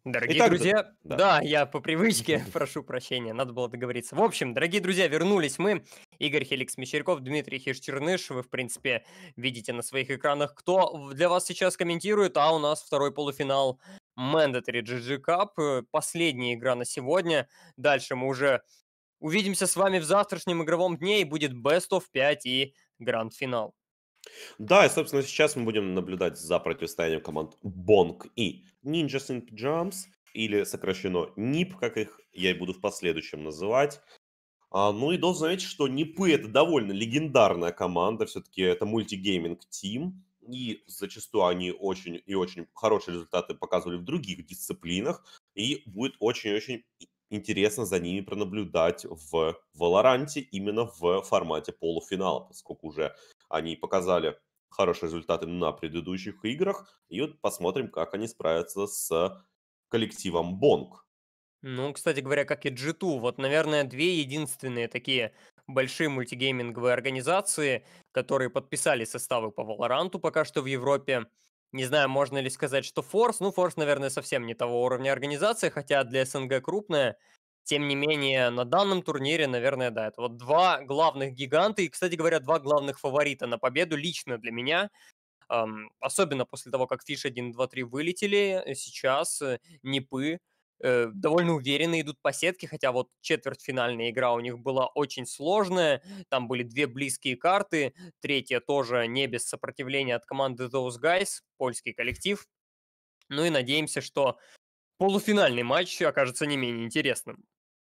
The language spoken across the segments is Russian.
Дорогие Итак, друзья, да. да, я по привычке прошу прощения, надо было договориться. В общем, дорогие друзья, вернулись мы. Игорь Хеликс Мещеряков, Дмитрий Хиш-Черныш. Вы, в принципе, видите на своих экранах, кто для вас сейчас комментирует. А у нас второй полуфинал Mandatory GG Cup. Последняя игра на сегодня. Дальше мы уже увидимся с вами в завтрашнем игровом дне, и будет Best of 5 и гранд-финал. Да, и, собственно, сейчас мы будем наблюдать за противостоянием команд Bonk и Ninjas in Pyjamas, или сокращенно НИП, как их я и буду в последующем называть. Ну и должен заметить, что НИПы — это довольно легендарная команда, все-таки это мультигейминг тим, и зачастую они очень и очень хорошие результаты показывали в других дисциплинах, и будет очень-очень интересно за ними пронаблюдать в Валоранте именно в формате полуфинала, поскольку уже они показали хорошие результаты на предыдущих играх, и вот посмотрим, как они справятся с коллективом Бонг. Ну, кстати говоря, как и G2, вот, наверное, две единственные такие большие мультигейминговые организации, которые подписали составы по Valorant пока что в Европе. Не знаю, можно ли сказать, что Force. Ну, Force, наверное, совсем не того уровня организации, хотя для СНГ крупная. Тем не менее, на данном турнире, наверное, да, это вот два главных гиганта и, кстати говоря, два главных фаворита на победу лично для меня. Особенно после того, как Fish 1, 2, 3 вылетели, сейчас Непы довольно уверенно идут по сетке, хотя вот четвертьфинальная игра у них была очень сложная, там были две близкие карты, третья тоже не без сопротивления от команды Those Guys, польский коллектив. Ну и надеемся, что полуфинальный матч окажется не менее интересным.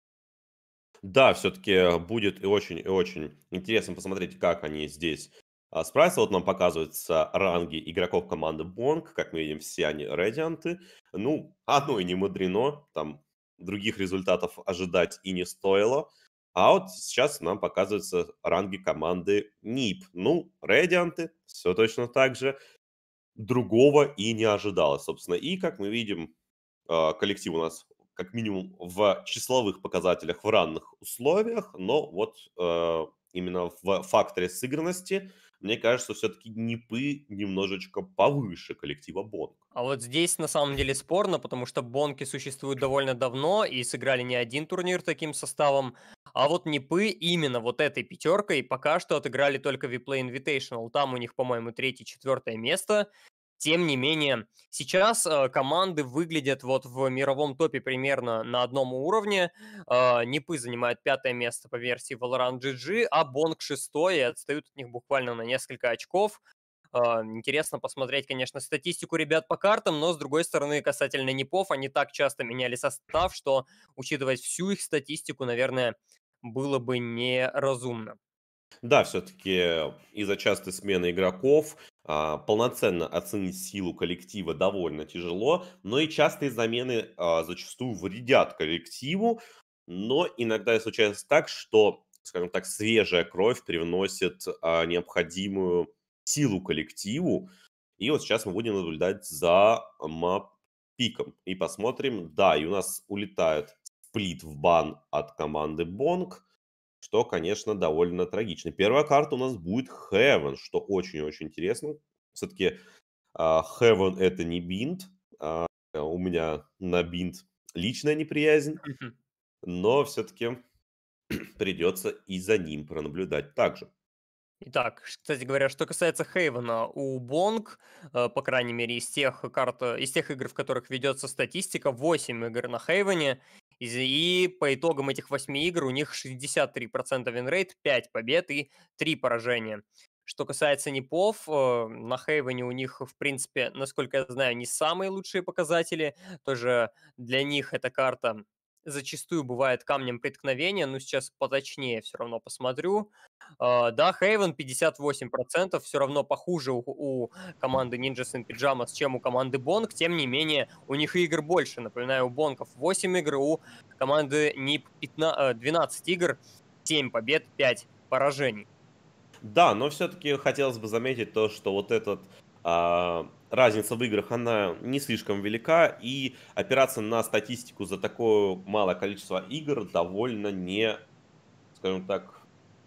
Да, все-таки будет и очень интересно посмотреть, как они здесь справятся. Вот нам показываются ранги игроков команды Бонг. Как мы видим, все они радианты. Ну, оно и не мудрено. Там других результатов ожидать и не стоило. А вот сейчас нам показываются ранги команды НИП. Ну, радианты, все точно так же. Другого и не ожидалось, собственно. И, как мы видим, коллектив у нас как минимум в числовых показателях в равных условиях, но вот именно в факторе сыгранности, мне кажется, все-таки НИПы немножечко повыше коллектива Бонг. А вот здесь на самом деле спорно, потому что Бонки существуют довольно давно и сыграли не один турнир таким составом. А вот Непы именно вот этой пятеркой пока что отыграли только Vplay Invitational. Там у них, по-моему, третье-четвертое место. Тем не менее, сейчас команды выглядят вот в мировом топе примерно на одном уровне. Непы занимают пятое место по версии Valorant GG, а Бонг шестое и отстают от них буквально на несколько очков. Интересно посмотреть, конечно, статистику ребят по картам, но, с другой стороны, касательно непов, они так часто меняли состав, что, учитывать всю их статистику, наверное, было бы неразумно. Да, все-таки из-за частой смены игроков полноценно оценить силу коллектива довольно тяжело, но и частые замены зачастую вредят коллективу, но иногда и случается так, что, скажем так, свежая кровь привносит необходимую силу коллективу, и вот сейчас мы будем наблюдать за пиком и посмотрим, да, и у нас улетает сплит в бан от команды Бонг, что, конечно, довольно трагично. Первая карта у нас будет Heaven, что очень-очень интересно. Все-таки Heaven — это не бинт. У меня на бинт личная неприязнь, но все-таки придется и за ним пронаблюдать также. Итак, кстати говоря, что касается Хейвена, у Бонг, по крайней мере, из тех игр, в которых ведется статистика, 8 игр на Хейвене, и по итогам этих 8 игр у них 63% винрейт, 5 побед и 3 поражения. Что касается непов, на Хейвене у них, в принципе, насколько я знаю, не самые лучшие показатели. Тоже для них эта карта зачастую бывает камнем преткновения, но сейчас поточнее все равно посмотрю. Да, Хейвен 58%, все равно похуже у команды Ninjas in Pyjamas, чем у команды Бонг. Тем не менее, у них игр больше. Напоминаю, у Бонков 8 игр, у команды НИП 12 игр, 7 побед, 5 поражений. Да, но все-таки хотелось бы заметить то, что вот этот разница в играх, она не слишком велика, и опираться на статистику за такое малое количество игр довольно не, скажем так,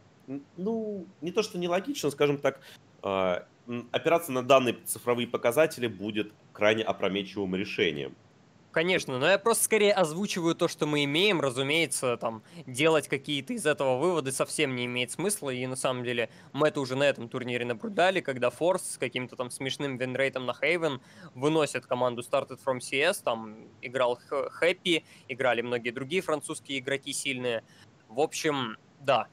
ну, не то что нелогично, скажем так, опираться на данные цифровые показатели будет крайне опрометчивым решением. Конечно, но я просто скорее озвучиваю то, что мы имеем. Разумеется, там делать какие-то из этого выводы совсем не имеет смысла. И на самом деле мы это уже на этом турнире наблюдали, когда Форс с каким-то там смешным винрейтом на Хейвен выносит команду Started from CS. Там играл Хэппи, играли многие другие французские игроки сильные. В общем, да.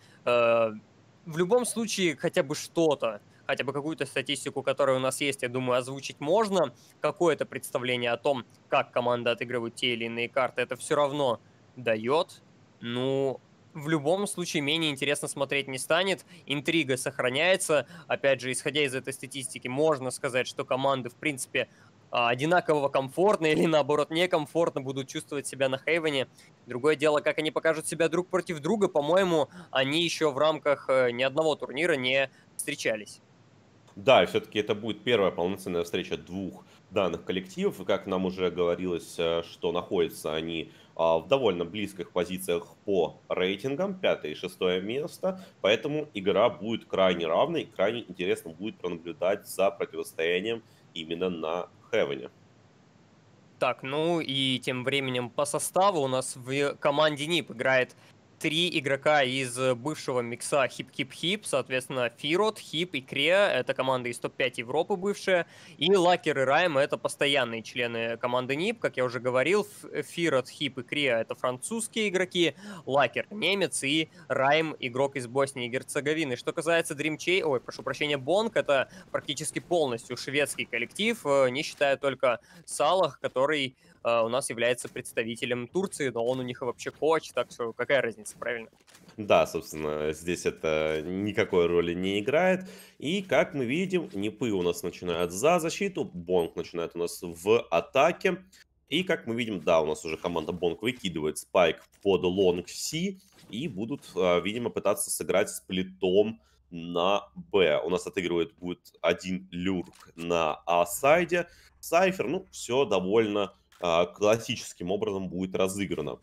В любом случае, хотя бы что-то, хотя бы какую-то статистику, которая у нас есть, я думаю, озвучить можно. Какое-то представление о том, как команда отыгрывает те или иные карты, это все равно дает. Ну, в любом случае, менее интересно смотреть не станет. Интрига сохраняется. Опять же, исходя из этой статистики, можно сказать, что команды, в принципе, одинаково комфортно или, наоборот, некомфортно будут чувствовать себя на Хейвене. Другое дело, как они покажут себя друг против друга. По-моему, они еще в рамках ни одного турнира не встречались. Да, и все-таки это будет первая полноценная встреча двух данных коллективов, и как нам уже говорилось, что находятся они в довольно близких позициях по рейтингам, пятое и шестое место, поэтому игра будет крайне равной, и крайне интересно будет пронаблюдать за противостоянием именно на Хевене. Так, ну и тем временем по составу у нас в команде НИП играет 3 игрока из бывшего микса Хип-Хип-Хип, соответственно, Фирот, Хип и Креа, это команда из топ-5 Европы бывшая, и Лакер и Райм, это постоянные члены команды НИП, как я уже говорил, Фирот, Хип и Креа это французские игроки, Лакер немец и Райм игрок из Боснии и Герцеговины. Что касается Dream Chase, ой, прошу прощения, Бонг, это практически полностью шведский коллектив, не считая только Салах, который у нас является представителем Турции, но он у них и вообще коуч, так что какая разница, правильно? Да, собственно, здесь это никакой роли не играет. И, как мы видим, Нипы у нас начинают за защиту, Бонг начинает у нас в атаке. И, как мы видим, да, у нас уже команда Бонг выкидывает спайк под лонг Си и будут, видимо, пытаться сыграть сплитом на Б. У нас отыгрывает будет один люрк на А-сайде. Сайфер, ну, все довольно классическим образом будет разыграно.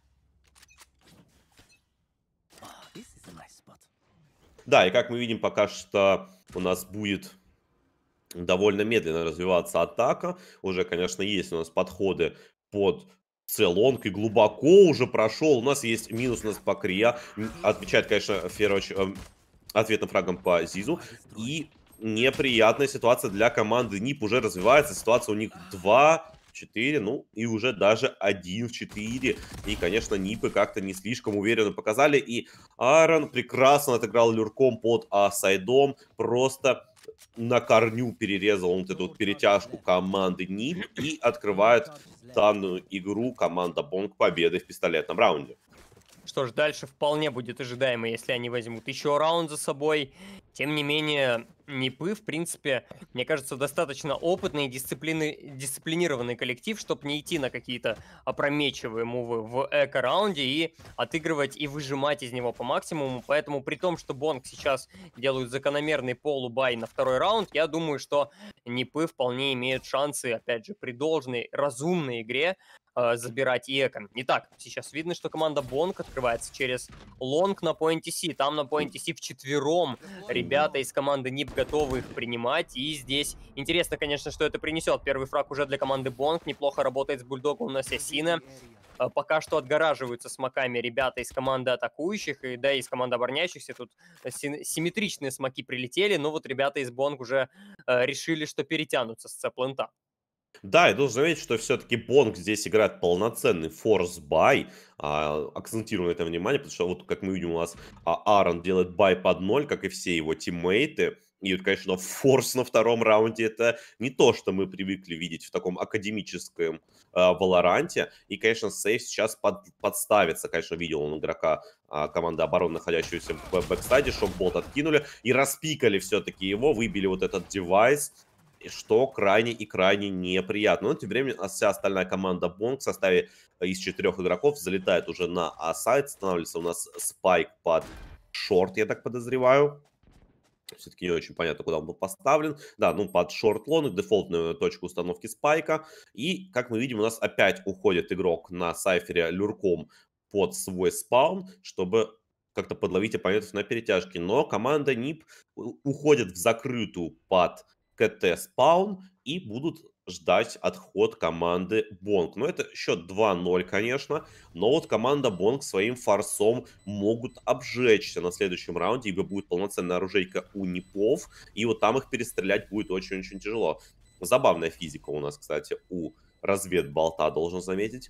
Да, и как мы видим, пока что у нас будет довольно медленно развиваться атака. Уже, конечно, есть у нас подходы под Целонг и глубоко уже прошел. У нас есть минус у нас по Крия. Отвечает, конечно, Фероч ответным фрагом по Зизу. И неприятная ситуация для команды НИП уже развивается. Ситуация у них 2-4, ну и уже даже 1-4. И, конечно, НИПы как-то не слишком уверенно показали. И Аарон прекрасно отыграл люрком под сайдом. Просто на корню перерезал вот эту вот перетяжку команды НИП и открывает данную игру команда Бонг победой в пистолетном раунде. Что ж, дальше вполне будет ожидаемо, если они возьмут еще раунд за собой. Тем не менее, Нипы, в принципе, мне кажется, достаточно опытный и дисциплинированный коллектив, чтобы не идти на какие-то опрометчивые мувы в эко-раунде и отыгрывать и выжимать из него по максимуму. Поэтому при том, что Бонг сейчас делают закономерный полубай на второй раунд, я думаю, что Нипы вполне имеют шансы, опять же, при должной разумной игре забирать и эко. Итак, сейчас видно, что команда Бонг открывается через лонг на поинте Си. Там на поинте Си вчетвером ребята из команды НИП готовы их принимать. И здесь интересно, конечно, что это принесет. Первый фраг уже для команды Бонг. Неплохо работает с бульдогом на Ассасина. Пока что отгораживаются смоками ребята из команды атакующих, и да, из команды обороняющихся. Тут симметричные смоки прилетели, но вот ребята из Бонг уже решили, что перетянутся с цеплента. Да, я должен заметить, что все-таки Бонг здесь играет полноценный форс-бай. Акцентирую на это внимание, потому что вот как мы видим у нас Аарон делает бай под ноль, как и все его тиммейты. И вот, конечно, форс на втором раунде это не то, что мы привыкли видеть в таком академическом Валоранте. И, конечно, сейф сейчас подставится. Конечно, видел он игрока команды обороны, находящегося в бэкстайде, шок-болт откинули и распикали все-таки его, выбили вот этот девайс. И что крайне и крайне неприятно. Но тем временем вся остальная команда Бонг в составе из 4 игроков залетает уже на А-сайт. Становится у нас спайк под шорт, я так подозреваю. Все-таки не очень понятно, куда он был поставлен. Да, ну под шорт-лонг, дефолтную точку установки спайка. И, как мы видим, у нас опять уходит игрок на сайфере люрком под свой спаун, чтобы как-то подловить оппонентов на перетяжке. Но команда НИП уходит в закрытую под КТ спаун и будут ждать отход команды Бонг. Но это счет 2-0, конечно. Но вот команда Бонг своим форсом могут обжечься на следующем раунде, ибо будет полноценная оружейка у Непов. И вот там их перестрелять будет очень-очень тяжело. Забавная физика у нас, кстати, у разведболта, должен заметить.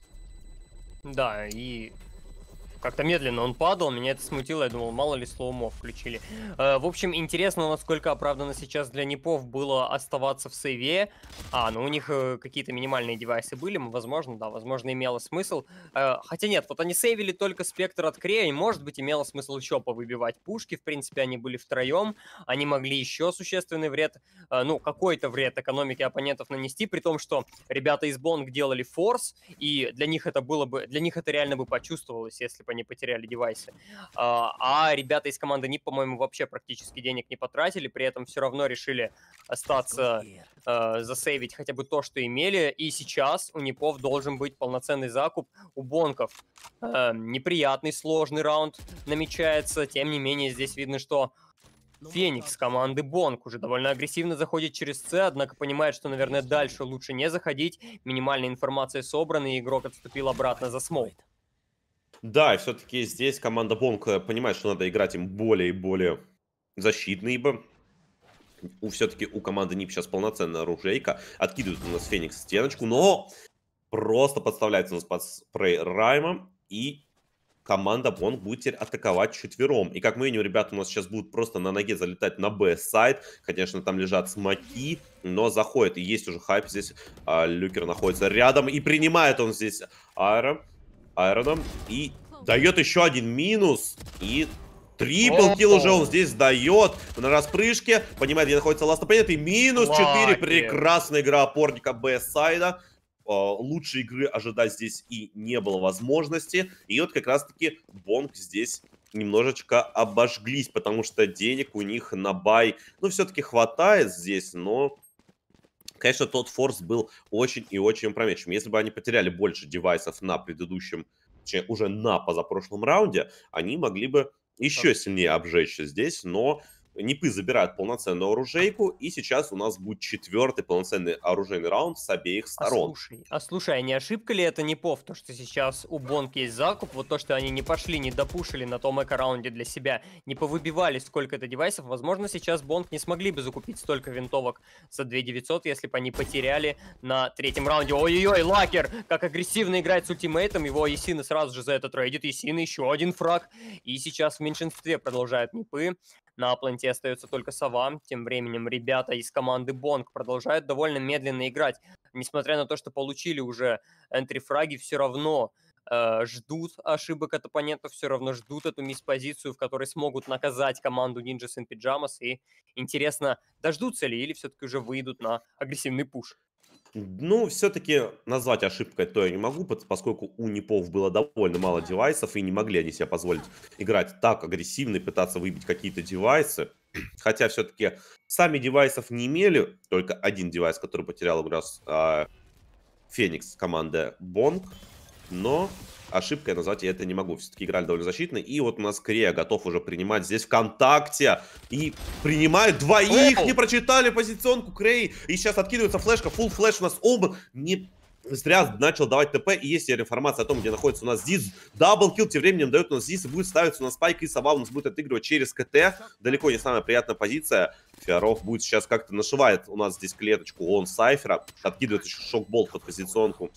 Да, и как-то медленно он падал, меня это смутило, я думал, мало ли слоумо включили. В общем, интересно, насколько оправданно сейчас для Непов было оставаться в сейве. Ну у них какие-то минимальные девайсы были, возможно, да, возможно, имело смысл. Хотя нет, вот они сейвили только спектр от Крея, и, может быть, имело смысл еще повыбивать пушки. В принципе, они были втроем, они могли еще существенный вред, ну, какой-то вред экономике оппонентов нанести, при том, что ребята из Бонг делали форс, и для них это было бы, для них это реально бы почувствовалось, если бы они потеряли девайсы. Ребята из команды НИП, по-моему, вообще практически денег не потратили, при этом все равно решили остаться, засейвить хотя бы то, что имели. И сейчас у НИПов должен быть полноценный закуп. У Бонков неприятный, сложный раунд намечается. Тем не менее, здесь видно, что Феникс команды Бонг уже довольно агрессивно заходит через С, однако понимает, что, наверное, дальше лучше не заходить. Минимальная информация собрана, и игрок отступил обратно за смоук. Да, и все-таки здесь команда Бонг понимает, что надо играть им более и более защитно, ибо все-таки у команды НИП сейчас полноценная оружейка. Откидывает у нас Феникс стеночку, но просто подставляется у нас под спрей Райма. И команда Бонг будет теперь атаковать четвером. И как мы видим, ребята у нас сейчас будут просто на ноге залетать на Б-сайд. Конечно, там лежат смоки, но заходит. И есть уже хайп здесь. Люкер находится рядом. И принимает он здесь Айроном. И дает еще один минус. И трипл килл уже он здесь дает на распрыжке. Понимает, где находится ласт оппонент. И минус 4. Прекрасная игра опорника Б-сайда. Лучшей игры ожидать здесь и не было возможности. И вот как раз-таки Бонг здесь немножечко обожглись, потому что денег у них на бай, ну, все-таки хватает здесь, но, конечно, тот форс был очень и очень опрометчивым. Если бы они потеряли больше девайсов на предыдущем, точнее, уже на позапрошлом раунде, они могли бы еще сильнее обжечься здесь, но Непы забирают полноценную оружейку, и сейчас у нас будет 4-й полноценный оружейный раунд с обеих сторон. Слушай, а не ошибка ли это Непов, то, что сейчас у Бонг есть закуп, вот то, что они не пошли, не допушили на том эко-раунде для себя, не повыбивали сколько-то девайсов, возможно, сейчас Бонг не смогли бы закупить столько винтовок за 2900, если бы они потеряли на третьем раунде. Ой-ой-ой, Лакер, как агрессивно играет с ультимейтом, его Есина сразу же за это трейдит, Есина еще один фраг, и сейчас в меньшинстве продолжают Непы. На планете остается только Сова. Тем временем ребята из команды Бонг продолжают довольно медленно играть. Несмотря на то, что получили уже энтри-фраги, все равно ждут ошибок от оппонентов, все равно ждут эту мисс-позицию, в которой смогут наказать команду Ninjas in Pyjamas. И интересно, дождутся ли или все-таки уже выйдут на агрессивный пуш. Ну, все-таки назвать ошибкой то я не могу, поскольку у Непов было довольно мало девайсов, и не могли они себе позволить играть так агрессивно и пытаться выбить какие-то девайсы. Хотя все-таки сами девайсов не имели, только один девайс, который потерял как раз Феникс команды Бонг, но ошибкой назвать я это не могу. Все-таки играли довольно защитно. И вот у нас Крея готов уже принимать здесь ВКонтакте. И принимает двоих. Не прочитали позиционку Крей. И сейчас откидывается флешка. Фулл флеш у нас оба. Не зря начал давать ТП. И есть информация о том, где находится у нас Зиз. Даблкилл тем временем дает у нас Зиз. И будет ставиться у нас спайк. И Сова у нас будет отыгрывать через КТ. Далеко не самая приятная позиция. Фиаров будет сейчас как-то нашивает у нас здесь клеточку. Он Сайфера. Откидывает еще шокболт под позиционку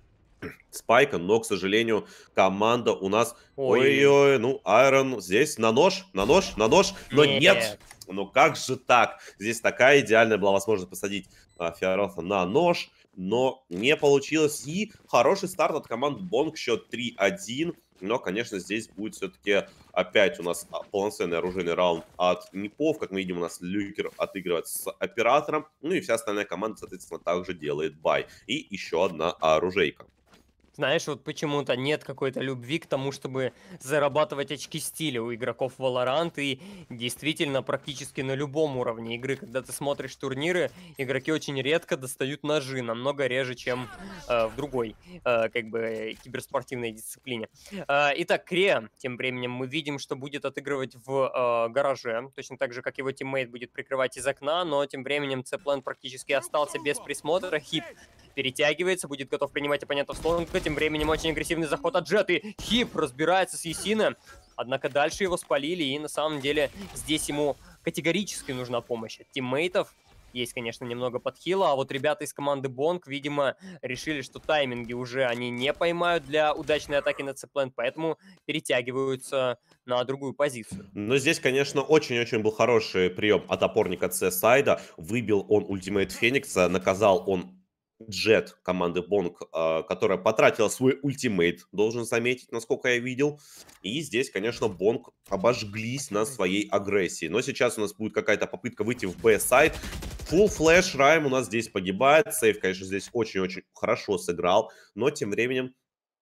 Спайка, но, к сожалению, команда у нас... Ой-ой-ой, ну, Айрон здесь на нож, на нож, на нож, но нет! Ну как же так? Здесь такая идеальная была возможность посадить Фиарофа на нож, но не получилось. И хороший старт от команды Бонг, счет 3-1. Но, конечно, здесь будет все-таки опять у нас полноценный оружейный раунд от Непов. Как мы видим, у нас Люкер отыгрывает с оператором. Ну и вся остальная команда, соответственно, также делает бай. И еще одна оружейка. Знаешь, вот почему-то нет какой-то любви к тому, чтобы зарабатывать очки стиля у игроков Valorant, и действительно практически на любом уровне игры, когда ты смотришь турниры, игроки очень редко достают ножи, намного реже, чем в другой, как бы, киберспортивной дисциплине. Итак, Креа, тем временем мы видим, что будет отыгрывать в гараже, точно так же, как его тиммейт будет прикрывать из окна, но тем временем C-Plan практически остался без присмотра. Хип перетягивается, будет готов принимать оппонентов с лонга. Тем временем очень агрессивный заход от Джет, и Хип разбирается с Есина. Однако дальше его спалили, и на самом деле здесь ему категорически нужна помощь от тиммейтов. Есть, конечно, немного подхила, а вот ребята из команды Бонг, видимо, решили, что тайминги уже они не поймают для удачной атаки на C-Plant, поэтому перетягиваются на другую позицию. Но здесь, конечно, очень-очень был хороший прием от опорника C-сайда. Выбил он ультимейт Феникса, наказал он Джет команды Бонг, которая потратила свой ультимейт, должен заметить, насколько я видел. И здесь, конечно, Бонг обожглись на своей агрессии. Но сейчас у нас будет какая-то попытка выйти в Б-сайд. Фулл флэш, Райм у нас здесь погибает. Сейв, конечно, здесь очень-очень хорошо сыграл. Но тем временем,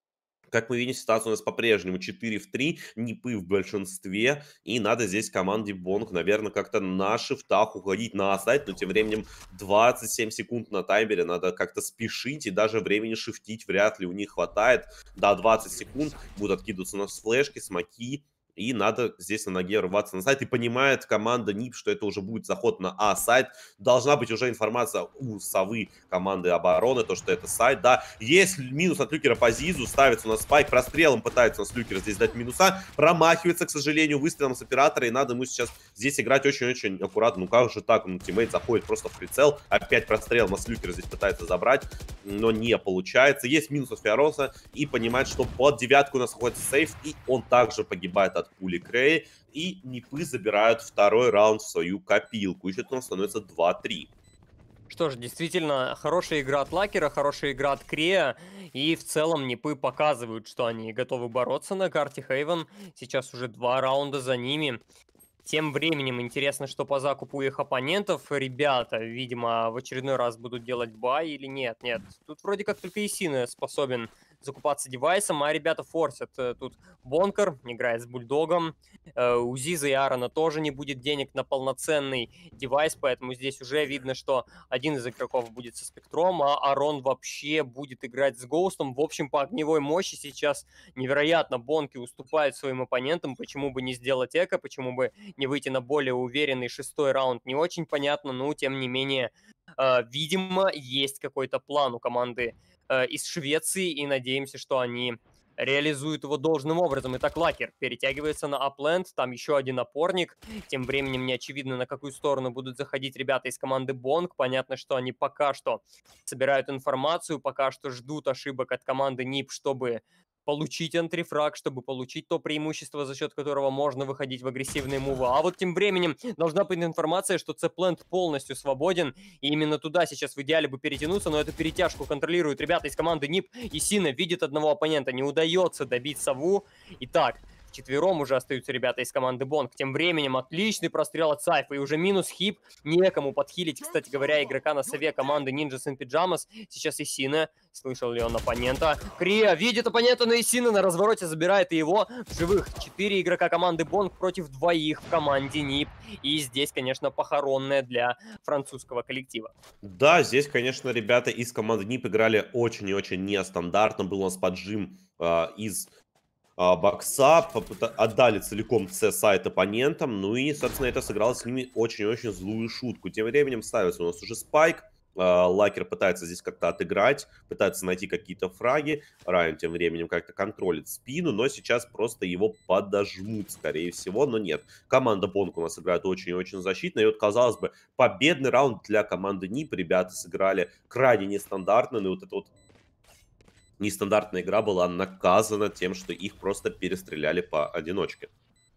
как мы видим, ситуация у нас по-прежнему 4 в 3, Нипы в большинстве, и надо здесь команде Бонг, наверное, как-то на шифтах уходить на сайт, но тем временем 27 секунд на таймере, надо как-то спешить, и даже времени шифтить вряд ли у них хватает. Да, 20 секунд, будут откидываться у нас флешки, смоки, и надо здесь на ноге рваться на сайт. И понимает команда НИП, что это уже будет заход на А-сайт. Должна быть уже информация у совы команды обороны, то, что это сайт. Да, есть минус от Люкера по Зизу, ставится у нас спайк, прострелом пытается у нас Люкер здесь дать минуса. Промахивается, к сожалению, выстрелом с оператора, и надо ему сейчас здесь играть очень-очень аккуратно. Ну как же так? Ну, тиммейт заходит просто в прицел. Опять прострел, у нас Люкер здесь пытается забрать, но не получается. Есть минус от Фиароса, и понимает, что под девятку у нас находится сейф, и он также погибает от пули Крей, и Нипы забирают второй раунд в свою копилку. И счет у нас становится 2-3. Что ж, действительно, хорошая игра от Лакера, хорошая игра от Крея, и в целом Нипы показывают, что они готовы бороться на карте Хейвен. Сейчас уже 2 раунда за ними. Тем временем интересно, что по закупу их оппонентов. Ребята, видимо, в очередной раз будут делать бай или нет? Нет, тут вроде как только Исина способен закупаться девайсом, а ребята форсят. Тут Бонкер играет с Бульдогом. У Зиза и Аарона тоже не будет денег на полноценный девайс, поэтому здесь уже видно, что один из игроков будет со Спектром, а Арон вообще будет играть с Гоустом. В общем, по огневой мощи сейчас невероятно Бонки уступает своим оппонентам. Почему бы не сделать эко, почему бы не выйти на более уверенный шестой раунд, не очень понятно, но тем не менее, видимо, есть какой-то план у команды из Швеции, и надеемся, что они реализуют его должным образом. Итак, Лакер перетягивается на апленд, там еще один опорник. Тем временем не очевидно, на какую сторону будут заходить ребята из команды Бонг. Понятно, что они пока что собирают информацию, пока что ждут ошибок от команды НИП, чтобы получить антрифраг, чтобы получить то преимущество, за счет которого можно выходить в агрессивные мувы. А вот тем временем должна быть информация, что C-Plant полностью свободен, и именно туда сейчас в идеале бы перетянуться, но эту перетяжку контролируют ребята из команды НИП, и Сина видит одного оппонента, не удается добить сову. Итак, вчетвером уже остаются ребята из команды Бонг. Тем временем отличный прострел от Сайфа, и уже минус Хип, некому подхилить, кстати говоря, игрока на сове команды Ninjas in Pyjamas. Сейчас Исина, слышал ли он оппонента? Крия видит оппонента на Исина, на развороте забирает и его в живых. 4 игрока команды Бонг против 2 в команде НИП. И здесь, конечно, похоронная для французского коллектива. Да, здесь, конечно, ребята из команды НИП играли очень и очень нестандартно. Был у нас поджим из бокса, отдали целиком C-сайт оппонентам, ну и, собственно, это сыграло с ними очень-очень злую шутку. Тем временем ставится у нас уже спайк, Лакер пытается здесь как-то отыграть, пытается найти какие-то фраги, Райан тем временем как-то контролит спину, но сейчас просто его подожмут, скорее всего, но нет. Команда Бонг у нас играет очень-очень защитно, и вот, казалось бы, победный раунд для команды НИП, ребята сыграли крайне нестандартно, и вот это вот нестандартная игра была наказана тем, что их просто перестреляли поодиночке.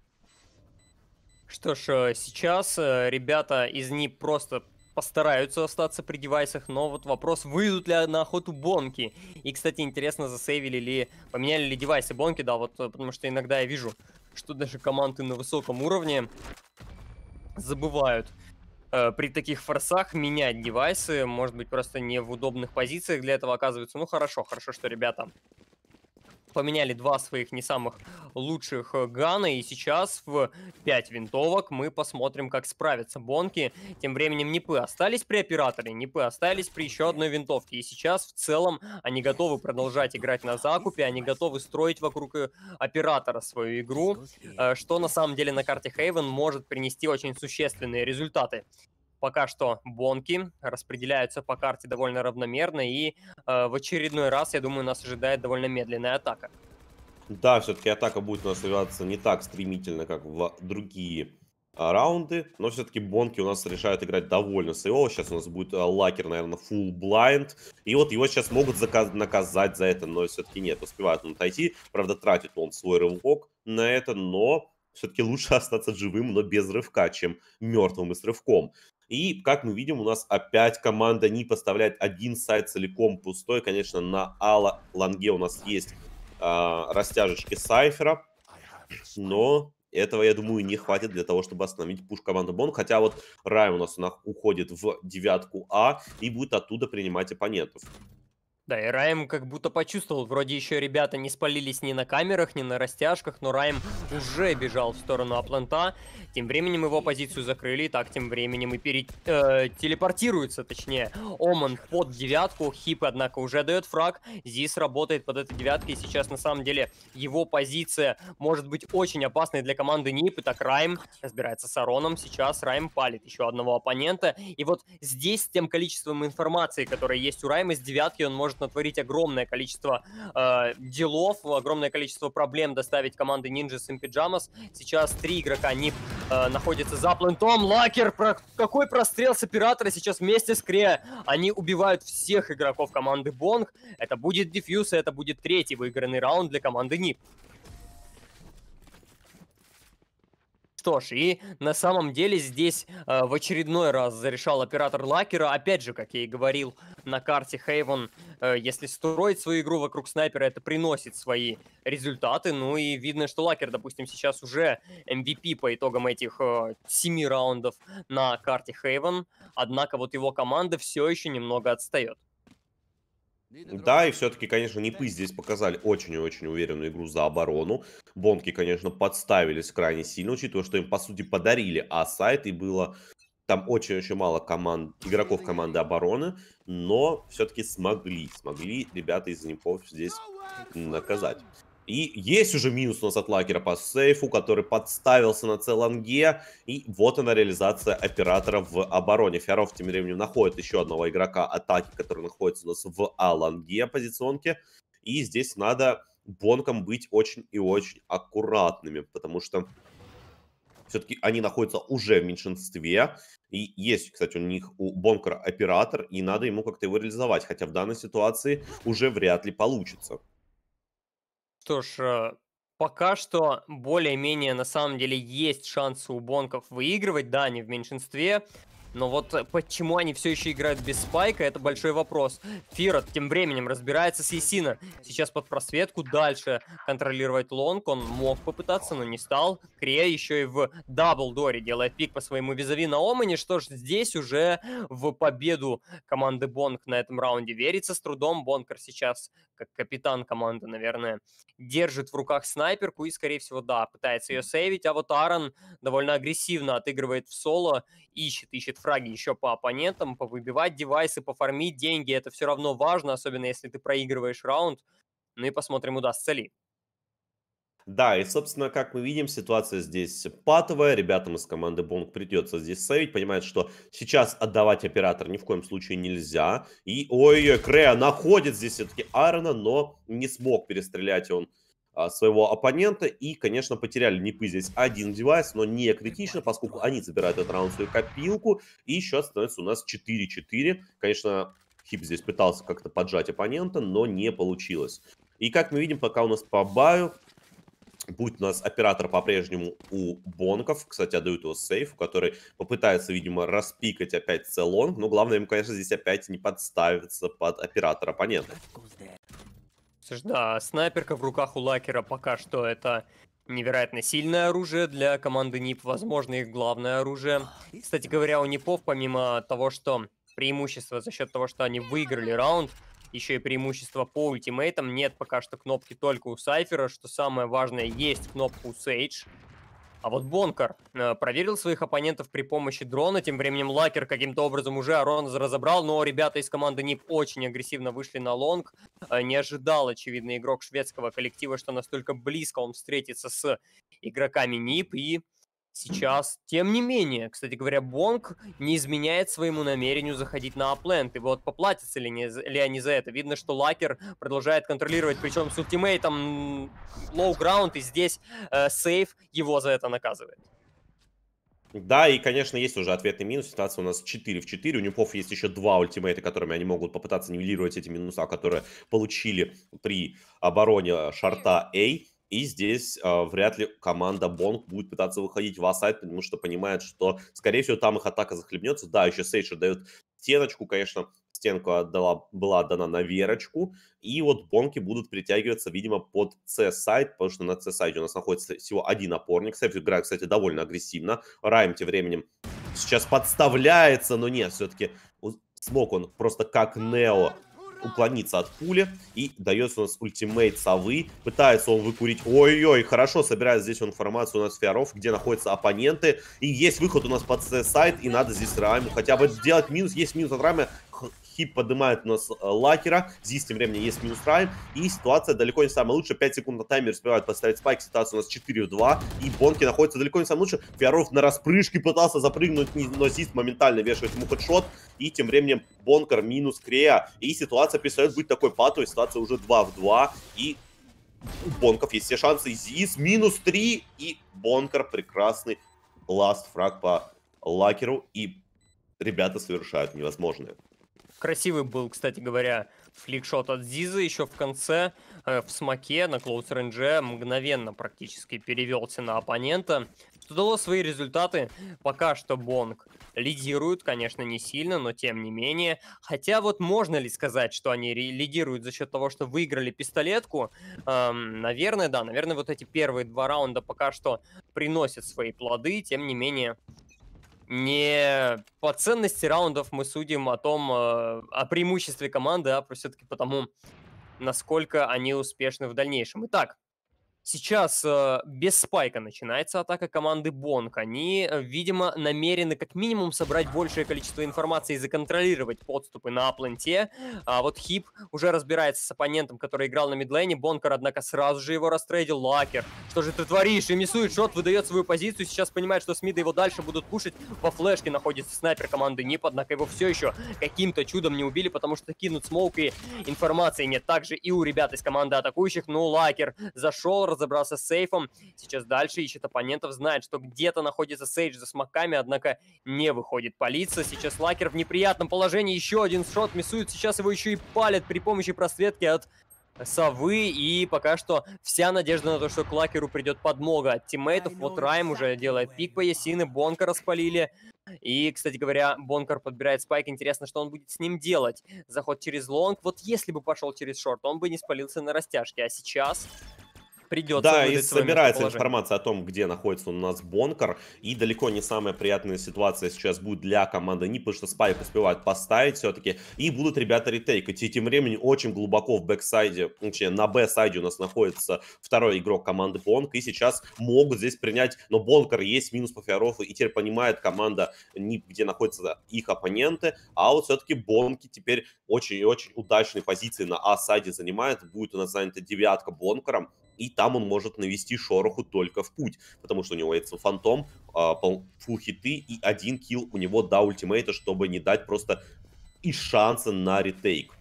Что ж, сейчас ребята из НИП просто постараются остаться при девайсах, но вот вопрос, выйдут ли на охоту Бонки. И, кстати, интересно, засейвили ли, поменяли ли девайсы Бонки, да, вот потому что иногда я вижу, что даже команды на высоком уровне забывают при таких форсах менять девайсы, может быть, просто не в удобных позициях для этого оказываются. Ну, хорошо, хорошо, что ребята поменяли два своих не самых лучших гана, и сейчас в 5 винтовок мы посмотрим, как справятся бонки. Тем временем Нипы остались при операторе, Нипы остались при еще одной винтовке, и сейчас в целом они готовы продолжать играть на закупе, они готовы строить вокруг оператора свою игру, что на самом деле на карте Хейвен может принести очень существенные результаты. Пока что бонки распределяются по карте довольно равномерно, и в очередной раз, я думаю, нас ожидает довольно медленная атака. Да, все-таки атака будет у нас развиваться не так стремительно, как в другие раунды, но все-таки Бонки у нас решают играть довольно сейвово. Сейчас у нас будет Лакер, наверное, full blind, и вот его сейчас могут наказать за это, но все-таки нет, успевает он отойти. Правда, тратит он свой рывок на это, но все-таки лучше остаться живым, но без рывка, чем мертвым и с рывком. И, как мы видим, у нас опять команда не поставляет один сайт целиком пустой. Конечно, на ланге у нас есть растяжечки Сайфера, но этого, я думаю, не хватит для того, чтобы остановить пуш команды Бон. Хотя вот Райм у нас уходит в 9 А и будет оттуда принимать оппонентов. Да, и Райм как будто почувствовал, вроде еще ребята не спалились ни на камерах, ни на растяжках, но Райм уже бежал в сторону Апланта. Тем временем его позицию закрыли, так тем временем и телепортируется, точнее, Оман под 9. Хип, однако, уже дает фраг. Зис работает под этой 9, и сейчас, на самом деле, его позиция может быть очень опасной для команды НИП. И так Райм разбирается с Ароном. Сейчас Райм палит еще одного оппонента. И вот здесь, с тем количеством информации, которое есть у Райма, с 9 он может натворить огромное количество делов, огромное количество проблем доставить команды Ninjas и Pyjamas. Сейчас 3 игрока НИП находятся за плентом. Лакер, какой прострел с оператора сейчас вместе с Креа. Они убивают всех игроков команды Бонг. Это будет дефьюз, и это будет 3-й выигранный раунд для команды НИП. Что ж, и на самом деле здесь в очередной раз зарешал оператор Лакера. Опять же, как я и говорил, на карте Хейвен, если строить свою игру вокруг снайпера, это приносит свои результаты. Ну и видно, что Лакер, допустим, сейчас уже MVP по итогам этих 7 раундов на карте Хейвен. Однако вот его команда все еще немного отстает. Да, и все-таки, конечно, Нипы здесь показали очень и очень уверенную игру за оборону. Бонки, конечно, подставились крайне сильно, учитывая, что им, по сути, подарили А-сайт, и было там очень-очень мало игроков команды обороны, но все-таки смогли ребята из Нипов здесь наказать. И есть уже минус у нас от Лакера по сейфу, который подставился на целанге. И вот она реализация оператора в обороне. Фиаров тем временем находит еще одного игрока атаки, который находится у нас в А-ланге позиционке. И здесь надо бонкам быть очень и очень аккуратными, потому что все-таки они находятся уже в меньшинстве. И есть, кстати, у бонкера оператор, и надо ему как-то его реализовать. Хотя в данной ситуации уже вряд ли получится. Что ж, пока что более-менее на самом деле есть шансы у бонков выигрывать. Да, они в меньшинстве. Но вот почему они все еще играют без спайка, это большой вопрос. Фирот тем временем разбирается с Есина. Сейчас под просветку дальше контролировать лонг. Он мог попытаться, но не стал. Крея еще и в даблдоре делает пик по своему визави на Омане. Что ж, здесь уже в победу команды Бонг на этом раунде верится с трудом. Бонкер сейчас, как капитан команды, наверное, держит в руках снайперку и, скорее всего, да, пытается ее сейвить. А вот Аарон довольно агрессивно отыгрывает в соло. Ищет фраги еще по оппонентам, повыбивать девайсы, пофармить деньги. Это все равно важно, особенно если ты проигрываешь раунд. Ну и посмотрим, удастся ли. Да, и, собственно, как мы видим, ситуация здесь патовая. Ребятам из команды Бонг придется здесь сейвить. Понимают, что сейчас отдавать оператор ни в коем случае нельзя. И, ой-ой, Крея находит здесь все-таки Аарона, но не смог перестрелять он своего оппонента. И, конечно, потеряли Нипы здесь один девайс, но не критично, поскольку они забирают этот раунд в свою копилку. И счет становится у нас 4-4. Конечно, Хип здесь пытался как-то поджать оппонента, но не получилось. И, как мы видим, пока у нас по баю будет у нас оператор по-прежнему у бонков. Кстати, отдают его сейф, который попытается, видимо, распикать опять целонг. Но главное ему, конечно, здесь опять не подставиться под оператора оппонента. Слушай, да, снайперка в руках у Лакера пока что это невероятно сильное оружие для команды НИП. Возможно, их главное оружие. Кстати говоря, у НИПов, помимо того, что преимущество за счет того, что они выиграли раунд, еще и преимущество по ультимейтам. Нет пока что кнопки только у Сайфера, что самое важное, есть кнопка у Сейдж. А вот Бонкар проверил своих оппонентов при помощи дрона, тем временем Лакер каким-то образом уже Арон разобрал, но ребята из команды НИП очень агрессивно вышли на лонг. Не ожидал, очевидно, игрок шведского коллектива, что настолько близко он встретится с игроками НИП, и сейчас, тем не менее, кстати говоря, Бонг не изменяет своему намерению заходить на апленд. И вот поплатятся ли они за это? Видно, что Лакер продолжает контролировать, причем с ультимейтом лоу-граунд, и здесь сейф его за это наказывает. Да, и, конечно, есть уже ответный минус. Ситуация у нас 4 в 4. У Нюпов есть еще 2 ультимейта, которыми они могут попытаться нивелировать эти минуса, которые получили при обороне шарта A. И здесь вряд ли команда Бонг будет пытаться выходить в А-сайд, потому что понимает, что, скорее всего, там их атака захлебнется. Да, еще Сейдж дает стеночку, конечно, стенка была дана на Верочку. И вот Бонки будут притягиваться, видимо, под С-сайд, потому что на С-сайде у нас находится всего один опорник. Сэф играет, кстати, довольно агрессивно. Райм тем временем сейчас подставляется, но нет, все-таки смог он просто как Нео уклониться от пули. И дается у нас ультимейт совы. Пытается он выкурить. Ой-ой, хорошо собирает здесь информацию у нас Фиаров, где находятся оппоненты. И есть выход у нас под С-сайд. И надо здесь Райму хотя бы сделать минус. Есть минус от Райма. Хип поднимает у нас Лакера. Здесь тем временем есть минус Райм. И ситуация далеко не самая лучшая. 5 секунд на таймер успевают поставить спайк. Ситуация у нас 4 в 2. И Бонки находится далеко не самая лучшая. Фиаров на распрыжке пытался запрыгнуть, но Зист моментально вешает ему хедшот. И тем временем Бонкар минус Крея. И ситуация перестает быть такой патовой. Ситуация уже 2 в 2. И у Бонков есть все шансы. Зис минус 3. И Бонкар прекрасный ласт фраг по Лакеру. И ребята совершают невозможное. Красивый был, кстати говоря, фликшот от Зиза еще в конце, в смоке, на клоус-рейнже, мгновенно практически перевелся на оппонента, что дало свои результаты. Пока что Бонг лидируют, конечно, не сильно, но тем не менее. Хотя вот можно ли сказать, что они лидируют за счет того, что выиграли пистолетку? Наверное, да. Наверное, вот эти первые 2 раунда пока что приносят свои плоды, тем не менее. Не по ценности раундов мы судим о том, о преимуществе команды, а все-таки потому, насколько они успешны в дальнейшем. Итак, сейчас без спайка начинается атака команды Бонг. Они, видимо, намерены как минимум собрать большее количество информации и законтролировать подступы на апленте. А вот Хип уже разбирается с оппонентом, который играл на мидлейне. Бонкар, однако, сразу же его растрейдил. Лакер, что же ты творишь? И миссует шот, выдает свою позицию. Сейчас понимает, что с мида его дальше будут пушить. Во флешке находится снайпер команды НИП, однако его все еще каким-то чудом не убили, потому что кинут смоук и информации нет. Также и у ребят из команды атакующих. Ну, Лакер зашел, разобрался с сейфом. Сейчас дальше ищет оппонентов, знает, что где-то находится Сейдж за смоками, однако не выходит палиться. Сейчас Лакер в неприятном положении. Еще один шот миссует. Сейчас его еще и палят при помощи просветки от совы. И пока что вся надежда на то, что к Лакеру придет подмога от тиммейтов. Вот Райм уже делает пик по Ясины. Бонка распалили. И, кстати говоря, Бонкар подбирает спайк. Интересно, что он будет с ним делать. Заход через лонг. Вот если бы пошел через шорт, он бы не спалился на растяжке. А сейчас придется Да, и выдать свое собирается местоположение. информация о том, где находится у нас Бонкар. И далеко не самая приятная ситуация сейчас будет для команды НИП, потому что спайк успевают поставить все-таки. И будут ребята ретейкать. И тем временем очень глубоко в бэксайде, точнее на Б-сайде у нас находится второй игрок команды Бонк. И сейчас могут здесь принять, но Бонкар есть, минус по Фиарову. И теперь понимает команда НИП, где находятся их оппоненты. А вот все-таки Бонки теперь очень и очень удачные позиции на А-сайде занимает. Будет у нас занята 9-ка Бонкаром. И там он может навести шороху только в путь, потому что у него есть фантом, фулл хиты и 1 килл у него до ультимейта, чтобы не дать просто и шанса на ретейк.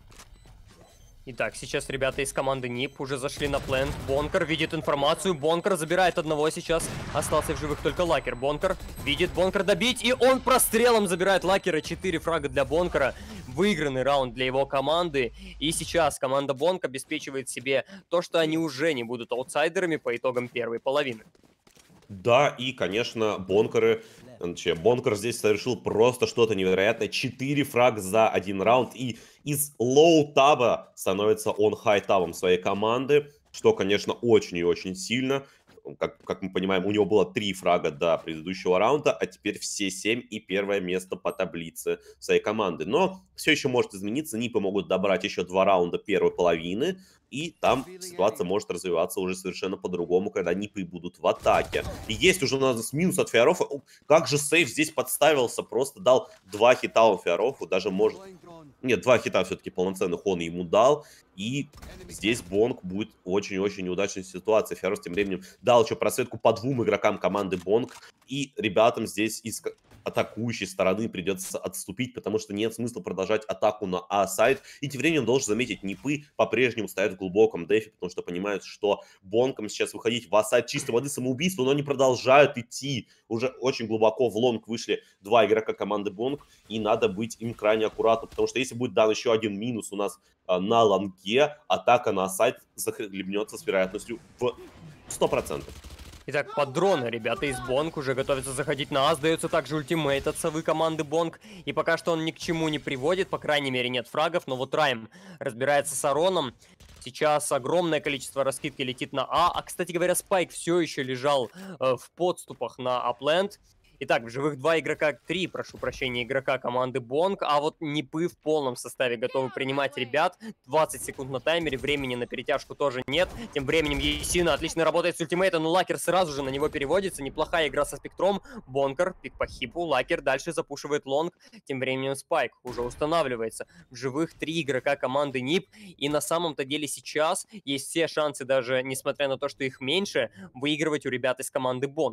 Итак, сейчас ребята из команды НИП уже зашли на плент. Бонкар видит информацию. Бонкар забирает одного сейчас. Остался в живых только Лакер. Бонкар видит Бонкар добить. И он прострелом забирает Лакера. 4 фрага для Бонкара. Выигранный раунд для его команды. И сейчас команда Бонк обеспечивает себе то, что они уже не будут аутсайдерами по итогам первой половины. Да, и, конечно, Бонкар здесь совершил просто что-то невероятное. 4 фраг за 1 раунд. И из лоу-таба становится он хай-табом своей команды, что, конечно, очень и очень сильно. как мы понимаем, у него было 3 фрага до предыдущего раунда, а теперь все 7 и первое место по таблице своей команды. Но все еще может измениться. Нипы могут добрать еще 2 раунда первой половины, и там ситуация может развиваться уже совершенно по-другому, когда Нипы будут в атаке. И есть уже у нас минус от Фиарофа. Как же Сейф здесь подставился, просто дал 2 хита он Фиарофу, даже может... Нет, 2 хита все-таки полноценных он ему дал. И здесь Бонг будет очень-очень неудачной ситуацией. Фиарос тем временем дал еще просветку по 2 игрокам команды Бонг. И ребятам здесь из атакующей стороны придется отступить, потому что нет смысла продолжать атаку на А-сайт. И тем временем должен заметить, Нипы по-прежнему стоят в глубоком дефе, потому что понимают, что Бонкам сейчас выходить в А-сайт чистой воды самоубийство, но они продолжают идти. Уже очень глубоко в лонг вышли 2 игрока команды Бонг, и надо быть им крайне аккуратным, потому что если будет дан еще один минус у нас на лонге, атака на А-сайт захлебнется с вероятностью в 100%. Итак, под дроны ребята из Бонг уже готовятся заходить на А. Сдается также ультимейт от совы команды Бонг. И пока что он ни к чему не приводит, по крайней мере нет фрагов. Но вот Райм разбирается с Ароном. Сейчас огромное количество раскидки летит на А. А, кстати говоря, Спайк все еще лежал в подступах на Апленд. Итак, в живых 2 игрока, 3, прошу прощения, игрока команды Бонг. А вот Нипы в полном составе готовы принимать ребят. 20 секунд на таймере, времени на перетяжку тоже нет. Тем временем Есина отлично работает с ультимейтом, но Лакер сразу же на него переводится. Неплохая игра со спектром. Бонкер, пик по хипу, Лакер дальше запушивает лонг. Тем временем Спайк уже устанавливается. В живых 3 игрока команды Нип. И на самом-то деле сейчас есть все шансы, даже несмотря на то, что их меньше, выигрывать у ребят из команды Бонг.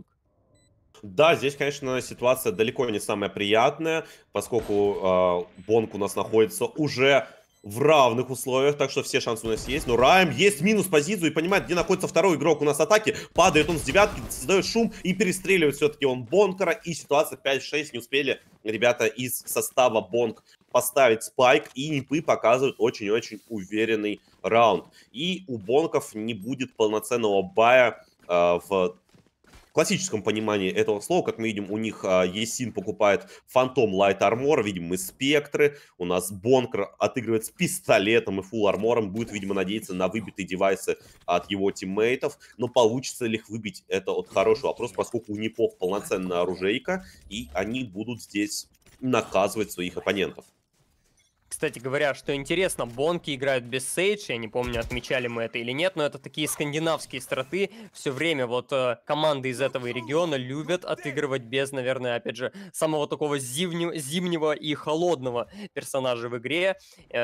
Да, здесь, конечно, ситуация далеко не самая приятная, поскольку Бонг у нас находится уже в равных условиях, так что все шансы у нас есть. Но Райм есть минус позицию и понимает, где находится второй игрок у нас атаки. Падает он с 9-ки, создает шум и перестреливает все-таки он Бонкера. И ситуация 5-6, не успели ребята из состава Бонг поставить спайк. И Нипы показывают очень-очень уверенный раунд. И у Бонков не будет полноценного бая в классическом понимании этого слова. Как мы видим, у них Есин покупает Фантом Лайт Армор, видим мы спектры, у нас Бонкер отыгрывает с пистолетом и фулл армором, будет, видимо, надеяться на выбитые девайсы от его тиммейтов, но получится ли их выбить, это вот хороший вопрос, поскольку у Нипов полноценная оружейка, и они будут здесь наказывать своих оппонентов. Кстати говоря, что интересно, Бонки играют без Сейдж, я не помню, отмечали мы это или нет, но это такие скандинавские страты. Все время вот команды из этого региона любят отыгрывать без, наверное, опять же, самого такого зимнего и холодного персонажа в игре.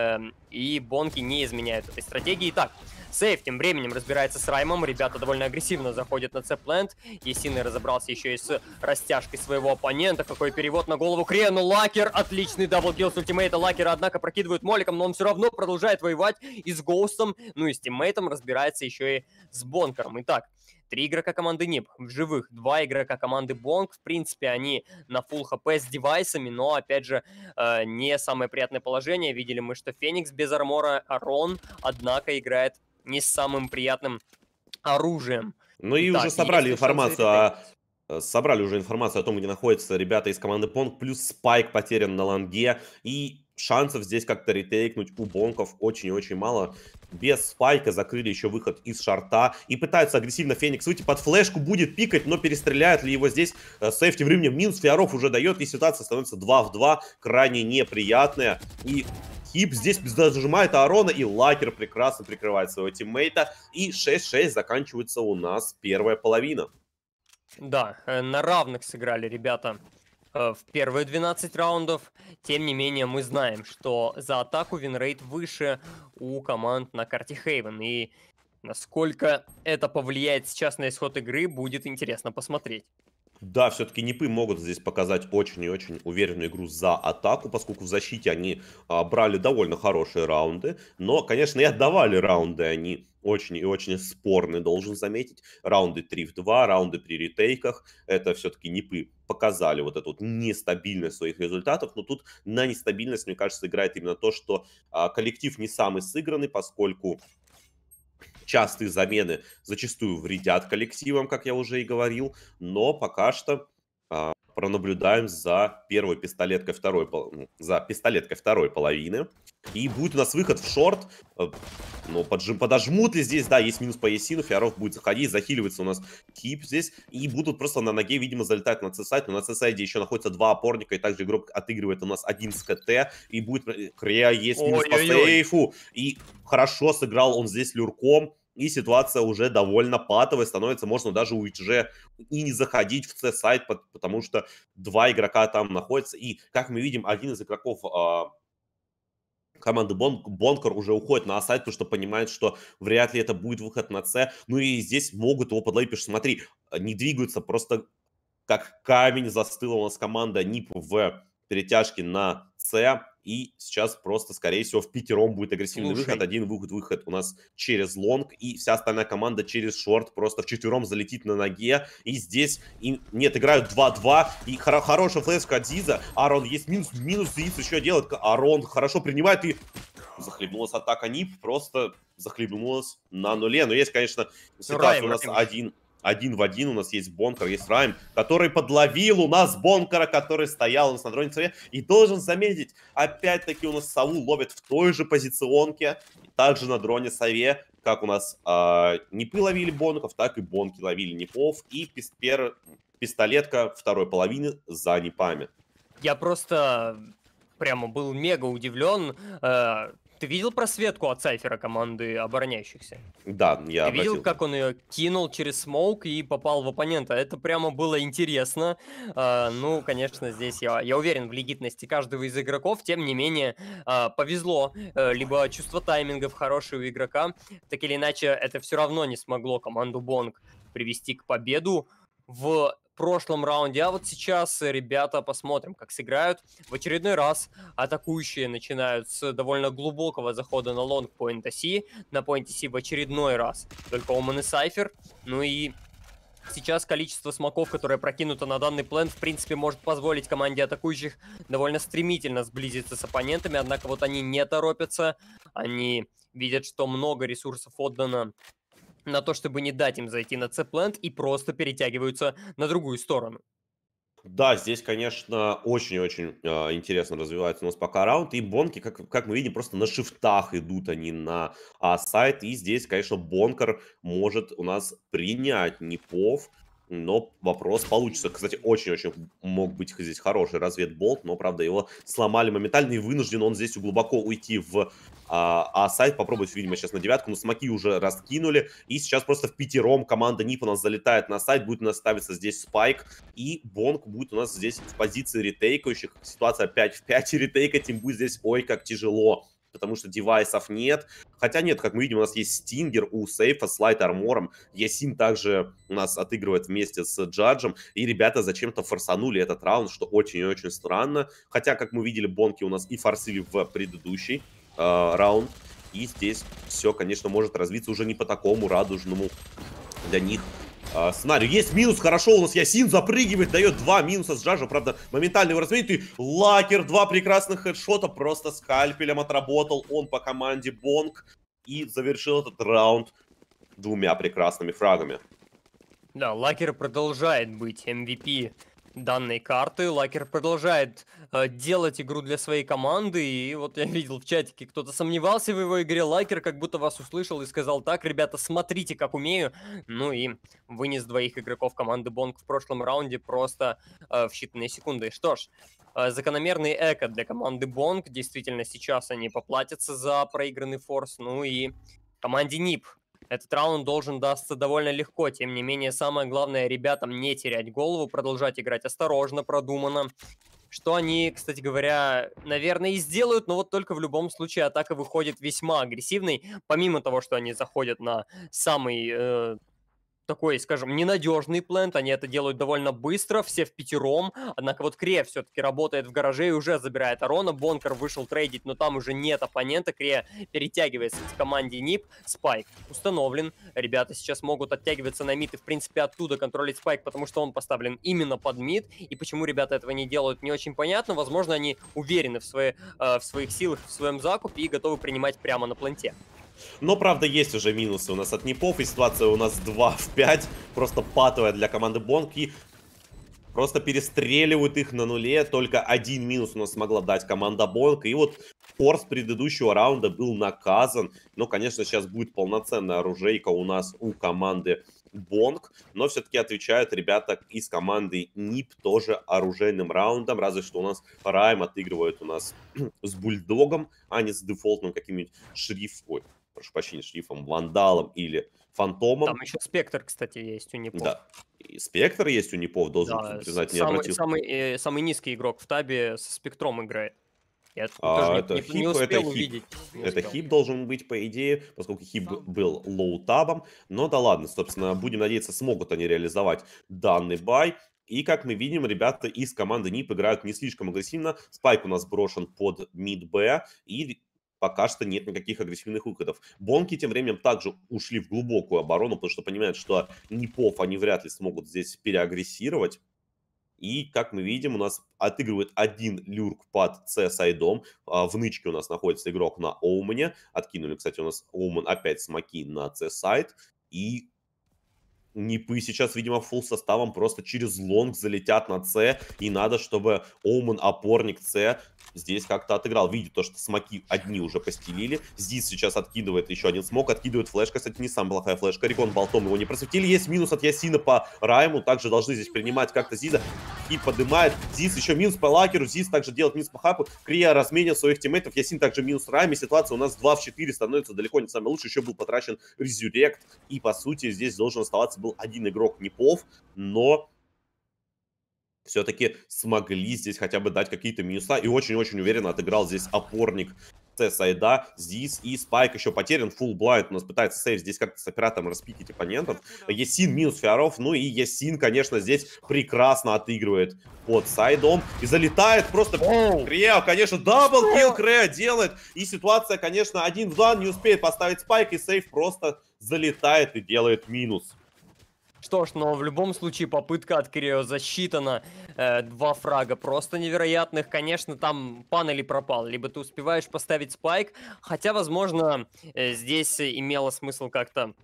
И Бонки не изменяют этой стратегии. Итак, Сейф тем временем разбирается с Раймом. Ребята довольно агрессивно заходят на Цепленд. Есины разобрался еще и с растяжкой своего оппонента. Какой перевод на голову Крену. Лакер. Отличный даблкилл с ультимейта Лакера. Однако прокидывают моликом, но он все равно продолжает воевать и с Гоустом. Ну и с тиммейтом разбирается еще и с Бонкером. Итак, 3 игрока команды НИП в живых, 2 игрока команды Бонг. В принципе, они на фулл хп с девайсами, но, опять же, не самое приятное положение. Видели мы, что Феникс без армора, Арон, однако, играет не с самым приятным оружием. Ну и Итак, уже собрали есть ли шансы информацию собрали уже информацию о том, где находятся ребята из команды Бонг, плюс Спайк потерян на лонге, и шансов здесь как-то ретейкнуть у Бонков очень и очень мало. Без Спайка закрыли еще выход из шарта, и пытаются агрессивно Феникс выйти под флешку, будет пикать, но перестреляет ли его здесь Сейф тем временем минус, Фиаров уже дает, и ситуация становится 2 в 2, крайне неприятная, и Хип здесь зажимает Арона, и Лакер прекрасно прикрывает своего тиммейта, и 6-6 заканчивается у нас первая половина. Да, на равных сыграли ребята в первые 12 раундов. Тем не менее, мы знаем, что за атаку винрейт выше у команд на карте Хейвен. И насколько это повлияет сейчас на исход игры, будет интересно посмотреть. Да, все-таки Нипы могут здесь показать очень и очень уверенную игру за атаку, поскольку в защите они брали довольно хорошие раунды. Но, конечно, и отдавали раунды они очень и очень спорные, должен заметить. Раунды 3 в 2, раунды при ретейках. Это все-таки Нипы показали вот эту вот нестабильность своих результатов. Но тут на нестабильность, мне кажется, играет именно то, что коллектив не самый сыгранный, поскольку частые замены зачастую вредят коллективам, как я уже и говорил, но пока что пронаблюдаем за первой пистолеткой второй половины. И будет у нас выход в шорт. Но подожмут ли здесь? Да, есть минус по Есину. Фиаров будет заходить. Захиливается у нас Кип здесь. И будут просто на ноге, видимо, залетать на С-сайд. Но на С-сайде еще находится два опорника. И также игрок отыгрывает у нас один с КТ. И будет... Крея есть минус по Ой-ой-ой. сейфу. И хорошо сыграл он здесь люрком. И ситуация уже довольно патовая становится. Можно даже у ИТЖ и не заходить в С-сайд, потому что два игрока там находятся. И, как мы видим, один из игроков... команды Бонкер уже уходит на сайт, потому что понимает, что вряд ли это будет выход на С. Ну и здесь могут его подловить, потому что, смотри, не двигаются, просто как камень застыла у нас команда НИП в перетяжке на С. И сейчас просто, скорее всего, в пятером будет агрессивный выход. Слушай, Один выход у нас через лонг. И вся остальная команда через шорт просто вчетвером залетит на ноге. И здесь нет, играют 2-2. И хорошая флешка от Зиза. Арон есть минус Зиз еще делает. Арон хорошо принимает и... Захлебнулась атака НИП, просто захлебнулась на нуле. Но есть, конечно, ситуация у нас один в один. У нас есть Бонкер, есть Райм, который подловил у нас Бонкера, который стоял у нас на дроне Сове. И должен заметить, опять-таки у нас Сову ловят в той же позиционке, также на дроне Сове, как у нас Нипы ловили Бонков, так и Бонки ловили Нипов. И пистолетка второй половины за Нипами. я просто прямо был мега удивлен. Ты видел просветку от Сайфера команды обороняющихся? Да, я Ты видел, обратил. как он ее кинул через смоук и попал в оппонента? Это прямо было интересно. Ну, конечно, здесь я уверен в легитимности каждого из игроков. Тем не менее, повезло. Либо чувство таймингов хорошее у игрока. Так или иначе, это все равно не смогло команду Бонг привести к победу в прошлом раунде. А вот сейчас, ребята, посмотрим, как сыграют. В очередной раз атакующие начинают с довольно глубокого захода на лонг поинта Си. На поинте Си в очередной раз только Оман и Сайфер. Ну и сейчас количество смоков, которое прокинуто на данный план, в принципе, может позволить команде атакующих довольно стремительно сблизиться с оппонентами. Однако вот они не торопятся. Они видят, что много ресурсов отдано на то, чтобы не дать им зайти на C-плент, и просто перетягиваются на другую сторону. Да, здесь, конечно, очень-очень интересно развивается у нас пока раунд. И Бонки, как мы видим, просто на шифтах идут они на сайт. И здесь, конечно, Бонкер может у нас принять Непов. Но вопрос получится. Кстати, очень-очень мог быть здесь хороший разведболт, но, правда, его сломали моментально, и вынужден он здесь глубоко уйти в сайт. Попробовать, видимо, сейчас на девятку, но смоки уже раскинули. И сейчас просто в пятером команда НИП у нас залетает на сайт, будет у нас ставиться здесь спайк. И Бонг будет у нас здесь в позиции ретейкающих. Ситуация 5 в 5, и ретейкать им будет здесь ой как тяжело, потому что девайсов нет. Хотя нет, как мы видим, у нас есть Стингер у Сейфа с Лайт Армором. Ясин также у нас отыгрывает вместе с Джаджем. И ребята зачем-то форсанули этот раунд, что очень и очень странно. Хотя, как мы видели, Бонки у нас и форсили в предыдущий раунд. И здесь все, конечно, может развиться уже не по такому радужному для них сценарию. Есть минус, хорошо, у нас Ясин запрыгивает, дает 2 минуса с Джаджа, правда, моментально его разменит, и Лакер, 2 прекрасных хедшота, просто скальпелем отработал он по команде Бонг и завершил этот раунд 2 прекрасными фрагами. Да, Лакер продолжает быть MVP данной карты. Лакер продолжает делать игру для своей команды. И вот я видел в чатике, кто-то сомневался в его игре. Лакер как будто вас услышал и сказал: так, ребята, смотрите, как умею. Ну и вынес двоих игроков команды Бонг в прошлом раунде просто в считанные секунды. Что ж, закономерный эко для команды Бонг. Действительно, сейчас они поплатятся за проигранный форс. Ну и команде НИП этот раунд должен дастся довольно легко. Тем не менее, самое главное ребятам не терять голову, продолжать играть осторожно, продуманно. Что они, кстати говоря, наверное, и сделают, но вот только в любом случае атака выходит весьма агрессивной. Помимо того, что они заходят на самый такой, скажем, ненадежный плент, они это делают довольно быстро, все в пятером, однако вот Крея все-таки работает в гараже и уже забирает Арона. Бонкер вышел трейдить, но там уже нет оппонента, Крея перетягивается к команде НИП, Спайк установлен, ребята сейчас могут оттягиваться на мид и в принципе оттуда контролить Спайк, потому что он поставлен именно под мид, и почему ребята этого не делают, не очень понятно, возможно, они уверены в своих силах, в своем закупе и готовы принимать прямо на пленте. Но, правда, есть уже минусы у нас от Непов, и ситуация у нас 2 в 5. Просто патовая для команды Бонг. И просто перестреливают их на нуле. Только один минус у нас смогла дать команда Бонг. И вот форс предыдущего раунда был наказан. Но, конечно, сейчас будет полноценная оружейка у нас у команды Бонг. Но все-таки отвечают ребята из команды НИП тоже оружейным раундом. Разве что у нас Райм отыгрывает у нас с Бульдогом, а не с дефолтным каким-нибудь шрифтом. Ой, прошу прощения, шрифтом, Вандалом или Фантомом. Там еще Спектр, кстати, есть у Непов. Да. И Спектр есть у Непов, должен Да, признать, не обратил. самый низкий игрок в табе со Спектром играет. Я тоже Это не хип, это успел хип. увидеть. Не Это успел. хип должен быть, по идее, поскольку хип был лоу-табом. Но да ладно, собственно, будем надеяться, смогут они реализовать данный бай. И, как мы видим, ребята из команды НИП играют не слишком агрессивно. Спайк у нас брошен под мид-Б. И пока что нет никаких агрессивных выходов. Бонки тем временем также ушли в глубокую оборону, потому что понимают, что НИПов они вряд ли смогут здесь переагрессировать. И, как мы видим, у нас отыгрывает один люрк под С-сайдом. В нычке у нас находится игрок на Оумене. Откинули, кстати, у нас Оумен опять смоки на С-сайд. И Нипы сейчас, видимо, фулл составом просто через лонг залетят на С. И надо, чтобы Оумен, опорник С, здесь как-то отыграл. Видит то, что смоки одни уже постелили. Здесь сейчас откидывает еще один смок. Откидывает флешка. Кстати, не самая плохая флешка. Рекон болтом его не просветили. Есть минус от Ясина по Райму. Также должны здесь принимать как-то Зиза. Хип поднимает. Зиз еще минус по лакеру. Зиз также делает минус по хапу. Крия разменит своих тиммейтов. Ясин также минус Райме. Ситуация у нас 2 в 4 становится далеко не самой лучшей. Еще был потрачен Резюрект. И, по сути, здесь должен оставаться был один игрок Непов, но все-таки смогли здесь хотя бы дать какие-то минуса. И очень-очень уверенно отыграл здесь опорник С-сайда. Здесь и Спайк еще потерян. Фулл блайнд у нас пытается сейв здесь как-то с оператором распикить оппонентов. Ясин минус Фиаров. Ну и Ясин, конечно, здесь прекрасно отыгрывает под сайдом. И залетает просто Крео, конечно, даблкил Крео делает. И ситуация, конечно, 1 в 2. Не успеет поставить Спайк. И сейв просто залетает и делает минус. Что ж, но в любом случае попытка от Кирио засчитана. 2 фрага просто невероятных. Конечно, там панели пропал. Либо ты успеваешь поставить спайк, хотя, возможно, здесь имело смысл как-то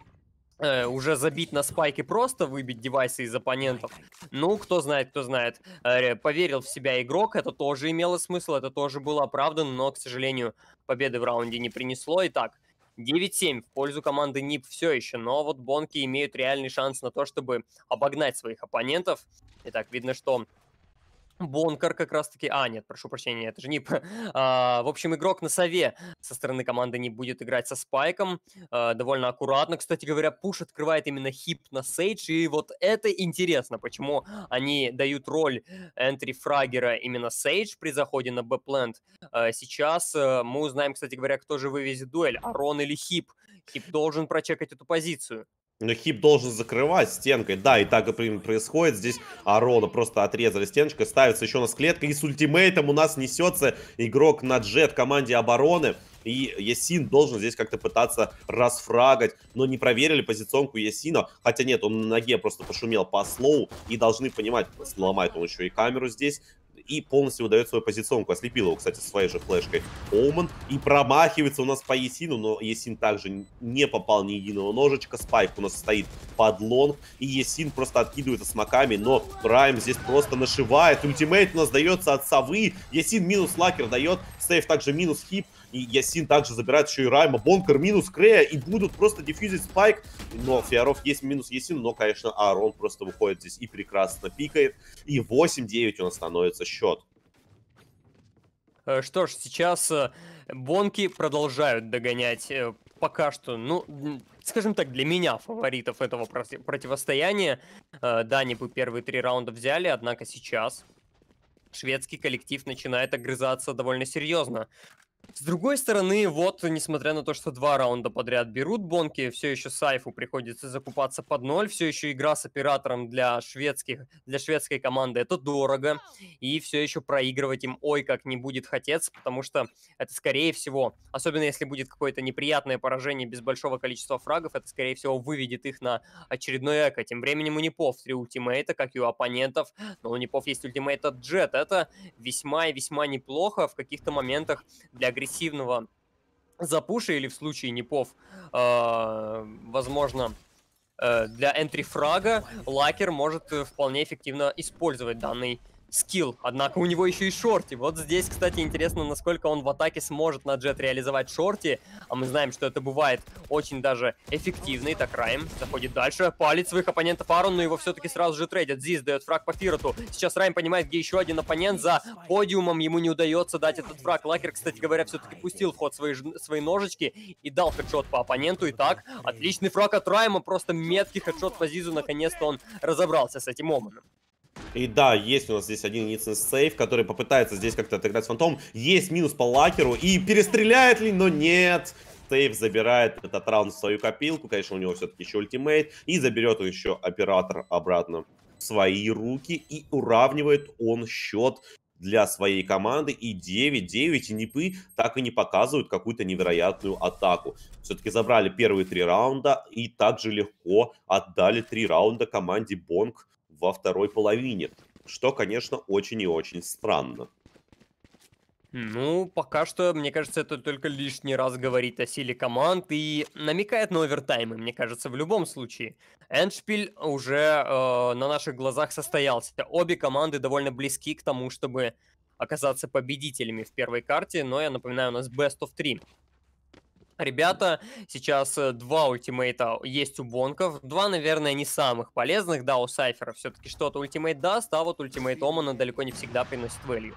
уже забить на спайк и просто выбить девайсы из оппонентов. Ну, кто знает, кто знает. Поверил в себя игрок, это тоже имело смысл, это тоже было оправдано, но, к сожалению, победы в раунде не принесло. Итак, 9-7 в пользу команды НИП все еще, но вот Бонки имеют реальный шанс на то, чтобы обогнать своих оппонентов. Итак, видно, что Бонкар как раз-таки... А, нет, прошу прощения, это же НИП. В общем, игрок на сове со стороны команды НИП будет играть со спайком. Довольно аккуратно. Кстати говоря, пуш открывает именно хип на Сейдж. И вот это интересно, почему они дают роль энтри-фрагера именно Сейдж при заходе на Б-плент. Сейчас мы узнаем, кстати говоря, кто же вывезет дуэль, Арон или Хип. Хип должен прочекать эту позицию. Но Хип должен закрывать стенкой. Да, и так и происходит. Здесь Арона просто отрезали стеночкой. Ставится еще у нас клетка. И с ультимейтом у нас несется игрок на Джет команде обороны. И Ясин должен здесь как-то пытаться расфрагать. Но не проверили позиционку Ясина. Хотя нет, он на ноге просто пошумел по слоу. И должны понимать, сломает он еще и камеру здесь. И полностью выдает свою позиционку. Ослепил его, кстати, своей же флешкой Оумен. И промахивается у нас по Ясину. Но Ясин также не попал ни единого ножичка. Спайк у нас стоит под лонг. И Ясин просто откидывается смоками. Но Райм здесь просто нашивает. Ультимейт у нас дается от совы. Ясин минус лакер дает. Сейф также минус хип. И Ясин также забирает еще и Райма. Бонкер минус Крея. И будут просто дефьюзить Спайк. Но Фиаров есть минус Ясин. Но, конечно, Арон просто выходит здесь и прекрасно пикает. И 8-9 у нас становится счет. Что ж, сейчас Бонки продолжают догонять пока что, ну, скажем так, для меня фаворитов этого противостояния. Да, Нипы первые 3 раунда взяли, однако сейчас шведский коллектив начинает огрызаться довольно серьезно. С другой стороны, вот, несмотря на то, что 2 раунда подряд берут Бонки, все еще Сайфу приходится закупаться под 0, все еще игра с оператором для шведской команды это дорого, и все еще проигрывать им ой как не будет хотеться, потому что это скорее всего, особенно если будет какое-то неприятное поражение без большого количества фрагов, это скорее всего выведет их на очередной эко. Тем временем у Непов 3 ультимейта, как и у оппонентов, но у Непов есть ультимейт от Джет, это весьма и весьма неплохо в каких-то моментах для агрессивного запуша или в случае Непов, возможно, для энтри-фрага Лакер может вполне эффективно использовать данный скилл, однако у него еще и шорти. Вот здесь, кстати, интересно, насколько он в атаке сможет на джет реализовать шорти, а мы знаем, что это бывает очень даже эффективно. И так Райм заходит дальше, палит своих оппонентов Арон, но его все-таки сразу же трейдят. Зиз дает фраг по Фироту. Сейчас Райм понимает, где еще один оппонент, за подиумом ему не удается дать этот фраг. Лакер, кстати говоря, все-таки пустил в ход свои ножички и дал хедшот по оппоненту. Итак, отличный фраг от Райма, просто меткий хедшот по Зизу, наконец-то он разобрался с этим оманом. И да, есть у нас здесь один единственный сейф, который попытается здесь как-то отыграть с фантом. Есть минус по лакеру. И перестреляет ли? Но нет. Сейф забирает этот раунд в свою копилку. Конечно, у него все-таки еще ультимейт. И заберет он еще оператор обратно в свои руки. И уравнивает он счет для своей команды. И 9-9. И Нипы так и не показывают какую-то невероятную атаку. Все-таки забрали первые 3 раунда. И также легко отдали 3 раунда команде Бонг во второй половине, что, конечно, очень и очень странно. Ну, пока что, мне кажется, это только лишний раз говорит о силе команд и намекает на овертаймы, мне кажется, в любом случае. Эндшпиль уже на наших глазах состоялся. Обе команды довольно близки к тому, чтобы оказаться победителями в первой карте, но я напоминаю, у нас Best of 3. Ребята, сейчас 2 ультимейта есть у Бонков. 2, наверное, не самых полезных. Да, у Сайфера все-таки что-то ультимейт даст, а вот ультимейт Омана далеко не всегда приносит value.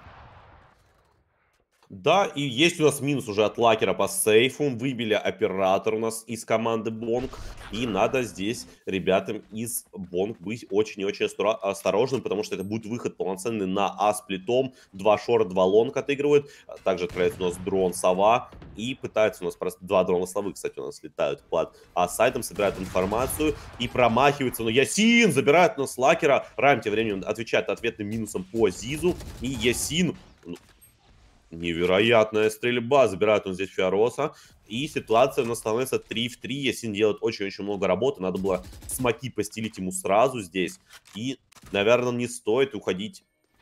Да, и есть у нас минус уже от лакера по сейфу. Выбили оператор у нас из команды Бонг. И надо здесь ребятам из Бонг быть очень и очень осторожным, потому что это будет выход полноценный на А с плитом. 2 шорт, 2 лонг отыгрывают. Также отправляется у нас дрон Сова. И пытается у нас просто 2 дрона Совы, кстати, у нас летают под А-сайтом, собирают информацию и промахивается. Но Ясин забирает у нас лакера. Райм тем временем отвечает ответным минусом по Зизу. И Ясин... Невероятная стрельба. Забирает он здесь Фиароса. И ситуация у нас становится 3 в 3. Ясин делает очень-очень много работы. Надо было смоки постелить ему сразу здесь. И, наверное, не стоит уходить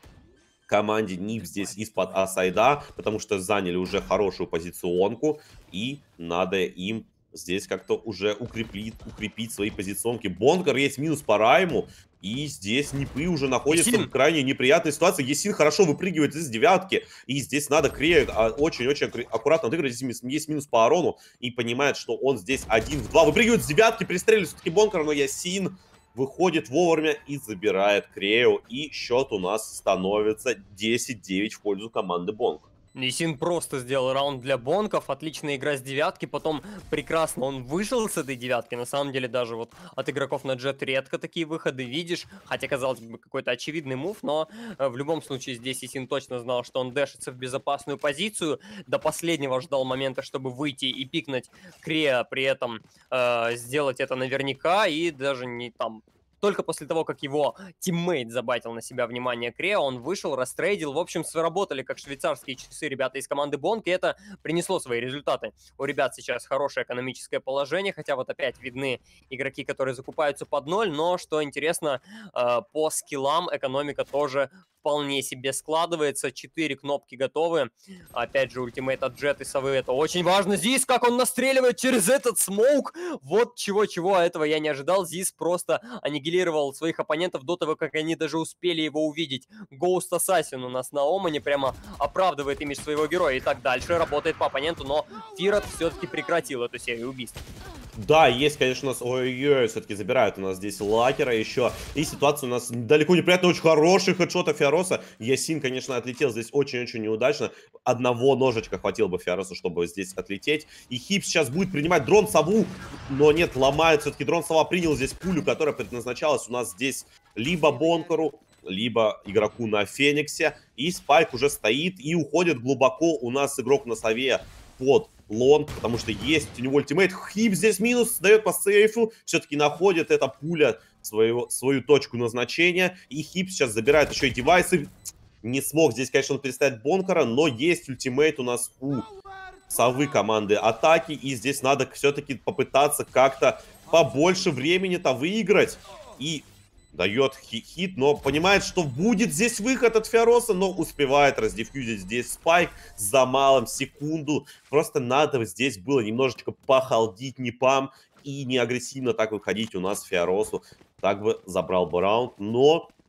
команде НИП здесь из-под А-сайда, потому что заняли уже хорошую позиционку. И надо им здесь как-то уже укрепить свои позиционки. Бонгар есть минус по Райму. И здесь Нипы уже находятся в крайне неприятной ситуации. Есин хорошо выпрыгивает из девятки. И здесь надо Крея очень-очень аккуратно отыгрывать. Здесь есть минус по Арону. И понимает, что он здесь 1 в 2. Выпрыгивает с девятки, перестреливает все-таки Бонкар, но Ясин выходит вовремя и забирает Крею. И счет у нас становится 10-9 в пользу команды Бонг. Ясин просто сделал раунд для Бонков, отличная игра с девятки, потом прекрасно он вышел с этой девятки, на самом деле даже вот от игроков на джет редко такие выходы видишь, хотя казалось бы какой-то очевидный мув, но в любом случае здесь Ясин точно знал, что он дэшится в безопасную позицию, до последнего ждал момента, чтобы выйти и пикнуть Крея, при этом сделать это наверняка и даже не там... Только после того, как его тиммейт забайтил на себя внимание Креа, он вышел, растрейдил. В общем, сработали как швейцарские часы ребята из команды Бонг, и это принесло свои результаты. У ребят сейчас хорошее экономическое положение, хотя вот опять видны игроки, которые закупаются под ноль, но, что интересно, по скиллам экономика тоже вполне себе складывается. 4 кнопки готовы. Опять же, ультимейт от Джет и Совы. Это очень важно. Зис, как он настреливает через этот смоук. Вот чего-чего, этого я не ожидал. Зис просто аннигилировал своих оппонентов до того, как они даже успели его увидеть. Ghost Assassin у нас на Омане прямо оправдывает имидж своего героя. И так дальше работает по оппоненту, но Фирот все-таки прекратил эту серию убийств. Да, есть, конечно, у нас... Ой-ой-ой, все-таки забирают у нас здесь лакера еще. И ситуация у нас далеко неприятная, очень хороший хедшот от Фиароса. Ясин, конечно, отлетел здесь очень-очень неудачно. Одного ножичка хватило бы Фиаросу, чтобы здесь отлететь. И Хип сейчас будет принимать дрон Сову, но нет, ломает все-таки дрон Сова. Принял здесь пулю, которая предназначалась у нас здесь либо Бонкару, либо игроку на Фениксе. И Спайк уже стоит и уходит глубоко у нас игрок на Сове под лонг, потому что есть у него ультимейт. Хип здесь минус, дает по сейфу. Все-таки находит эта пуля свою точку назначения. И Хип сейчас забирает еще и девайсы. Не смог здесь, конечно, он переставить Бонкара, но есть ультимейт у нас у Совы команды атаки. И здесь надо все-таки попытаться как-то побольше времени-то выиграть. И дает хит, но понимает, что будет здесь выход от Фиароса, но успевает раздефьюзить здесь Спайк за малым секунду. Просто надо здесь было немножечко похалдить Нипам и не агрессивно так выходить у нас Фиаросу. Так бы забрал бы раунд, но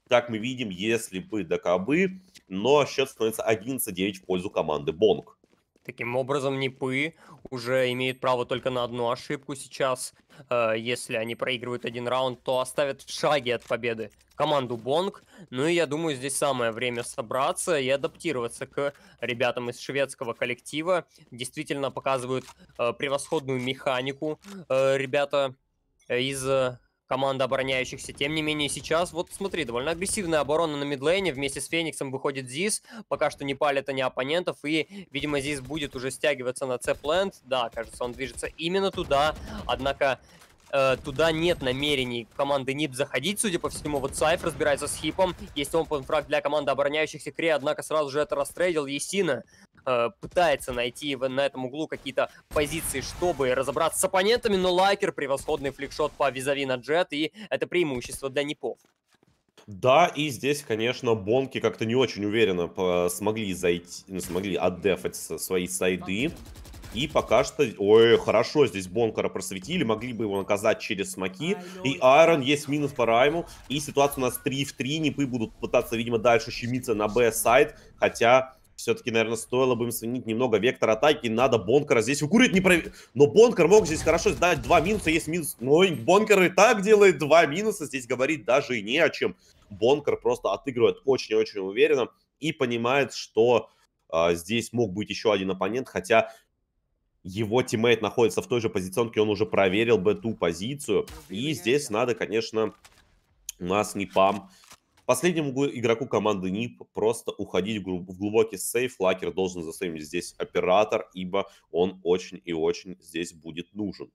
как мы видим, если бы да кабы, но счет становится 11-9 в пользу команды Бонг. Таким образом, НИПы уже имеют право только на одну ошибку сейчас. Если они проигрывают один раунд, то оставят в шаге от победы команду Бонг. Ну и я думаю, здесь самое время собраться и адаптироваться к ребятам из шведского коллектива. Действительно показывают превосходную механику ребята из команды обороняющихся. Тем не менее, сейчас, вот смотри, довольно агрессивная оборона на мидлейне. Вместе с Фениксом выходит Зис. Пока что не палят они оппонентов. И, видимо, Зис будет уже стягиваться на Цепленд. Да, кажется, он движется именно туда. Однако туда нет намерений команды НИП заходить, судя по всему. Вот Сайф разбирается с Хипом. Есть опен фраг для команды обороняющихся Кре, однако сразу же это растрейдил Есина. Пытается найти на этом углу какие-то позиции, чтобы разобраться с оппонентами, но Лайкер превосходный фликшот по визави на Джет, и это преимущество для НИПов. Да, и здесь, конечно, Бонки как-то не очень уверенно смогли зайти, ну, смогли отдефать свои сайды. И пока что, ой, хорошо, здесь Бонкара просветили, могли бы его наказать через смоки. И Айрон есть минус по Райму. И ситуация у нас 3 в 3. Нипы будут пытаться, видимо, дальше щемиться на Б-сайд. Хотя, все-таки, наверное, стоило бы им сменить немного вектор атаки. Надо Бонкара здесь укурить. Но Бонкар мог здесь хорошо сдать 2 минуса. Есть минус. Но Бонкар и так делает 2 минуса. Здесь говорить даже и не о чем. Бонкар просто отыгрывает очень-очень уверенно. И понимает, что здесь мог быть еще один оппонент. Хотя его тиммейт находится в той же позиционке, он уже проверил бы ту позицию. И здесь надо, конечно, у нас НИПам, последнему игроку команды НИП, просто уходить в глубокий сейф. Лакер должен застроить здесь оператор, ибо он очень и очень здесь будет нужен.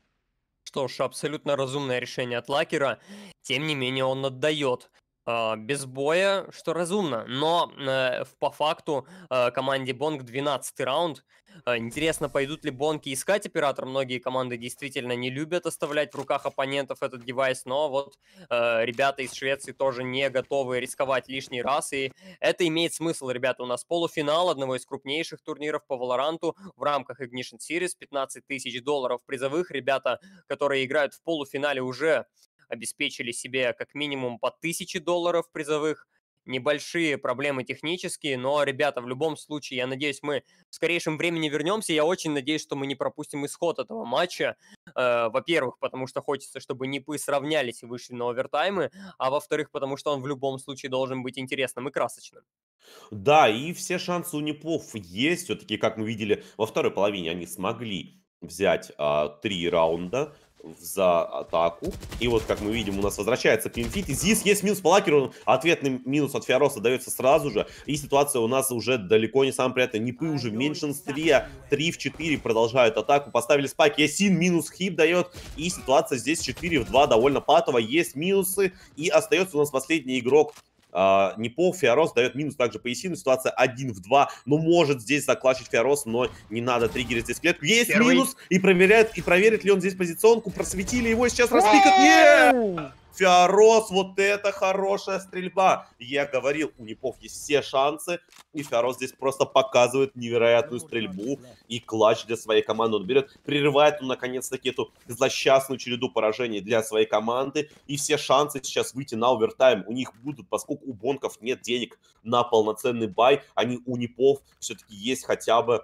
Что ж, абсолютно разумное решение от Лакера. Тем не менее, он отдает без боя, что разумно. Но по факту команде Бонг 12-й раунд. Интересно, пойдут ли Бонги искать оператор. Многие команды действительно не любят оставлять в руках оппонентов этот девайс. Но вот ребята из Швеции тоже не готовы рисковать лишний раз. И это имеет смысл, ребята. У нас полуфинал одного из крупнейших турниров по Валоранту в рамках Ignition Series. 15 тысяч долларов призовых. Ребята, которые играют в полуфинале, уже обеспечили себе как минимум по 1000 долларов призовых. Небольшие проблемы технические, но, ребята, в любом случае, я надеюсь, мы в скорейшем времени вернемся. Я очень надеюсь, что мы не пропустим исход этого матча. Во-первых, потому что хочется, чтобы НИПы сравнялись и вышли на овертаймы, а во-вторых, потому что он в любом случае должен быть интересным и красочным. Да, и все шансы у Непов есть. Все-таки, как мы видели, во второй половине они смогли взять 3 раунда за атаку. И вот, как мы видим, у нас возвращается Клинфит. И здесь есть минус по Лакеру. Ответный минус от Фиароса дается сразу же. И ситуация у нас уже далеко не самая приятная. Нипы уже в меньшинстве. 3 в 4 продолжают атаку. Поставили спайк. Ясин минус хип дает. И ситуация здесь 4 в 2 довольно патовая. Есть минусы. И остается у нас последний игрок. Непов, Фиарос дает минус также по Ясину. Ситуация 1 в 2. Ну, может здесь заклачить Фиарос, но не надо триггерить здесь клетку. Есть минус! И проверит ли он здесь позиционку. Просветили его, сейчас распикат. Нет! Фиарос, вот это хорошая стрельба. Я говорил, у Непов есть все шансы. И Фиарос здесь просто показывает невероятную стрельбу. И клатч для своей команды он берет. Прерывает он, наконец-таки, эту злосчастную череду поражений для своей команды. И все шансы сейчас выйти на овертайм у них будут, поскольку у Бонков нет денег на полноценный бай. Они у Непов все-таки есть хотя бы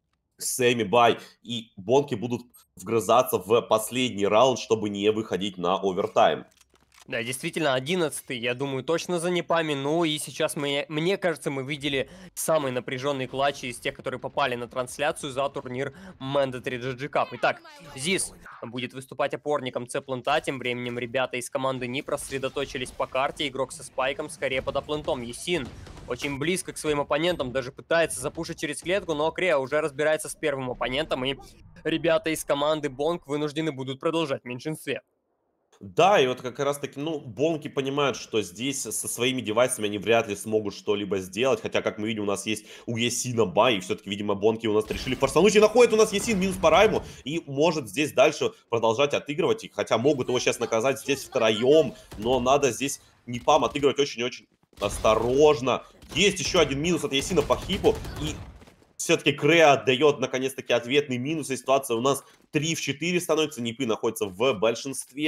семи-бай. И Бонки будут вгрызаться в последний раунд, чтобы не выходить на овертайм. Да, действительно, 11-й, я думаю, точно за Непами. Ну и сейчас мне кажется, мы видели самые напряженные клатчи из тех, которые попали на трансляцию за турнир Mandatory GG Cup. Итак, Зис будет выступать опорником Цеплента. Тем временем ребята из команды НИП рассредоточились по карте. Игрок со спайком скорее под оплентом. Есин очень близко к своим оппонентам, даже пытается запушить через клетку, но Креа уже разбирается с первым оппонентом. И ребята из команды Бонг вынуждены будут продолжать в меньшинстве. Да, и вот как раз таки, ну, Бонки понимают, что здесь со своими девайсами они вряд ли смогут что-либо сделать. Хотя, как мы видим, у нас есть у Ясина бай, и все-таки, видимо, Бонки у нас решили форсануть. И находит у нас Ясин минус по Райму, и может здесь дальше продолжать отыгрывать. Хотя могут его сейчас наказать здесь втроем, но надо здесь Непам отыгрывать очень-очень осторожно. Есть еще один минус от Ясина по хипу, и все-таки Креа отдает наконец-таки ответный минус, и ситуация у нас 3 в 4 становится. Нипы находятся в большинстве.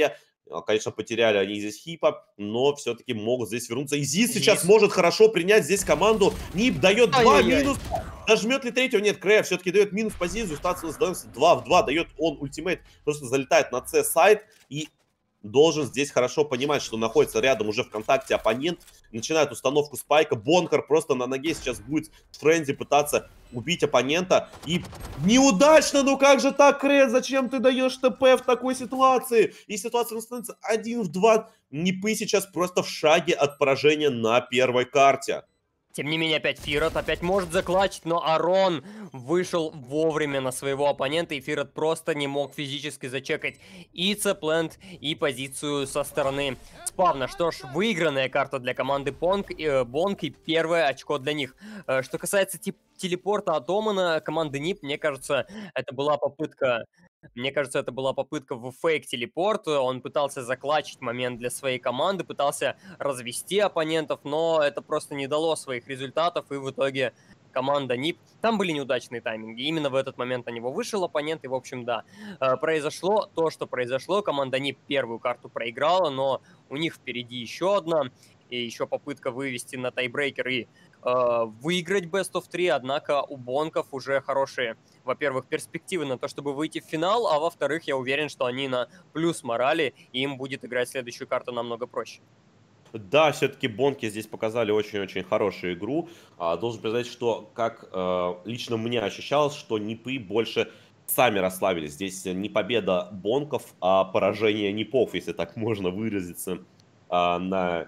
Конечно, потеряли они здесь Хипа, но все-таки могут здесь вернуться. И Зиз сейчас Зис. может хорошо принять здесь команду. Нип дает 2 Ай-яй-яй. минус. Дожмет ли третьего? Нет, Крэя все-таки дает минус позицию. Ситуация сдается 2 в 2. Дает он ультимейт. Просто залетает на С-сайт. И должен здесь хорошо понимать, что находится рядом уже в контакте оппонент. Начинает установку спайка. Бонкар просто на ноге сейчас будет в френде пытаться убить оппонента. И неудачно, ну как же так, Кред? Зачем ты даешь ТП в такой ситуации? И ситуация становится 1 в 2. Нипы сейчас просто в шаге от поражения на первой карте. Тем не менее, опять Фирот опять может заклачить, но Арон вышел вовремя на своего оппонента, и Фирот просто не мог физически зачекать и цеплент, и позицию со стороны спавна. Что ж, выигранная карта для команды Бонг, и первое очко для них. Что касается телепорта от Омана команды НИП, это была попытка мне кажется, это была попытка в фейк-телепорт. Он пытался заклачить момент для своей команды, пытался развести оппонентов, но это просто не дало своих результатов, и в итоге команда НИП... Там были неудачные тайминги. Именно в этот момент на него вышел оппонент, и, в общем, да, произошло то, что произошло. Команда НИП первую карту проиграла, но у них впереди еще одна, и еще попытка вывести на тайбрейкер и выиграть Best of 3, однако у Бонков уже хорошие, во-первых, перспективы на то, чтобы выйти в финал, а во-вторых, я уверен, что они на плюс морали, и им будет играть следующую карту намного проще. Да, все-таки Бонки здесь показали очень-очень хорошую игру. Должен признать, что как лично мне ощущалось, что Нипы больше сами расслабились. Здесь не победа Бонков, а поражение Нипов, если так можно выразиться, на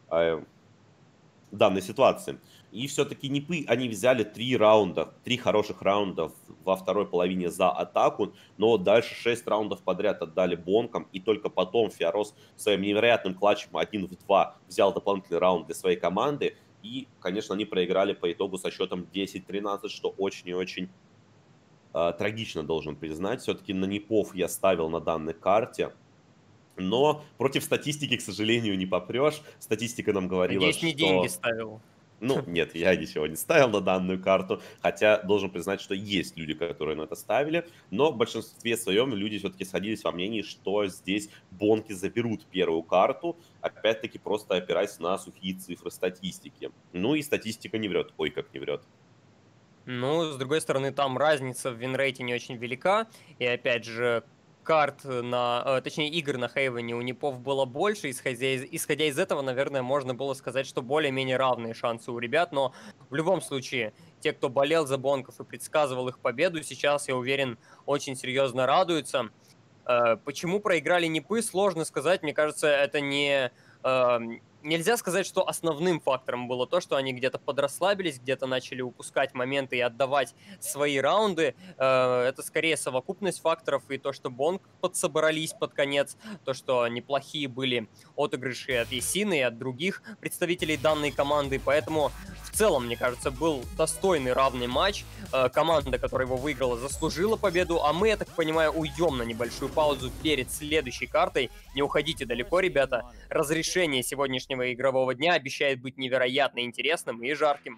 данной ситуации. И все-таки Нипы, они взяли 3 хороших раунда во второй половине за атаку, но дальше 6 раундов подряд отдали Бонкам, и только потом Фиорос своим невероятным клатчем 1 в 2 взял дополнительный раунд для своей команды, и, конечно, они проиграли по итогу со счетом 10-13, что очень и очень трагично, должен признать. Все-таки на Нипов я ставил на данной карте, но против статистики, к сожалению, не попрешь. Статистика нам говорила, Надеюсь, не деньги что ставил. ну, нет, я ничего не ставил на данную карту, хотя должен признать, что есть люди, которые на это ставили, но в большинстве своем люди все-таки сходились во мнении, что здесь Бонки заберут первую карту, опять-таки просто опираясь на сухие цифры статистики. Ну и статистика не врет, ой, как не врет. Ну, с другой стороны, там разница в винрейте не очень велика. И опять же, точнее, игр на Хейвене у Непов было больше. Исходя из этого, наверное, можно было сказать, что более-менее равные шансы у ребят. Но в любом случае, те, кто болел за Бонков и предсказывал их победу, сейчас, я уверен, очень серьезно радуются. Почему проиграли Непы, сложно сказать. Мне кажется, это не... Нельзя сказать, что основным фактором было то, что они где-то подрасслабились, где-то начали упускать моменты и отдавать свои раунды. Это скорее совокупность факторов и то, что Бонг подсобрались под конец, то, что неплохие были отыгрыши от Есины и от других представителей данной команды. Поэтому в целом, мне кажется, был достойный равный матч. Команда, которая его выиграла, заслужила победу, а мы, я так понимаю, уйдем на небольшую паузу перед следующей картой. Не уходите далеко, ребята. Разрешение сегодняшнего игрового дня обещает быть невероятно интересным и жарким.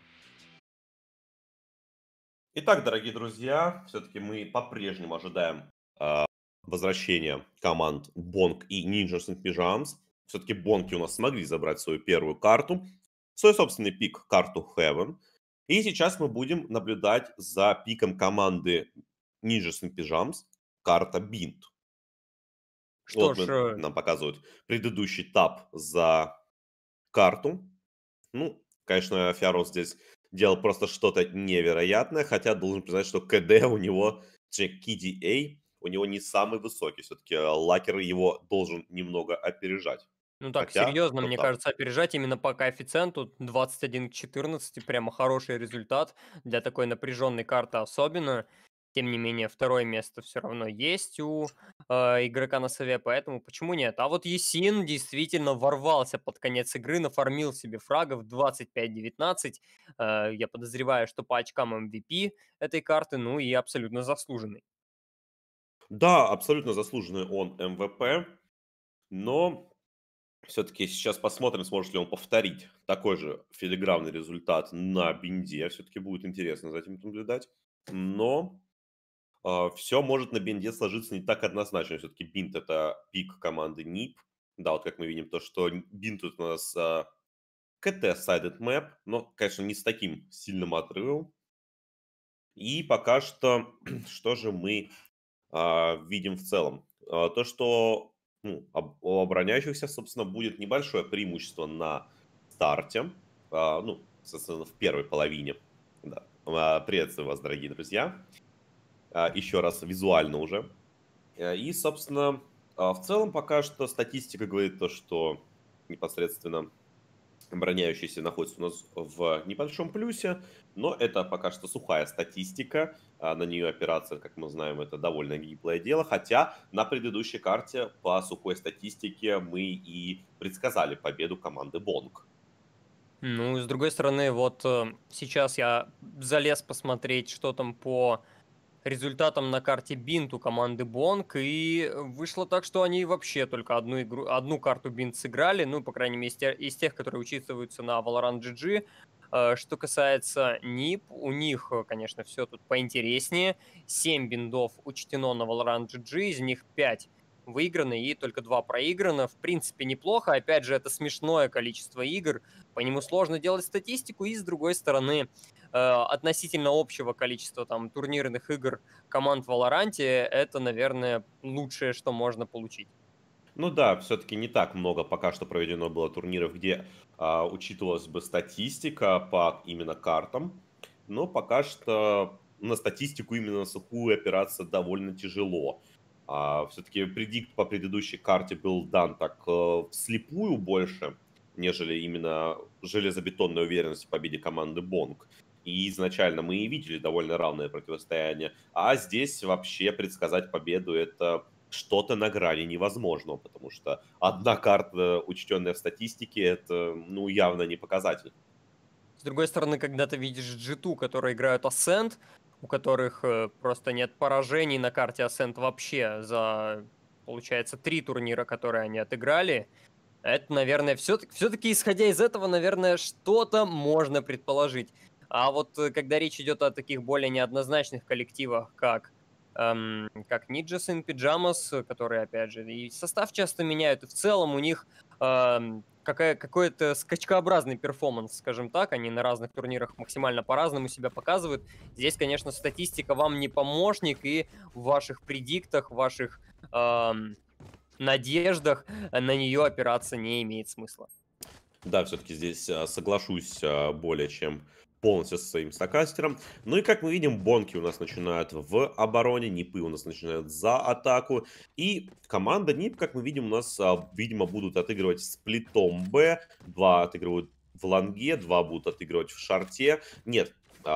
Итак, дорогие друзья, все-таки мы по-прежнему ожидаем возвращения команд Бонг и Ninja St. Pyjamas. Все-таки Бонки у нас смогли забрать свою первую карту, свой собственный пик, карту Heaven. И сейчас мы будем наблюдать за пиком команды Ninja St. Pyjamas, карта Bint. Что Вот ж, нам показывают предыдущий тап за карту. Ну, конечно, Фиарос здесь делал просто что-то невероятное, хотя должен признать, что КД у него, точнее, KDA у него не самый высокий. Все-таки Лакер его должен немного опережать. ну так, Хотя, серьезно, кто мне там. кажется, опережать именно по коэффициенту 21 к 14, прямо хороший результат для такой напряженной карты особенно. Тем не менее, второе место все равно есть у игрока на сове, поэтому почему нет? А вот Есин действительно ворвался под конец игры, нафармил себе фрагов 25-19. Я подозреваю, что по очкам MVP этой карты, ну и абсолютно заслуженный. Да, абсолютно заслуженный он МВП, но все-таки сейчас посмотрим, сможет ли он повторить такой же филигранный результат на бинде. Все-таки будет интересно за этим наблюдать. Но все может на бинде сложиться не так однозначно. Все-таки бинт это пик команды НИП. Да, вот как мы видим, то, что бинт тут у нас КТ-сайдед мэп, но, конечно, не с таким сильным отрывом. И пока что, что же мы видим в целом? То, что ну, у обороняющихся, собственно, будет небольшое преимущество на старте, ну, собственно, в первой половине. Да. Приветствую вас, дорогие друзья. Еще раз визуально уже. И, собственно, в целом пока что статистика говорит то, что непосредственно обороняющийся находится у нас в небольшом плюсе, но это пока что сухая статистика. На нее опираться, как мы знаем, это довольно гиблое дело. Хотя на предыдущей карте по сухой статистике мы и предсказали победу команды Бонг. Ну, и с другой стороны, вот сейчас я залез посмотреть, что там по результатам на карте Бинт у команды Бонг, и вышло так, что они вообще только одну карту Бинт сыграли, ну, по крайней мере, из тех, которые учитываются на Valorant GG. Что касается НИП, у них, конечно, все тут поинтереснее. 7 биндов учтено на Valorant GG, из них 5 выиграны и только 2 проиграно. В принципе, неплохо. Опять же, это смешное количество игр. По нему сложно делать статистику. И, с другой стороны, относительно общего количества там турнирных игр команд в Валоранте, это, наверное, лучшее, что можно получить. Ну да, все-таки не так много пока что проведено было турниров, где учитывалась бы статистика по именно картам, но пока что на статистику именно на сухую опираться довольно тяжело. Все-таки предикт по предыдущей карте был дан так вслепую больше, нежели именно железобетонная уверенность в победе команды Бонг. И изначально мы и видели довольно равное противостояние. А здесь вообще предсказать победу это что-то на грани невозможного, потому что одна карта, учтенная в статистике, это, ну, явно не показатель. С другой стороны, когда ты видишь G2, которые играют Ascent, у которых просто нет поражений на карте Ascent вообще за, получается, 3 турнира, которые они отыграли, это, наверное, все-таки исходя из этого, наверное, что-то можно предположить. А вот когда речь идет о таких более неоднозначных коллективах, как Ninjas in Pyjamas, которые, опять же, и состав часто меняют, и в целом у них какой-то скачкообразный перформанс, скажем так, они на разных турнирах максимально по-разному себя показывают. Здесь, конечно, статистика вам не помощник, и в ваших предиктах, в ваших ам, надеждах на нее опираться не имеет смысла. Да, все-таки здесь соглашусь более чем полностью со своим стокастером. Ну и как мы видим, бонки у нас начинают в обороне, нипы у нас начинают за атаку. И команда нип, как мы видим, у нас, видимо, будут отыгрывать сплитом Б. Два отыгрывают в лонге, два будут отыгрывать в шарте. Нет,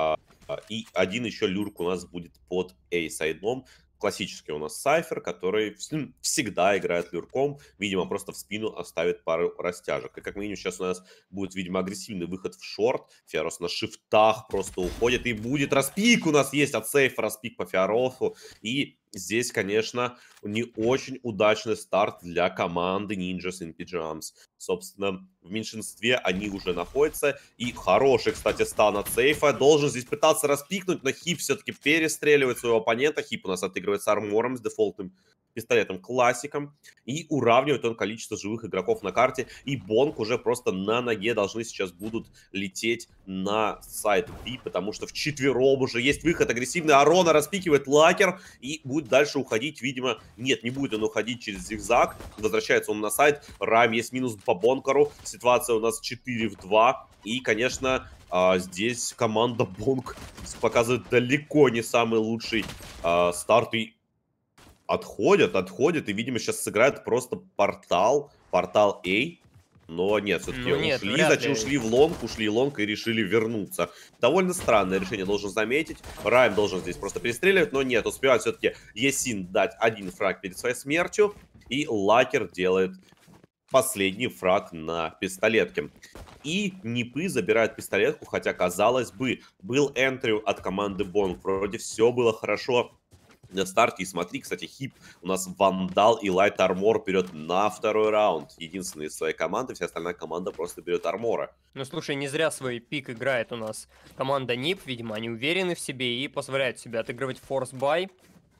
и один еще люрк у нас будет под A-сайдом. Классический у нас Сайфер, который всегда играет люрком, видимо, просто в спину оставит пару растяжек. И как мы видим, сейчас у нас будет, видимо, агрессивный выход в шорт. Фиарос на шифтах просто уходит, и будет распик у нас есть от сейфа, распик по Фиаросу. И здесь, конечно, не очень удачный старт для команды Ninjas in Pyjamas. Собственно, в меньшинстве они уже находятся. И хороший, кстати, стан от сейфа. Должен здесь пытаться распикнуть, но Хип все-таки перестреливает своего оппонента. Хип у нас отыгрывает с армором, с дефолтным пистолетом классиком. И уравнивает он количество живых игроков на карте. И Бонг уже просто на ноге должны сейчас будут лететь на сайт B, потому что вчетвером уже есть выход агрессивный. Арона распикивает лакер и будет дальше уходить, видимо. Нет, не будет он уходить через зигзаг. Возвращается он на сайт. Райм есть минус по Бонкару. Ситуация у нас 4 в 2. И, конечно, здесь команда Бонг показывает далеко не самый лучший старт. И отходят, и, видимо, сейчас сыграют просто портал A. Но нет, все-таки Ну нет, ушли, вряд зачем ли. ушли лонг и решили вернуться. Довольно странное решение, должен заметить. Райм должен здесь просто перестреливать, но нет, успевает все-таки Есин дать один фраг перед своей смертью. И Лакер делает последний фраг на пистолетке. И Нипы забирают пистолетку, хотя, казалось бы, был энтри от команды Бонг. Вроде все было хорошо на старте. И смотри, кстати, Хип у нас Вандал и Лайт Армор берет на второй раунд. Единственный из своей команды, вся остальная команда просто берет Армора. Ну слушай, не зря свой пик играет у нас команда НИП, видимо, они уверены в себе и позволяют себе отыгрывать форс-бай.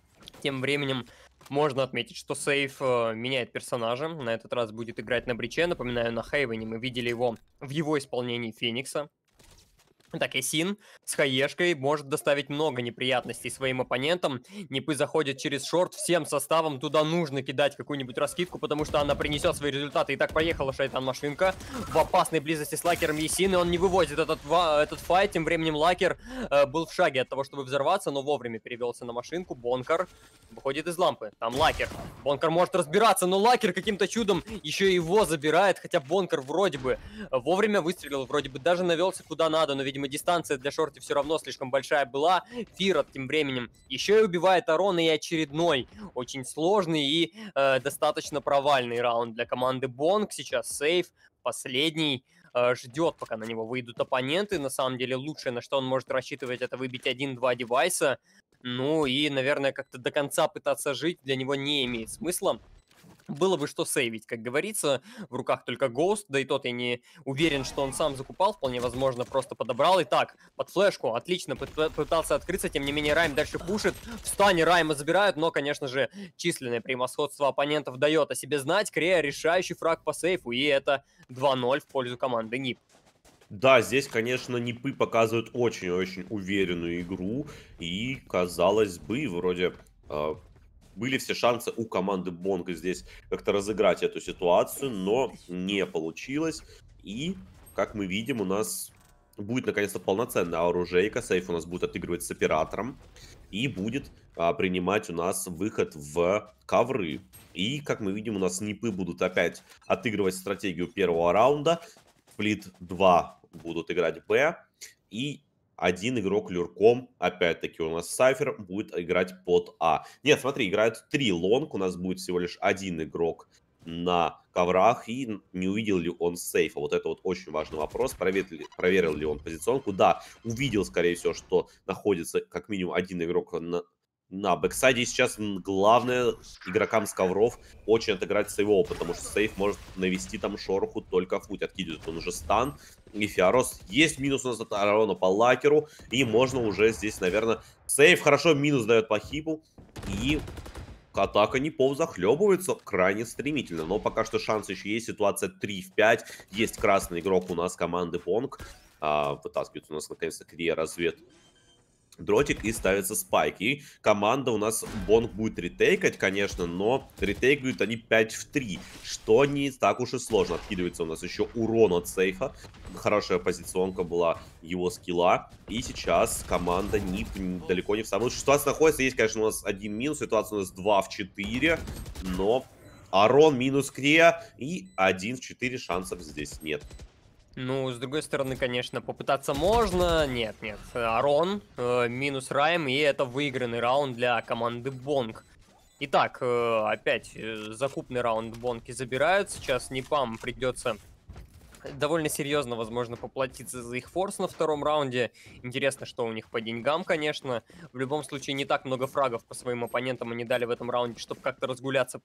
Тем временем можно отметить, что Сейф меняет персонажа. На этот раз будет играть на Бриче. Напоминаю, на Хейвене мы видели его в его исполнении Феникса. Так, Ясин с хаешкой может доставить много неприятностей своим оппонентам. Нипы заходит через шорт всем составом. Туда нужно кидать какую-нибудь раскидку, потому что она принесет свои результаты. Итак, поехала Шайтан-машинка в опасной близости с Лакером Ясин, и он не вывозит этот файт. Тем временем Лакер был в шаге от того, чтобы взорваться, но вовремя перевелся на машинку. Бонкар выходит из лампы. Там Лакер. Бонкар может разбираться, но Лакер каким-то чудом еще и его забирает. Хотя Бонкар вроде бы вовремя выстрелил, вроде бы даже навелся куда надо, но, видимо, дистанция для Шорти все равно слишком большая была. Фирот тем временем еще и убивает Арона, и очередной очень сложный и достаточно провальный раунд для команды Бонг. Сейчас Сейф, последний, ждет, пока на него выйдут оппоненты. На самом деле лучшее, на что он может рассчитывать, это выбить 1-2 девайса. Ну и, наверное, как-то до конца пытаться жить для него не имеет смысла. Было бы что сейвить, как говорится, в руках только Ghost, да и тот я не уверен, что он сам закупал, вполне возможно, просто подобрал. Итак, под флешку, отлично, пытался открыться, тем не менее Райм дальше пушит, в стане Райма забирают, но, конечно же, численное превосходство оппонентов дает о себе знать. Крея решающий фраг по сейфу, и это 2-0 в пользу команды НИП. Да, здесь, конечно, Нипы показывают очень-очень уверенную игру, и, казалось бы, вроде были все шансы у команды Бонга здесь как-то разыграть эту ситуацию, но не получилось. И, как мы видим, у нас будет наконец-то полноценная оружейка. Сейф у нас будет отыгрывать с оператором и будет принимать у нас выход в ковры. И, как мы видим, у нас Нипы будут опять отыгрывать стратегию первого раунда. Сплит 2 будут играть Б. И один игрок люрком, опять-таки у нас Сайфер, будет играть под А. Нет, смотри, играют 3 лонг, у нас будет всего лишь один игрок на коврах, и не увидел ли он сейфа. Вот это вот очень важный вопрос. Проверил ли он позиционку? Да, увидел, скорее всего, что находится как минимум один игрок на бэксайде. Сейчас главное игрокам с ковров очень отыграть сейвово, потому что сейф может навести там шороху только футь. Откидывает он уже стан. И Фиарос. Есть минус у нас от Арона по Лакеру. И можно уже здесь, наверное... Сейф хорошо минус дает по хипу. И атака Нипов захлебывается крайне стремительно. Но пока что шанс еще есть. Ситуация 3 в 5. Есть красный игрок у нас команды Бонг. Вытаскивается у нас наконец-то Крия развед дротик и ставится спайк. И команда у нас Бонг будет ретейкать, конечно, но ретейкают они 5 в 3, что не так уж и сложно. Откидывается у нас еще урон от сейфа. Хорошая позиционка была его скилла. И сейчас команда НИП далеко не в самой лучшей ситуации находится. Есть, конечно, у нас один минус. Ситуация у нас 2 в 4, но Арон минус Крия и 1 в 4 шансов здесь нет. Ну, с другой стороны, конечно, попытаться можно. Нет. Арон, минус Райм, и это выигранный раунд для команды Бонг. Итак, опять закупный раунд Бонги забирают. Сейчас Нипам придется довольно серьезно, возможно, поплатиться за их форс на втором раунде. Интересно, что у них по деньгам, конечно. В любом случае, не так много фрагов по своим оппонентам они дали в этом раунде, чтобы как-то разгуляться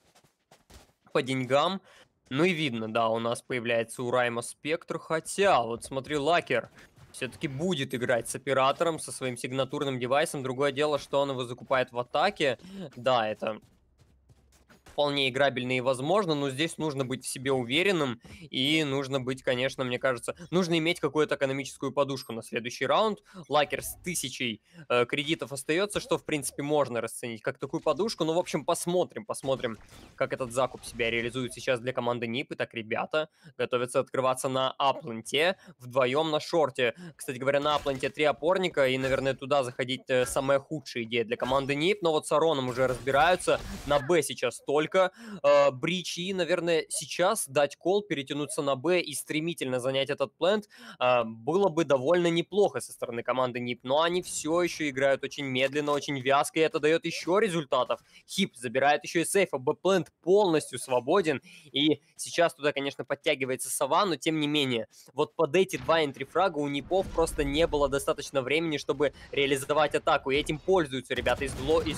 по деньгам. Ну и видно, да, у нас появляется у Райма Спектр, хотя, вот смотри, Лакер все-таки будет играть с оператором, со своим сигнатурным девайсом. Другое дело, что он его закупает в атаке. Да, это вполне играбельно и возможно, но здесь нужно быть в себе уверенным, и нужно быть, конечно, мне кажется, нужно иметь какую-то экономическую подушку на следующий раунд. Лакер с 1000 кредитов остается, что, в принципе, можно расценить как такую подушку. Ну, в общем, посмотрим, как этот закуп себя реализует сейчас для команды НИП. Итак, ребята готовятся открываться на апленте, вдвоем на шорте. Кстати говоря, на апленте 3 опорника, и, наверное, туда заходить самая худшая идея для команды НИП, но вот с Ароном уже разбираются. На Б сейчас только Брич, и, наверное, сейчас дать кол, перетянуться на Б и стремительно занять этот плент было бы довольно неплохо со стороны команды НИП, но они все еще играют очень медленно, очень вязко, и это дает еще результатов. Хип забирает еще и сейф, а Б-плент полностью свободен, и сейчас туда, конечно, подтягивается Сова, но тем не менее, вот под эти 2 энтрифрага у НИПов просто не было достаточно времени, чтобы реализовать атаку, и этим пользуются ребята из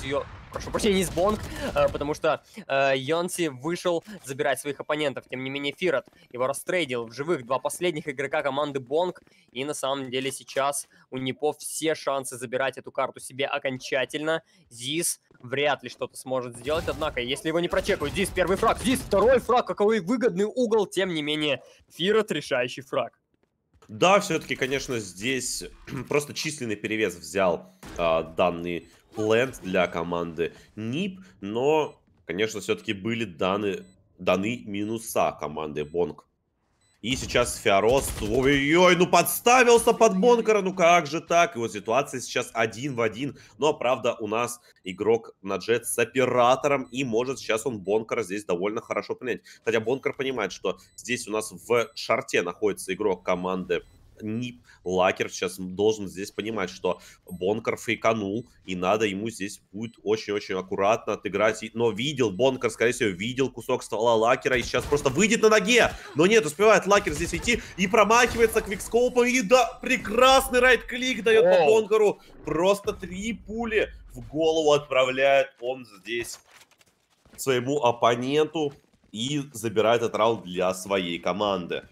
прошу прощения, не Сбонг, потому что Йонси вышел забирать своих оппонентов. Тем не менее, Фирот его растрейдил в живых два последних игрока команды Бонг. И на самом деле сейчас у Непов все шансы забирать эту карту себе окончательно. Зис вряд ли что-то сможет сделать, однако, если его не прочекают, Зис первый фраг, Зис второй фраг, какой выгодный угол, тем не менее, Фирот решающий фраг. Да, все-таки, конечно, здесь просто численный перевес взял данный плент для команды НИП, но, конечно, все-таки были даны минуса команды Бонг. И сейчас Фиорос, ой-ой-ой, ну подставился под Бонкара, ну как же так? И вот ситуация сейчас 1 в 1. Но, правда, у нас игрок на Джет с оператором, и может сейчас он Бонкара здесь довольно хорошо принять. Хотя Бонкар понимает, что здесь у нас в шарте находится игрок команды НИП. Лакер сейчас должен здесь понимать, что Бонкар фейканул, и надо ему здесь будет очень-очень аккуратно отыграть. Но видел, Бонкар, скорее всего, видел кусок ствола Лакера, и сейчас просто выйдет на ноге. Но нет, успевает Лакер здесь идти, и промахивается квикскоупом, и да, прекрасный райт-клик дает по Бонкару. Просто 3 пули в голову отправляет он здесь своему оппоненту и забирает этот раунд для своей команды.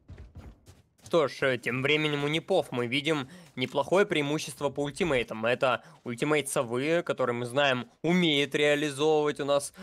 Что ж, тем временем у Непов мы видим неплохое преимущество по ультимейтам. Это ультимейт Совы, который мы знаем умеет реализовывать у нас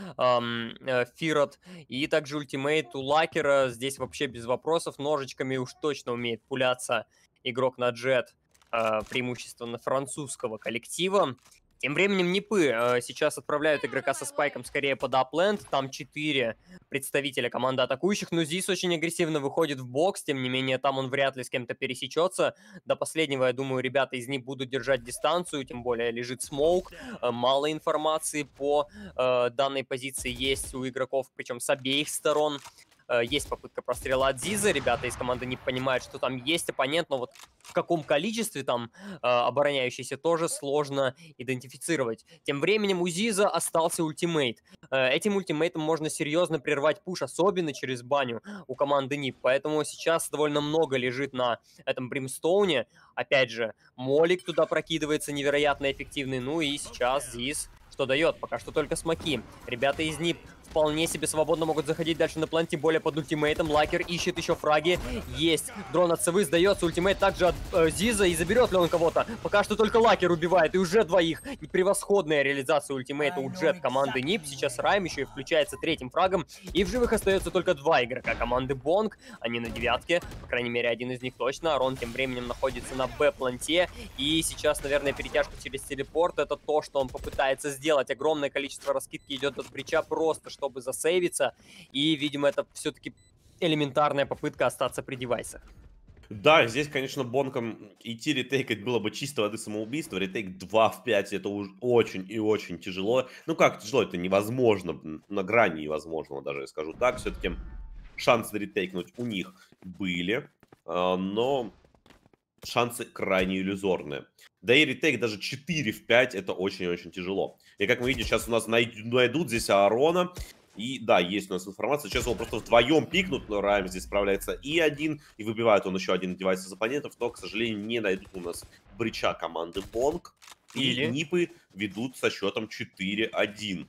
Фирот. И также ультимейт у Лакера здесь вообще без вопросов. Ножичками уж точно умеет пуляться игрок на Джет, преимущественно французского коллектива. Тем временем Непы сейчас отправляют игрока со спайком скорее под апленд. Там 4 представителя команды атакующих. Но Зис очень агрессивно выходит в бокс. Тем не менее, там он вряд ли с кем-то пересечется. До последнего, я думаю, ребята из них будут держать дистанцию. Тем более лежит смоук. Мало информации по данной позиции есть у игроков, причем с обеих сторон. Есть попытка прострела от Зиза, ребята из команды не понимают, что там есть оппонент, но вот в каком количестве там обороняющийся тоже сложно идентифицировать. Тем временем у Зиза остался ультимейт. Этим ультимейтом можно серьезно прервать пуш, особенно через баню у команды НИП, поэтому сейчас довольно много лежит на этом Бримстоуне. Опять же, Молик туда прокидывается невероятно эффективный, ну и сейчас Зиз что дает? Пока что только смоки. Ребята из НИП вполне себе свободно могут заходить дальше на план, тем более под ультимейтом. Лакер ищет еще фраги. Есть. Дрон от Совы, сдается ультимейт также от Зиза. И заберет ли он кого-то? Пока что только Лакер убивает. И уже двоих. Превосходная реализация ультимейта у Джет команды НИП. Сейчас Райм еще и включается третьим фрагом. И в живых остается только 2 игрока команды Бонг. Они на 9-ке. По крайней мере, один из них точно. Арон тем временем находится на Б-планте. И сейчас, наверное, перетяжка через телепорт. Это то, что он попытается сделать. Огромное количество раскидки идет от брича просто, чтобы засейвиться. И, видимо, это все-таки элементарная попытка остаться при девайсах. Да, здесь, конечно, Бонком идти ретейкать было бы чисто воды самоубийство. Ретейк 2 в 5 это уже очень и очень тяжело. Ну как тяжело, это невозможно, на грани невозможного даже, я скажу так. Все-таки шансы ретейкнуть у них были, но шансы крайне иллюзорные. Да и ретейк даже 4 в 5 это очень-очень тяжело. И как мы видим, сейчас у нас найдут здесь Аарона. И да, есть у нас информация. Сейчас его просто вдвоем пикнут, но Райм здесь справляется и один. И выбивает он еще один девайс из оппонентов. Но, к сожалению, не найдут у нас брича команды Бонг. И Нипы ведут со счетом 4-1.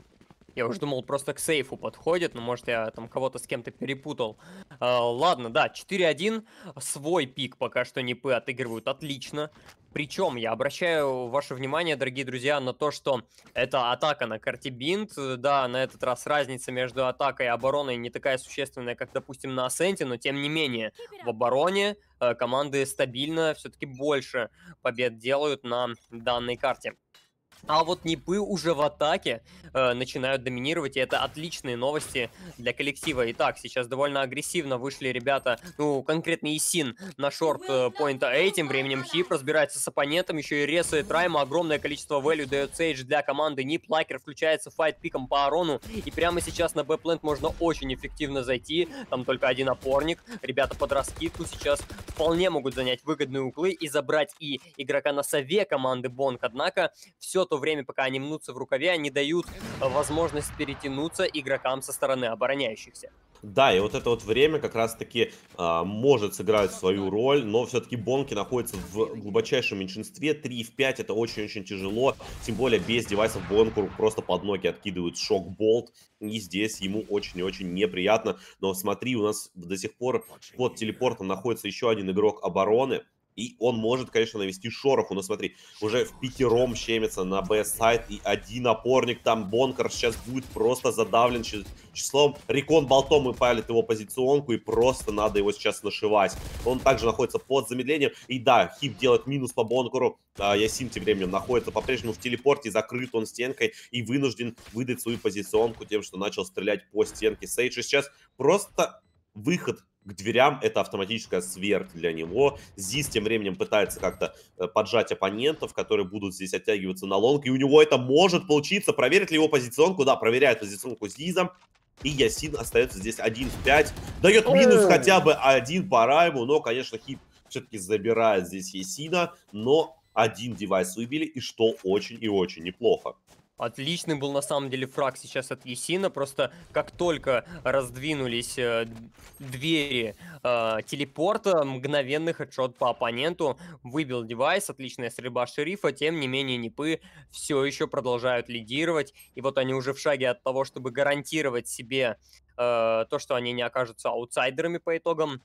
Я уже думал, просто к сейфу подходит, но может я там кого-то с кем-то перепутал. Ладно, да, 4-1. Свой пик пока что Непы отыгрывают отлично. Причем я обращаю ваше внимание, дорогие друзья, на то, что это атака на карте Бинт. Да, на этот раз разница между атакой и обороной не такая существенная, как, допустим, на Асценте, но тем не менее в обороне команды стабильно все-таки больше побед делают на данной карте. А вот Непы уже в атаке начинают доминировать, и это отличные новости для коллектива. Итак, сейчас довольно агрессивно вышли ребята, ну, конкретно Исин на шорт поинта A. Тем временем Хип разбирается с оппонентом, еще и ресает Райма. Огромное количество value дает Сейдж для команды НИП. Лакер включается в файт пиком по Арону, и прямо сейчас на Б-плент можно очень эффективно зайти. Там только один опорник. Ребята под раскидку сейчас вполне могут занять выгодные углы и забрать и игрока на сове команды Бонг. Однако все то время, пока они мнутся в рукаве, они дают возможность перетянуться игрокам со стороны обороняющихся. Да, и вот это вот время как раз-таки может сыграть свою роль, но все-таки Бонки находятся в глубочайшем меньшинстве. 3 в 5 это очень-очень тяжело, тем более без девайсов Бонку просто под ноги откидывают шок-болт, и здесь ему очень и очень неприятно. Но смотри, у нас до сих пор под телепортом находится еще один игрок обороны, и он может, конечно, навести шороху. Но смотри, уже в пятером щемится на Б-сайт, и один опорник там, Бонкер, сейчас будет просто задавлен числом. Рекон болтом и палит его позиционку, и просто надо его сейчас нашивать. Он также находится под замедлением. И да, Хип делает минус по Бонкеру. Ясин тем временем находится по-прежнему в телепорте, закрыт он стенкой и вынужден выдать свою позиционку тем, что начал стрелять по стенке Сейджа. Сейчас просто выход к дверям — это автоматическая смерть для него. Зиз тем временем пытается как-то поджать оппонентов, которые будут здесь оттягиваться на лонг, и у него это может получиться. Проверит ли его позиционку? Да, проверяет позиционку Зиза. И Ясин остается здесь 1 в 5. Дает минус хотя бы один по райму, но, конечно, Хип все-таки забирает здесь Ясина, но один девайс выбили, и что очень и очень неплохо. Отличный был на самом деле фраг сейчас от Есина. Просто как только раздвинулись двери телепорта, мгновенный хедшот по оппоненту. Выбил девайс, отличная стрельба шерифа. Тем не менее, Нипы все еще продолжают лидировать. И вот они уже в шаге от того, чтобы гарантировать себе то, что они не окажутся аутсайдерами по итогам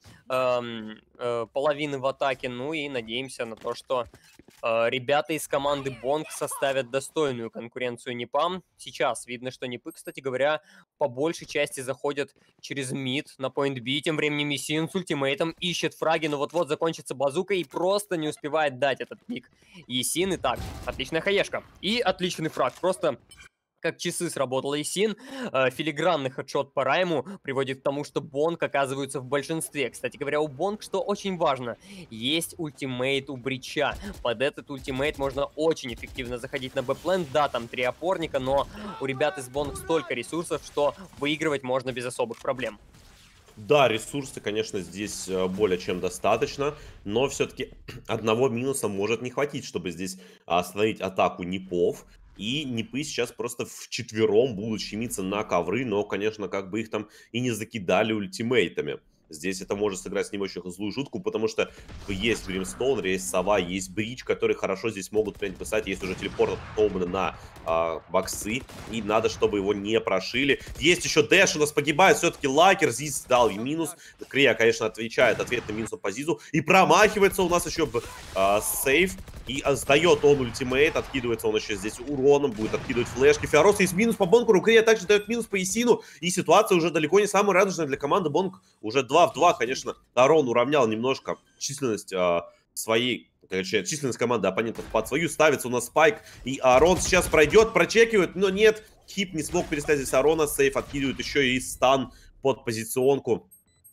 половины в атаке. Ну и надеемся на то, что ребята из команды Бонг составят достойную конкуренцию Нипам. Сейчас видно, что Нипы, кстати говоря, по большей части заходят через мид на point B. Тем временем Есин с ультимейтом ищет фраги, но вот-вот закончится базука и просто не успевает дать этот пик. Есин, и так, отличная хаешка. И отличный фраг. Просто как часы сработал Есин. Филигранный хедшот по райму приводит к тому, что Бонг оказывается в большинстве. Кстати говоря, у Бонг, что очень важно, есть ультимейт у Брича. Под этот ультимейт можно очень эффективно заходить на бэплен. Да, там 3 опорника, но у ребят из Бонг столько ресурсов, что выигрывать можно без особых проблем. Да, ресурсы, конечно, здесь более чем достаточно, но все-таки одного минуса может не хватить, чтобы здесь остановить атаку Нипов. И Нипы сейчас просто вчетвером будут щемиться на ковры, но, конечно, как бы их там и не закидали ультимейтами. Здесь это может сыграть с ним очень злую шутку, потому что есть Бримстоун, есть Сова, есть Бридж, которые хорошо здесь могут писать. Есть уже телепорт от Томана на боксы, и надо, чтобы его не прошили. Есть еще Дэш, у нас погибает все-таки Лакер, здесь дал минус. Крия, конечно, отвечает ответным минусом по Зизу, и промахивается у нас еще сейф. И сдает он ультимейт, откидывается он еще здесь уроном, будет откидывать флешки. Фиорос есть минус по Бонкуру, Крия также дает минус по Есину. И ситуация уже далеко не самая радужная для команды Бонк. Уже 2 в 2, конечно, Арон уравнял немножко численность своей, точнее, численность команды оппонентов под свою. Ставится у нас спайк, и Арон сейчас пройдет, прочекивает, но нет. Хип не смог перестать здесь Арона, сейф откидывает еще и стан под позиционку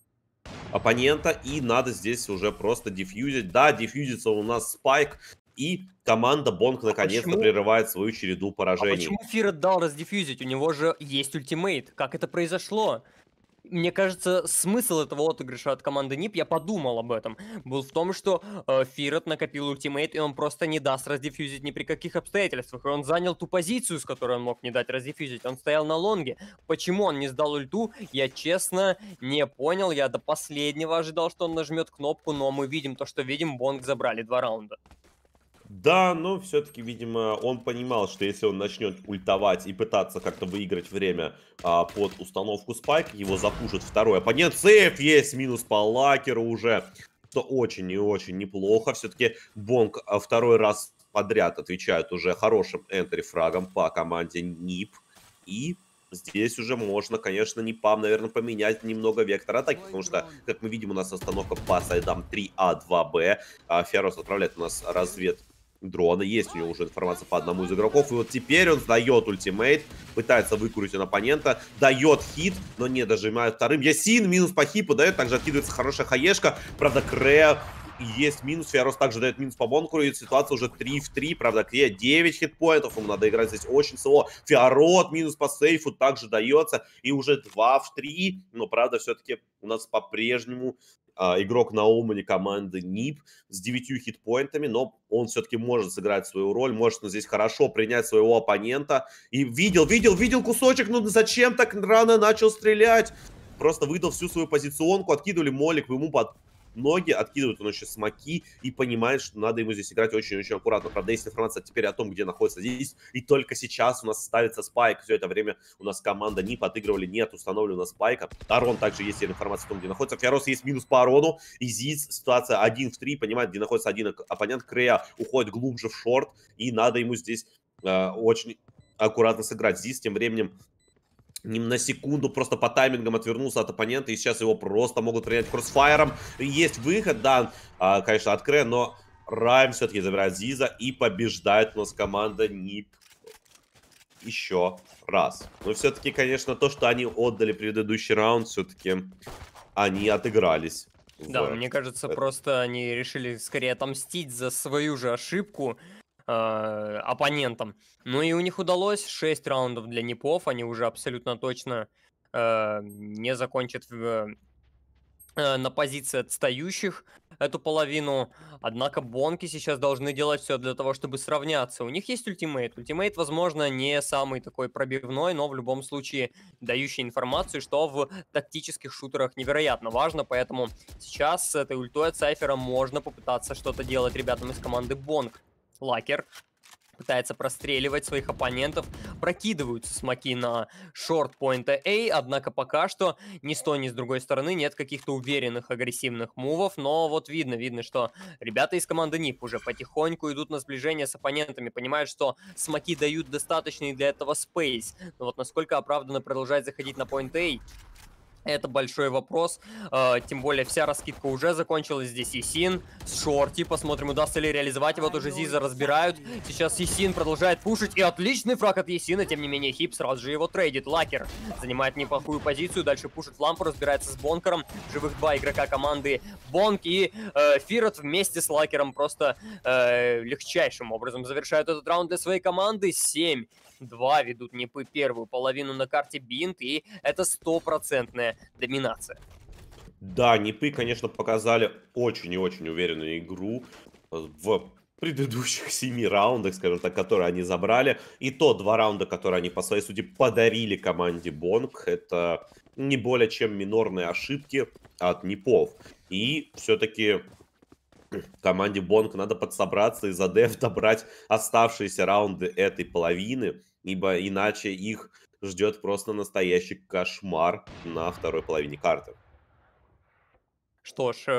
оппонента, и надо здесь уже просто дефьюзить. Да, дефьюзится у нас спайк, и команда Бонг наконец-то прерывает свою череду поражений. А почему Фирет дал раздефьюзить? У него же есть ультимейт. Как это произошло? Мне кажется, смысл этого отыгрыша от команды НИП, я подумал об этом, был в том, что Фирет накопил ультимейт, и он просто не даст раздефьюзить ни при каких обстоятельствах. И он занял ту позицию, с которой он мог не дать раздефьюзить. Он стоял на лонге. Почему он не сдал ульту, я честно не понял. Я до последнего ожидал, что он нажмет кнопку, но мы видим то, что видим. Бонг забрали 2 раунда. Да, но все-таки, видимо, он понимал, что если он начнет ультовать и пытаться как-то выиграть время под установку спайк, его запушит второй оппонент. Сейф есть, минус по Лакеру уже, что очень и очень неплохо. Все-таки Бонг второй раз подряд отвечает уже хорошим энтри-фрагом по команде НИП. И здесь уже можно, конечно, Нипам, наверное, поменять немного вектор атаки, потому что, как мы видим, у нас остановка по сайдам 3А, 2Б. Фиорос отправляет у нас развед дрона. Есть у него уже информация по одному из игроков. И вот теперь он сдает ультимейт, пытается выкурить оппонента, дает хит, но не дожимает вторым. Ясин минус по хипу дает, также откидывается хорошая хаешка. Правда, Крея есть минус, Фиорос также дает минус по Бонкуру, и ситуация уже 3 в 3, правда, Крея 9 хитпоинтов, ему надо играть здесь очень село. Фиорот минус по сейфу также дается, и уже 2 в 3, но, правда, все-таки у нас по-прежнему игрок на Омане команды НИП с 9 хитпоинтами, но он все-таки может сыграть свою роль, может здесь хорошо принять своего оппонента. И видел кусочек, ну зачем так рано начал стрелять? просто выдал всю свою позиционку, откидывали молик ему под ноги, откидывают он еще смоки и понимает, что надо ему здесь играть очень-очень аккуратно. Правда, есть информация теперь о том, где находится здесь, и только сейчас у нас ставится спайк. Все это время у нас команда НиП отыгрывали, нет установленного спайка. Арон также есть информация о том, где находится. Фиарос есть минус по Арону, и Зиз ситуация 1 в 3, понимает, где находится один оппонент. Крея уходит глубже в шорт, и надо ему здесь очень аккуратно сыграть. Зиз тем временем на секунду просто по таймингам отвернулся от оппонента, и сейчас его просто могут принять кроссфайром. Есть выход, да, конечно, от Кре, но Райм все-таки забирает Зиза, и побеждает у нас команда НиП еще раз. Но все-таки, конечно, то, что они отдали предыдущий раунд, все-таки они отыгрались. Да, мне кажется, просто они решили скорее отомстить за свою же ошибку оппонентам. Ну и у них удалось 6 раундов для НиПов, они уже абсолютно точно не закончат на позиции отстающих эту половину. Однако Бонки сейчас должны делать все для того, чтобы сравняться. У них есть ультимейт. Ультимейт, возможно, не самый такой пробивной, но в любом случае дающий информацию, что в тактических шутерах невероятно важно. Поэтому сейчас с этой ультой от Сайфера можно попытаться что-то делать ребятам из команды Бонг. Лакер пытается простреливать своих оппонентов, прокидываются смоки на шорт-поинта A, однако пока что ни с той, ни с другой стороны нет каких-то уверенных агрессивных мувов, но вот видно, что ребята из команды НиП уже потихоньку идут на сближение с оппонентами, понимают, что смоки дают достаточный для этого спейс, но вот насколько оправданно продолжать заходить на поинт A, это большой вопрос, тем более вся раскидка уже закончилась. Здесь Исин с шорти, посмотрим, удастся ли реализовать его, тоже Зиза разбирают. Сейчас Исин продолжает пушить, и отличный фраг от Исина, тем не менее Хип сразу же его трейдит. Лакер занимает неплохую позицию, дальше пушит в лампу, разбирается с Бонкером. Живых 2 игрока команды Бонк и Фирот вместе с Лакером просто легчайшим образом завершают этот раунд для своей команды. 7-2 ведут НиПы первую половину на карте Бинт, и это стопроцентная доминация. Да, НиПы, конечно, показали очень и очень уверенную игру в предыдущих 7 раундах, скажем так, которые они забрали. И то 2 раунда, которые они, по своей сути, подарили команде Бонг, это не более чем минорные ошибки от НиПов. И все-таки команде Бонг надо подсобраться и за деф добрать оставшиеся раунды этой половины, ибо иначе их ждет просто настоящий кошмар на второй половине карты. Что ж,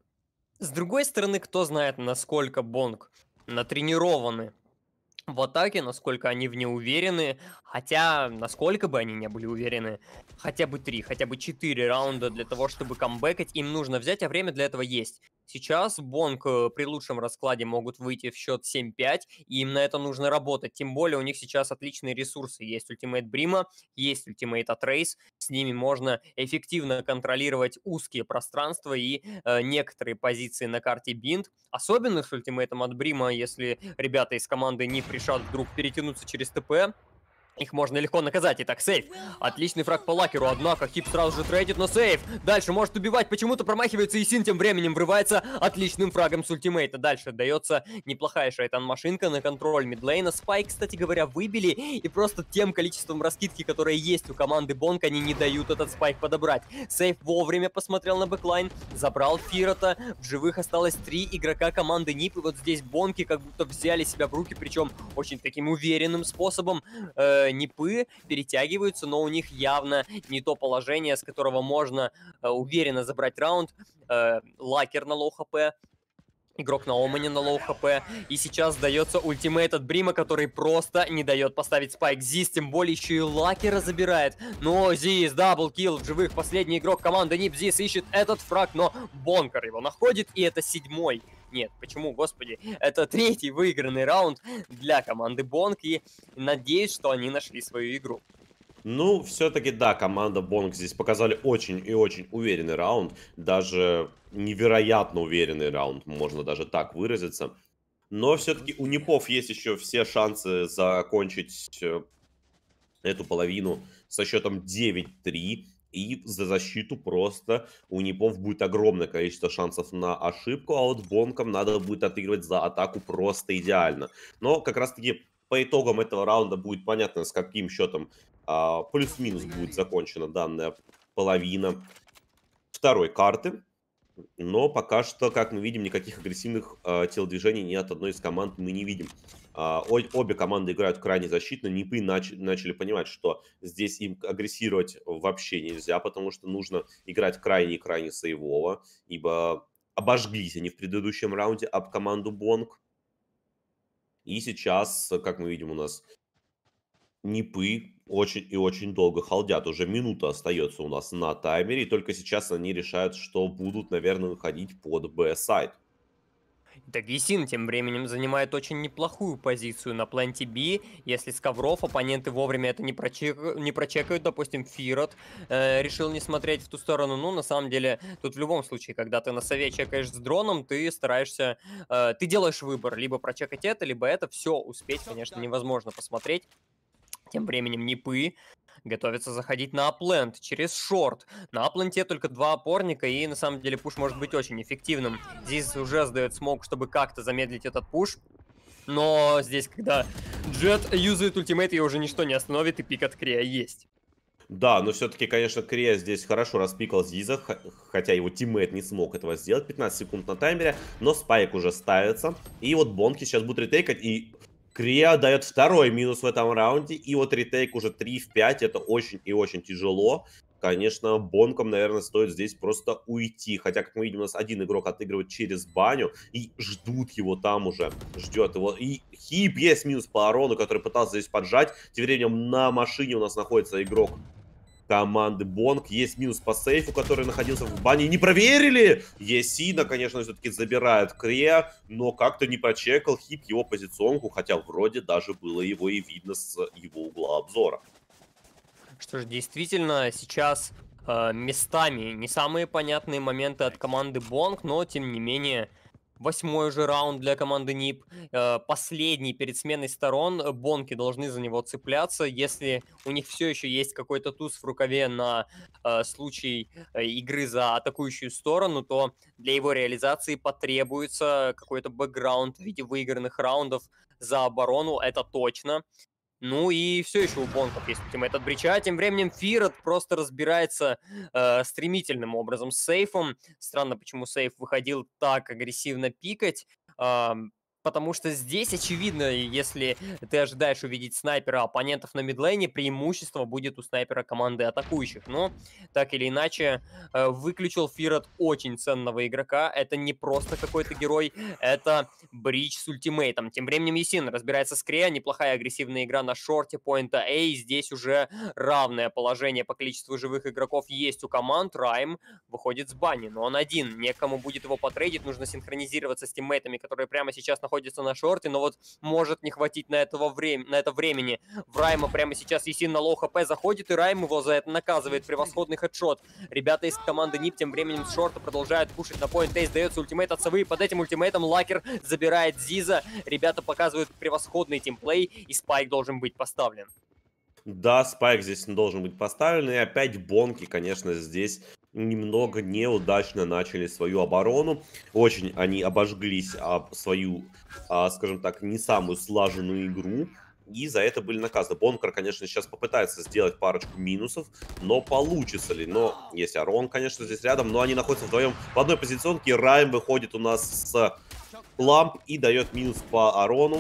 с другой стороны, кто знает, насколько Бонг натренированы в атаке, насколько они в ней уверены. Хотя, насколько бы они не были уверены, хотя бы 3, хотя бы 4 раунда для того, чтобы камбэкать, им нужно взять, а время для этого есть. Сейчас Бонг при лучшем раскладе могут выйти в счет 7-5, и им на это нужно работать. Тем более у них сейчас отличные ресурсы. Есть ультимейт Брима, есть ультимейт от Рейс. С ними можно эффективно контролировать узкие пространства и некоторые позиции на карте Бинт. Особенно с ультимейтом от Брима, если ребята из команды не решат вдруг перетянуться через ТП, их можно легко наказать. Итак, сейф. Отличный фраг по Лакеру, однако Хип сразу же трейдит, но сейф. Дальше может убивать, почему-то промахивается, и Син тем временем врывается отличным фрагом с ультимейта. Дальше дается неплохая шайтан-машинка на контроль мидлейна. Спайк, кстати говоря, выбили, и просто тем количеством раскидки, которое есть у команды Бонг, они не дают этот спайк подобрать. Сейф вовремя посмотрел на бэклайн, забрал Фирота. В живых осталось 3 игрока команды НиП, и вот здесь Бонки как будто взяли себя в руки, причем очень таким уверенным способом. НиПы перетягиваются, но у них явно не то положение, с которого можно уверенно забрать раунд. Лакер на лоу хп, игрок на Омане на лоу хп, и сейчас дается ультимейт от Брима, который просто не дает поставить спайк. Зиз, тем более, еще и Лакера забирает. Но Зиз, даблкилл в живых, последний игрок команды НиП. Зиз ищет этот фраг, но Бонкер его находит, и это 7-й. Нет, почему, господи, это 3-й выигранный раунд для команды Бонг, и надеюсь, что они нашли свою игру. Ну, все-таки, да, команда Бонг здесь показали очень и очень уверенный раунд. Даже невероятно уверенный раунд, можно даже так выразиться. Но все-таки у НиПов есть еще все шансы закончить эту половину со счетом 9-3. И за защиту просто у НиПов будет огромное количество шансов на ошибку, а вот Бонкам надо будет отыгрывать за атаку просто идеально. Но как раз-таки по итогам этого раунда будет понятно, с каким счетом плюс-минус будет закончена данная половина второй карты. Но пока что, как мы видим, никаких агрессивных телодвижений ни от одной из команд мы не видим. Обе команды играют крайне защитно. Нипы начали понимать, что здесь им агрессировать вообще нельзя, потому что нужно играть крайне-крайне сейвово, ибо обожглись они в предыдущем раунде об команду Бонг. И сейчас, как мы видим, у нас Нипы очень и очень долго халдят. Уже минута остается у нас на таймере. И только сейчас они решают, что будут, наверное, выходить под Б-сайд. Так Висин тем временем занимает очень неплохую позицию на пленте B. Если с ковров оппоненты вовремя это не прочекают, допустим, Фирот решил не смотреть в ту сторону. Ну, на самом деле, тут в любом случае, когда ты на сове чекаешь с дроном, ты стараешься, ты делаешь выбор, либо прочекать это, либо это. Все успеть, конечно, невозможно посмотреть. Тем временем Нипы готовятся заходить на апленд через шорт. На апленте только два опорника, и на самом деле пуш может быть очень эффективным. Здесь уже сдает смог, чтобы как-то замедлить этот пуш. Но здесь, когда Джет юзает ультимейт, ее уже ничто не остановит, и пик от Крея есть. Да, но все-таки, конечно, Крея здесь хорошо распикал Зиза, хотя его тиммейт не смог этого сделать. 15 секунд на таймере, но спайк уже ставится. И вот Бонки сейчас будут ретейкать, и Крея дает второй минус в этом раунде. И вот ретейк уже 3 в 5, это очень и очень тяжело. Конечно, Бонкам, наверное, стоит здесь просто уйти. Хотя, как мы видим, у нас один игрок отыгрывает через баню. И ждут его там уже. Ждет его. И Хип есть минус по Арону, который пытался здесь поджать. Тем временем на машине у нас находится игрок команды Бонг. Есть минус по сейфу, который находился в бане. Не проверили! Есина, конечно, все-таки забирает Крея, но как-то не прочекал Хип его позиционку, хотя вроде даже было его и видно с его угла обзора. Что ж, действительно, сейчас местами не самые понятные моменты от команды Бонг, но тем не менее... Восьмой уже раунд для команды НИП. Последний перед сменой сторон. Бонки должны за него цепляться. Если у них все еще есть какой-то туз в рукаве на случай игры за атакующую сторону, то для его реализации потребуется какой-то бэкграунд в виде выигранных раундов за оборону. Это точно. Ну и все еще у Бонков есть ультимейт от Брича. Тем временем Фирот просто разбирается стремительным образом с сейфом. Странно, почему сейф выходил так агрессивно пикать. Потому что здесь, очевидно, если ты ожидаешь увидеть снайпера оппонентов на мидлейне, преимущество будет у снайпера команды атакующих. Но, так или иначе, выключил Фирот очень ценного игрока. Это не просто какой-то герой, это Брич с ультимейтом. Тем временем Есин разбирается с Крея. Неплохая агрессивная игра на шорте поинта A. Здесь уже равное положение по количеству живых игроков есть у команд. Райм выходит с бани, но он один. Некому будет его потрейдить. Нужно синхронизироваться с тиммейтами, которые прямо сейчас находятся на шорте, но вот может не хватить на это времени. В Райма прямо сейчас Есин на лоу хп заходит, и Райм его за это наказывает. Превосходный хедшот. Ребята из команды НИП тем временем с шорта продолжают пушить на поинт. Тейс дается ультимейт от совы, и под этим ультимейтом Лакер забирает Зиза. Ребята показывают превосходный тимплей, и спайк должен быть поставлен. Да, спайк здесь должен быть поставлен. И опять Бонки, конечно, здесь немного неудачно начали свою оборону. Очень они обожглись об свою, скажем так, не самую слаженную игру. И за это были наказаны. Бонкер, конечно, сейчас попытается сделать парочку минусов, но получится ли? Но есть Арон, конечно, здесь рядом, но они находятся вдвоем в одной позиционке. Райм выходит у нас с ламп и дает минус по Арону.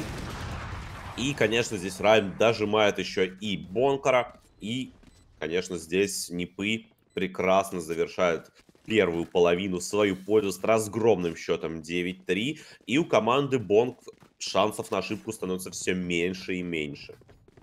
И, конечно, здесь Райм дожимает еще и Бонкера. И, конечно, здесь Нипы прекрасно завершают первую половину в свою пользу с разгромным счетом 9-3. И у команды Бонг шансов на ошибку становится все меньше и меньше.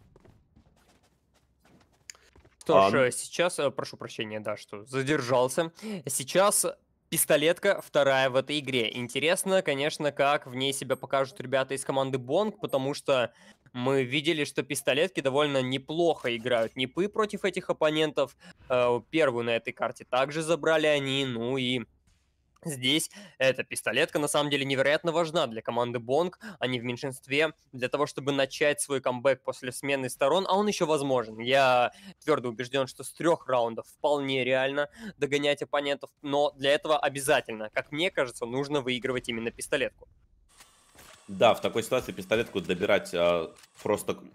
Что ж, сейчас, прошу прощения, да, что задержался. Сейчас пистолетка вторая в этой игре. Интересно, конечно, как в ней себя покажут ребята из команды Бонг, потому что мы видели, что пистолетки довольно неплохо играют Нипы против этих оппонентов. Первую на этой карте также забрали они, ну и... Здесь эта пистолетка на самом деле невероятно важна для команды Бонг. Они в меньшинстве для того, чтобы начать свой камбэк после смены сторон, а он еще возможен. Я твердо убежден, что с 3 раундов вполне реально догонять оппонентов, но для этого обязательно, как мне кажется, нужно выигрывать именно пистолетку. Да, в такой ситуации пистолетку добирать просто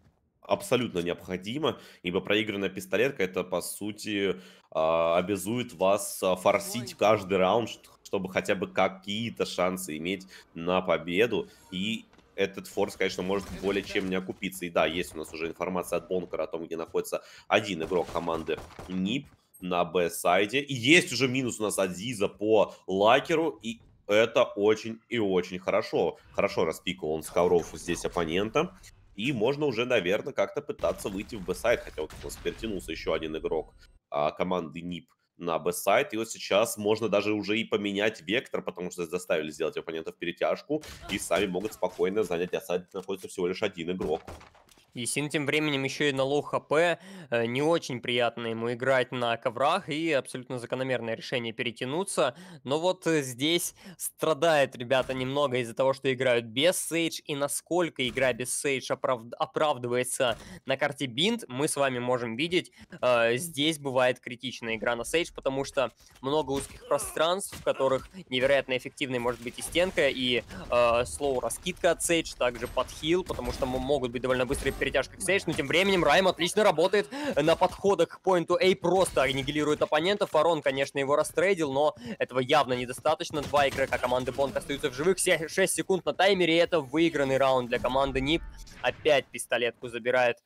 абсолютно необходимо, ибо проигранная пистолетка это по сути обязует вас форсить каждый раунд, чтобы хотя бы какие-то шансы иметь на победу. И этот форс, конечно, может более чем не окупиться. И да, есть у нас уже информация от Бонкера о том, где находится один игрок команды НИП на Б-сайде. И есть уже минус у нас от Зиза по лакеру. И это очень и очень хорошо. Хорошо распикал он с ковров здесь оппонента. И можно уже, наверное, как-то пытаться выйти в Б-сайд. Хотя вот у нас перетянулся еще один игрок команды НИП на Б-сайд. И вот сейчас можно даже уже и поменять вектор, потому что заставили сделать оппонентов перетяжку. И сами могут спокойно занять А-сайд, находится всего лишь один игрок. И Син тем временем еще и на лоу хп, не очень приятно ему играть на коврах, и абсолютно закономерное решение перетянуться. Но вот здесь страдает ребята немного из-за того, что играют без Сейдж, и насколько игра без Сейдж оправдывается на карте Бинд, мы с вами можем видеть. Здесь бывает критичная игра на Сейдж, потому что много узких пространств, в которых невероятно эффективной может быть и стенка, и слоу раскидка от Сейдж, также подхил, потому что могут быть довольно быстрые перетяжка к Сейдж, но тем временем Райм отлично работает на подходах к поинту A, просто аннигилирует оппонентов. Фарон, конечно, его растрейдил, но этого явно недостаточно. Два игрока команды Бонг остаются в живых, 6 секунд на таймере, и это выигранный раунд для команды НИП. Опять пистолетку забирает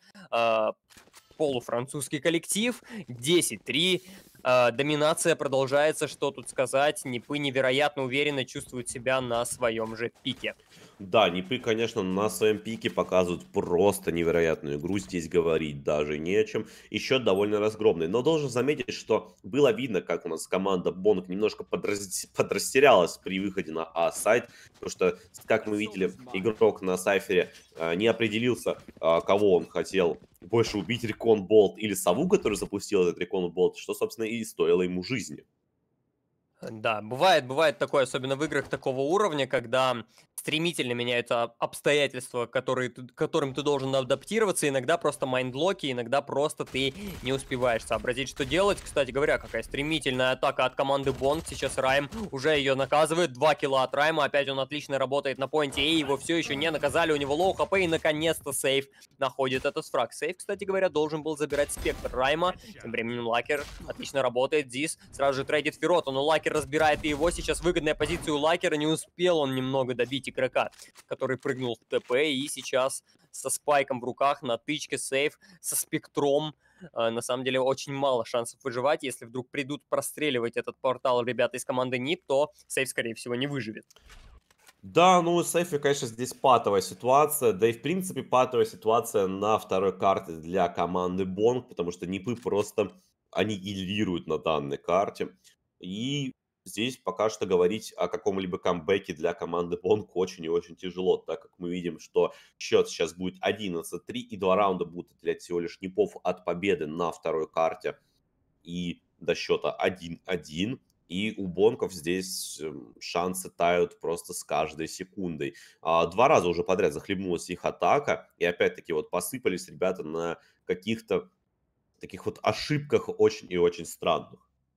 полуфранцузский коллектив, 10-3. Доминация продолжается, что тут сказать. Нипы невероятно уверенно чувствуют себя на своем же пике. Да, Нипы, конечно, на своем пике показывают просто невероятную игру. Здесь говорить даже не о чем. И счет довольно разгромный. Но должен заметить, что было видно, как у нас команда Бонг немножко подрастерялась при выходе на А-сайт. Потому что, как мы видели, игрок на Сайфере не определился, кого он хотел больше убить, Рекон Болт или Сову, который запустил этот Рекон Болт, что, собственно, и стоило ему жизни. Да, бывает такое, особенно в играх такого уровня, когда стремительно меняются обстоятельства, к которым ты должен адаптироваться. Иногда просто майндлоки, иногда просто ты не успеваешь сообразить, что делать. Кстати говоря, какая стремительная атака от команды Бонд. Сейчас Райм уже ее наказывает. 2 килла от Райма. Опять он отлично работает на поинте. И его все еще не наказали. У него лоу хп. И наконец-то сейф находит этот фраг. Сейф, кстати говоря, должен был забирать спектр Райма. Тем временем Лакер отлично работает. Зис сразу же трейдит Фероту, но Лакер разбирает и его. Сейчас выгодная позиция у Лакера. Не успел он немного добить игрока, который прыгнул в ТП. И сейчас со спайком в руках на тычке сейф со спектром. На самом деле очень мало шансов выживать. Если вдруг придут простреливать этот портал ребята из команды НИП, то сейф, скорее всего, не выживет. Да, ну у Сейфи, конечно, здесь патовая ситуация, да и в принципе патовая ситуация на второй карте для команды Бонг, потому что Нипы просто аннигилируют на данной карте. И здесь пока что говорить о каком-либо камбэке для команды Бонг очень и очень тяжело, так как мы видим, что счет сейчас будет 11-3, и 2 раунда будут отделять всего лишь Нипов от победы на второй карте. И до счета 1-1. И у Бонков здесь шансы тают просто с каждой секундой. 2 раза уже подряд захлебнулась их атака. И опять-таки вот посыпались ребята на каких-то таких вот ошибках очень и очень странных.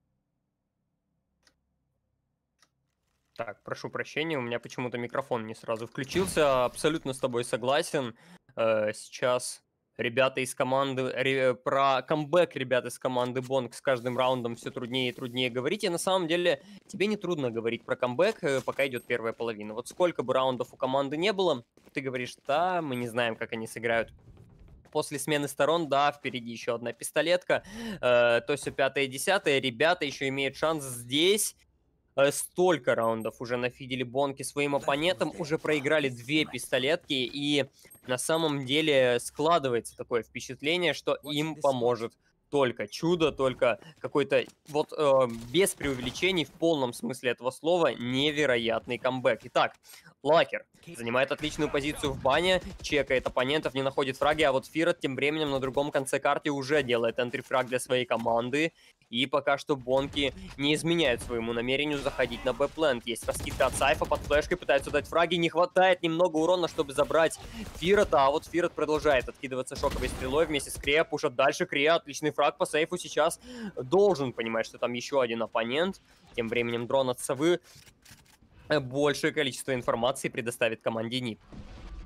Так, прошу прощения, у меня почему-то микрофон не сразу включился. Абсолютно с тобой согласен. Сейчас ребята из команды... Про камбэк ребят из команды Бонг с каждым раундом все труднее и труднее говорить. И на самом деле тебе не трудно говорить про камбэк, пока идет первая половина. Вот сколько бы раундов у команды не было, ты говоришь, да, мы не знаем, как они сыграют. После смены сторон, да, впереди еще одна пистолетка. То все 5-10. Ребята еще имеют шанс здесь. Столько раундов уже нафидели Бонки своим оппонентам, уже проиграли 2 пистолетки, и на самом деле складывается такое впечатление, что им поможет только чудо, только какой-то, вот без преувеличений, в полном смысле этого слова, невероятный камбэк. Итак, Лакер занимает отличную позицию в бане, чекает оппонентов, не находит фраги, а вот Фирот тем временем на другом конце карты уже делает энтрифраг для своей команды. И пока что Бонки не изменяют своему намерению заходить на Б-плент. Есть раскидка от Сайфа под флешкой, пытаются дать фраги, не хватает немного урона, чтобы забрать Фирота, а вот Фирот продолжает откидываться шоковой стрелой вместе с Крея, пушат дальше. Крея, отличный фраг по Сейфу сейчас должен понимать, что там еще один оппонент. Тем временем дрон от Совы большее количество информации предоставит команде НИП.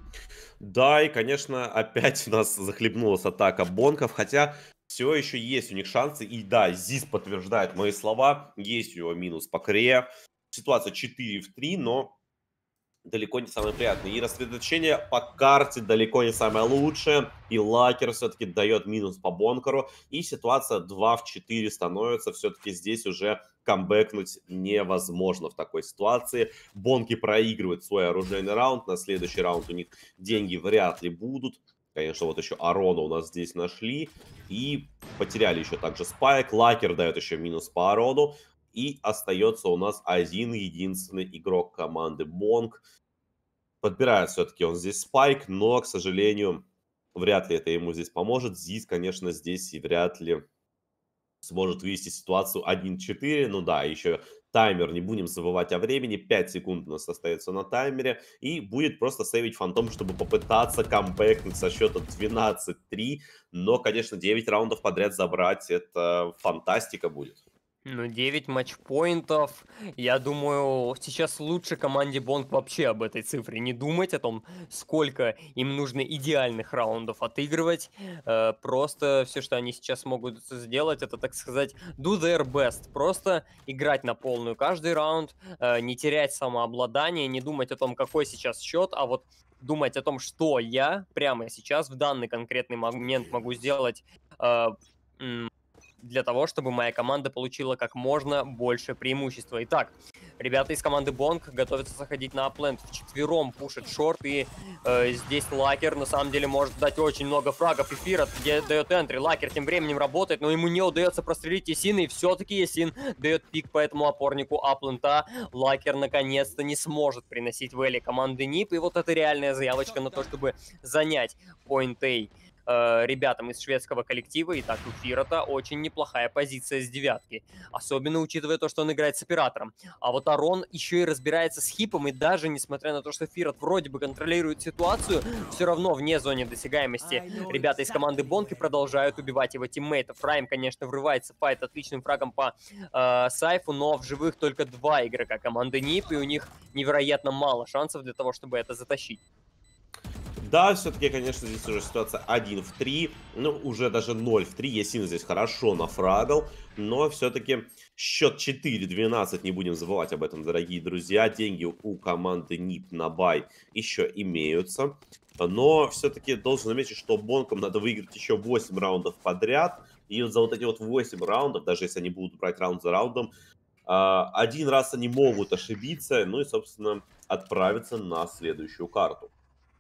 Да, и, конечно, опять у нас захлебнулась атака бонков, хотя все еще есть у них шансы. И да, ЗИС подтверждает мои слова, есть у него минус по коре. Ситуация 4 в 3, но далеко не самое приятное. И рассредоточение по карте далеко не самое лучшее. И Лакер все-таки дает минус по Бонкеру. И ситуация 2 в 4 становится. Все-таки здесь уже камбэкнуть невозможно в такой ситуации. Бонки проигрывают свой оружейный раунд. На следующий раунд у них деньги вряд ли будут. Конечно, вот еще Арона у нас здесь нашли. И потеряли еще также Спайк. Лакер дает еще минус по Арону. И остается у нас один единственный игрок команды Бонг. Подбирает все-таки он здесь спайк, но, к сожалению, вряд ли это ему здесь поможет. Зиз, конечно, здесь и вряд ли сможет вывести ситуацию 1-4. Ну да, еще таймер, не будем забывать о времени. 5 секунд у нас остается на таймере. И будет просто сейвить фантом, чтобы попытаться камбэкнуть со счета 12-3. Но, конечно, 9 раундов подряд забрать, это фантастика будет. Ну, 9 матчпоинтов. Я думаю, сейчас лучше команде Бонг вообще об этой цифре не думать, о том, сколько им нужно идеальных раундов отыгрывать. Просто все, что они сейчас могут сделать, это, так сказать, do their best. Просто играть на полную каждый раунд, не терять самообладание, не думать о том, какой сейчас счет, а вот думать о том, что я прямо сейчас в данный конкретный момент могу сделать для того, чтобы моя команда получила как можно больше преимущества. Итак, ребята из команды Бонг готовятся заходить на апленд. Вчетвером пушит шорт, и здесь Лакер на самом деле может дать очень много фрагов. Эфир дает энтри. Лакер тем временем работает, но ему не удается прострелить Есина, и все-таки Есин дает пик по этому опорнику аплента. Лакер наконец-то не сможет приносить вэлли команды НИП, и вот это реальная заявочка на то, чтобы занять Point A ребятам из шведского коллектива. И так у Фирота очень неплохая позиция с девятки. Особенно учитывая то, что он играет с оператором. А вот Арон еще и разбирается с хипом. И даже несмотря на то, что Фирот вроде бы контролирует ситуацию, все равно вне зоны досягаемости ребята из команды Бонки продолжают убивать его тиммейтов. Райм, конечно, врывается в файт отличным фрагом по Сайфу, но в живых только 2 игрока команды НИП. И у них невероятно мало шансов для того, чтобы это затащить. Да, все-таки, конечно, здесь уже ситуация 1 в 3, ну, уже даже 0 в 3. Есин здесь хорошо нафрагал, но все-таки счет 4-12, не будем забывать об этом, дорогие друзья. Деньги у команды НИП на бай еще имеются, но все-таки должен заметить, что Бонкам надо выиграть еще 8 раундов подряд, и вот за вот эти вот 8 раундов, даже если они будут брать раунд за раундом, один раз они могут ошибиться, ну и, собственно, отправиться на следующую карту.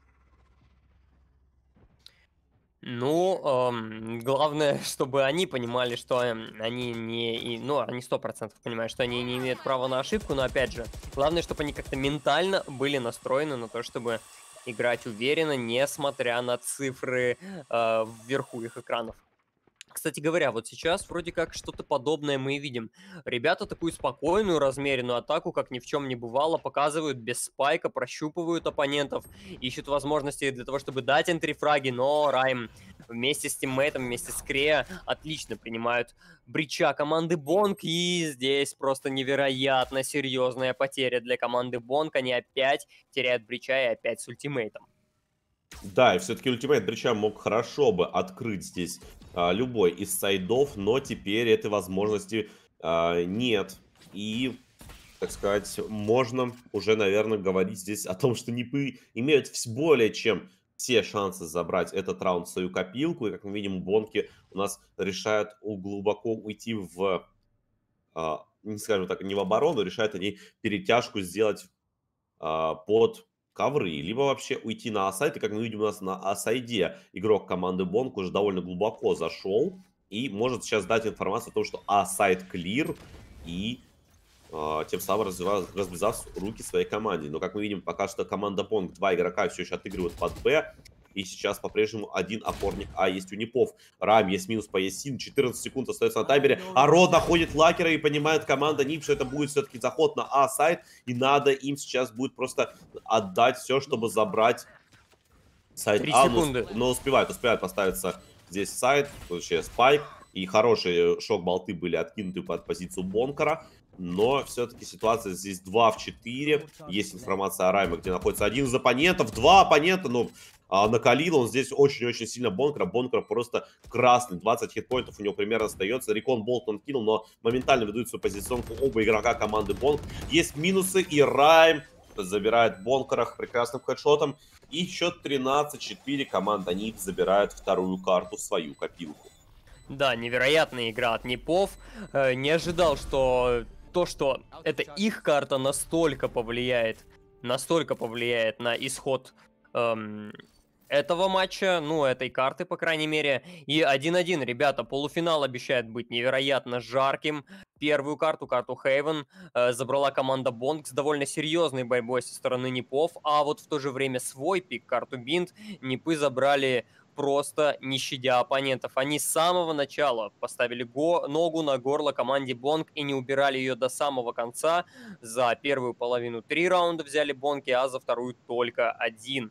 Ну, главное, чтобы они понимали, что они ну, они 100% понимают, что они не имеют права на ошибку, но, опять же, главное, чтобы они как-то ментально были настроены на то, чтобы играть уверенно, несмотря на цифры вверху их экранов. Кстати говоря, вот сейчас вроде как что-то подобное мы и видим. Ребята такую спокойную, размеренную атаку, как ни в чем не бывало, показывают без спайка, прощупывают оппонентов, ищут возможности для того, чтобы дать энтрифраги, но Райм вместе с тиммейтом, вместе с Крея отлично принимают брича команды Бонг, и здесь просто невероятно серьезная потеря для команды Бонг. Они опять теряют брича и опять с ультимейтом. Да, и все-таки ультимейт Брича мог хорошо бы открыть здесь любой из сайдов, но теперь этой возможности нет. И, так сказать, можно уже, наверное, говорить здесь о том, что НИПы имеют более чем все шансы забрать этот раунд в свою копилку. И, как мы видим, Бонки у нас решают глубоко уйти в, не скажем так, не в оборону, решают они перетяжку сделать под ковры, либо вообще уйти на асайд. И как мы видим, у нас на асайде игрок команды Бонг уже довольно глубоко зашел и может сейчас дать информацию о том, что асайд клир, и тем самым развязав руки своей команде. Но как мы видим, пока что команда Бонг, 2 игрока все еще отыгрывают под Б. И сейчас по-прежнему один опорник А есть у Непов. Райм есть минус по Есин. 14 секунд остается на таймере. Арон находит Лакера и понимает команда НИП, что это будет все-таки заход на А-сайт. И надо им сейчас будет просто отдать все, чтобы забрать сайт 3 А. секунды. Но успевает поставиться здесь сайт, точнее спайк. и хорошие шок-болты были откинуты под позицию Бонкара, но все-таки ситуация здесь 2 в 4. Есть информация о Райме, где находится один из оппонентов, два оппонента, но накалил он здесь очень-очень сильно Бонкара. Бонкар просто красный, 20 хитпоинтов у него примерно остается. Рекон Болт он кинул, но моментально ведут свою позиционку оба игрока команды Бонк. Есть минусы, и Райм забирает Бонкара прекрасным хедшотом. И счет 13-4. Команда НИП забирает вторую карту в свою копилку. Да, невероятная игра от Нипов. Не ожидал, что что это их карта настолько повлияет на исход этого матча, ну, этой карты, по крайней мере. И 1-1, ребята, полуфинал обещает быть невероятно жарким. Первую карту Хейвен, забрала команда Бонг с довольно серьезной борьбой со стороны Нипов, а вот в то же время свой пик, карту Бинд, Нипы забрали просто не щадя оппонентов. Они с самого начала поставили ногу на горло команде Бонг и не убирали ее до самого конца. За первую половину 3 раунда взяли Бонги, а за вторую только 1.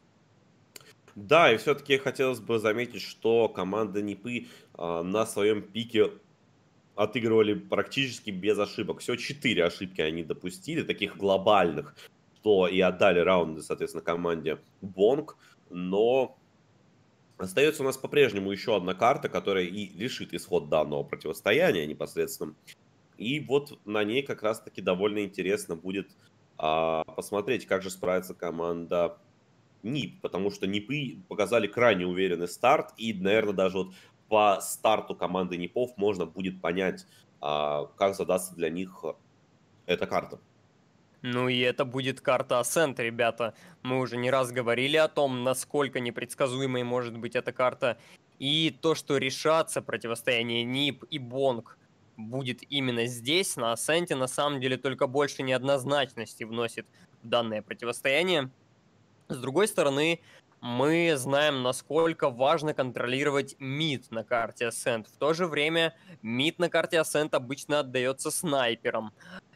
Да, и все-таки хотелось бы заметить, что команда НИПы на своем пике отыгрывали практически без ошибок. Всего 4 ошибки они допустили, таких глобальных, что и отдали раунды, соответственно, команде Бонг. Но остается у нас по-прежнему еще одна карта, которая и решит исход данного противостояния непосредственно. И вот на ней как раз-таки довольно интересно будет посмотреть, как же справится команда НИП, потому что НИПы показали крайне уверенный старт, и, наверное, даже вот по старту команды НИПов можно будет понять, как задастся для них эта карта. Ну и это будет карта Ascent, ребята. Мы уже не раз говорили о том, насколько непредсказуемой может быть эта карта. И то, что решаться противостояние НИП и Бонг будет именно здесь, на Ascent, на самом деле только больше неоднозначности вносит в данное противостояние. С другой стороны, мы знаем, насколько важно контролировать мид на карте Ascent. В то же время мид на карте Ascent обычно отдается снайперам.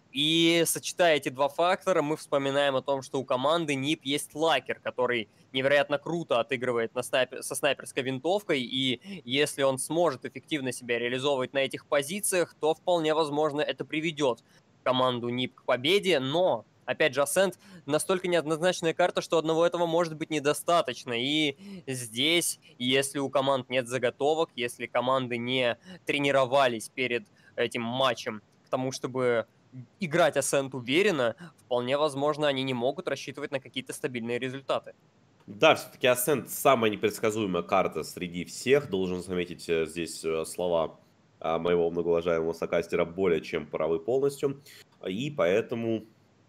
И сочетая эти два фактора, мы вспоминаем о том, что у команды НИП есть лакер, который невероятно круто отыгрывает со снайперской винтовкой, и если он сможет эффективно себя реализовывать на этих позициях, то вполне возможно это приведет команду НИП к победе, но опять же, Ascent настолько неоднозначная карта, что одного этого может быть недостаточно. И здесь, если у команд нет заготовок, если команды не тренировались перед этим матчем к тому, чтобы играть Ascent уверенно, вполне возможно, они не могут рассчитывать на какие-то стабильные результаты. Да, все-таки Ascent самая непредсказуемая карта среди всех. Должен заметить здесь слова моего многоуважаемого сокастера более чем правы полностью. И поэтому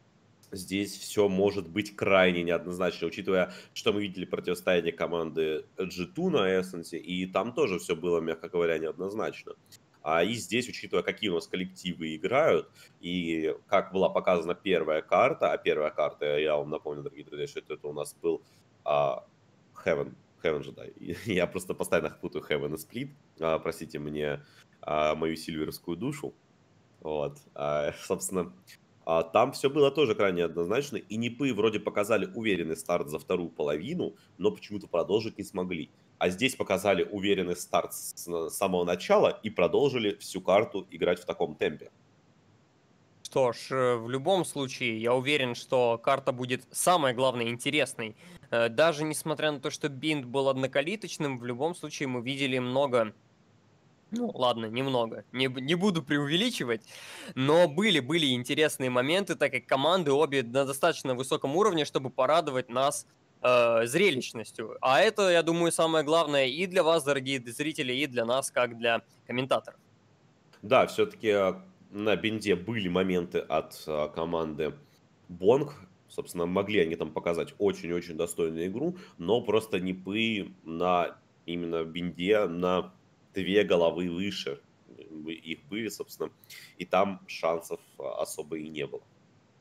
здесь все может быть крайне неоднозначно, учитывая, что мы видели противостояние команды G2 на Essence, и там тоже все было, мягко говоря, неоднозначно. И здесь, учитывая, какие у нас коллективы играют, и как была показана первая карта, а первая карта, я вам напомню, дорогие друзья, что это у нас был Heaven, Heaven же, да, я просто постоянно путаю Heaven и Split, простите мне мою сильверскую душу, вот, собственно, там все было тоже крайне однозначно, и НИПы вроде показали уверенный старт за вторую половину, но почему-то продолжить не смогли. А здесь показали уверенный старт с самого начала и продолжили всю карту играть в таком темпе. Что ж, в любом случае, я уверен, что карта будет самой главной интересной. Даже несмотря на то, что бинт был однокалиточным, в любом случае мы видели много. Ну, ладно, немного. Не буду преувеличивать, но были интересные моменты, так как команды обе на достаточно высоком уровне, чтобы порадовать нас зрелищностью. А это, я думаю, самое главное и для вас, дорогие зрители, и для нас, как для комментаторов. Да, все-таки на бинде были моменты от команды Бонг. Собственно, могли они там показать очень-очень достойную игру, но просто НИПы на именно бинде на 2 головы выше их были, собственно, и там шансов особо и не было.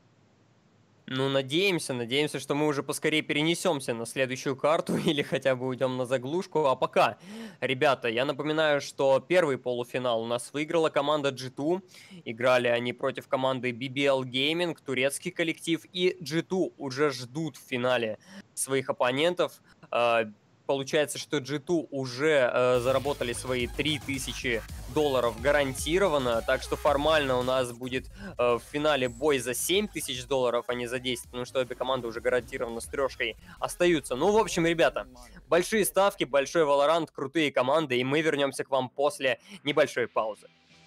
Ну, надеемся, что мы уже поскорее перенесемся на следующую карту или хотя бы уйдем на заглушку. А пока, ребята, я напоминаю, что первый полуфинал у нас выиграла команда G2. Играли они против команды BBL Gaming, турецкий коллектив. И G2 уже ждут в финале своих оппонентов. получается, что G2 уже заработали свои $3000 гарантированно, так что формально у нас будет в финале бой за $7000, а не за 10, потому что обе команды уже гарантированно с трешкой остаются. Ну, в общем, ребята, большие ставки, большой Valorant, крутые команды, и мы вернемся к вам после небольшой паузы.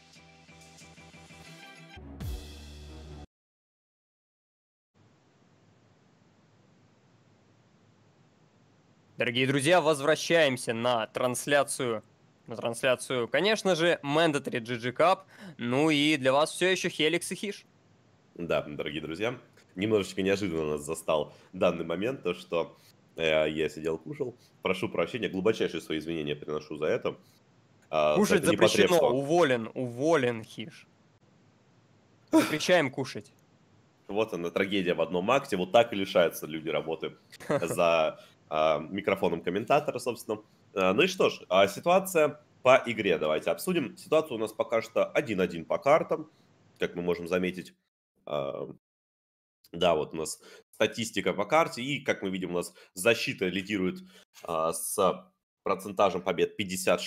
Дорогие друзья, возвращаемся на трансляцию. Конечно же, Mandatory GG Cup. Ну и для вас все еще Helix и Хиш. Да, дорогие друзья, немножечко неожиданно нас застал данный момент, то что я сидел, кушал. Прошу прощения, глубочайшие свои извинения приношу за это. За Кушать это запрещено, непотребство. уволен, Хиш. Запрещаем кушать. Вот она, трагедия в одном акте. Вот так и лишаются люди работы за микрофоном комментатора, собственно. Ну и что ж, ситуация по игре давайте обсудим. Ситуация у нас пока что 1-1 по картам, как мы можем заметить. Да, вот у нас статистика по карте, и, как мы видим, у нас защита лидирует с процентажем побед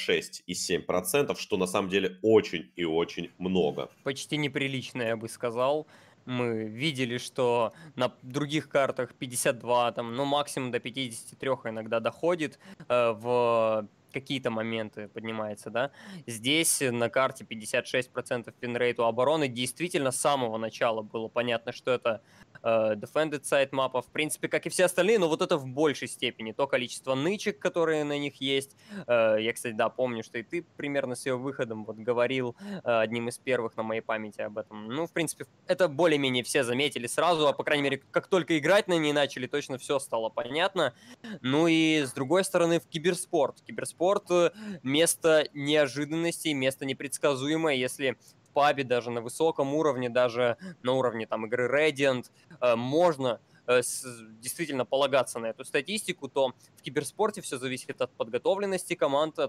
56,7%, что на самом деле очень и очень много. Почти неприлично, я бы сказал. Мы видели, что на других картах 52, там, ну, максимум до 53 иногда доходит в какие-то моменты поднимается, да. Здесь на карте 56% пинрейт у обороны. Действительно, с самого начала было понятно, что это defended side мапа, в принципе, как и все остальные, но вот это в большей степени. То количество нычек, которые на них есть. Я, кстати, да, помню, что и ты примерно с ее выходом вот говорил одним из первых на моей памяти об этом. Ну, в принципе, это более-менее все заметили сразу, а по крайней мере, как только играть на ней начали, точно все стало понятно. Ну и с другой стороны, в киберспорт. Киберспорт — место неожиданностей, место непредсказуемое, если в пабе даже на высоком уровне, даже на уровне там игры Radiant можно действительно полагаться на эту статистику, то в киберспорте все зависит от подготовленности команд,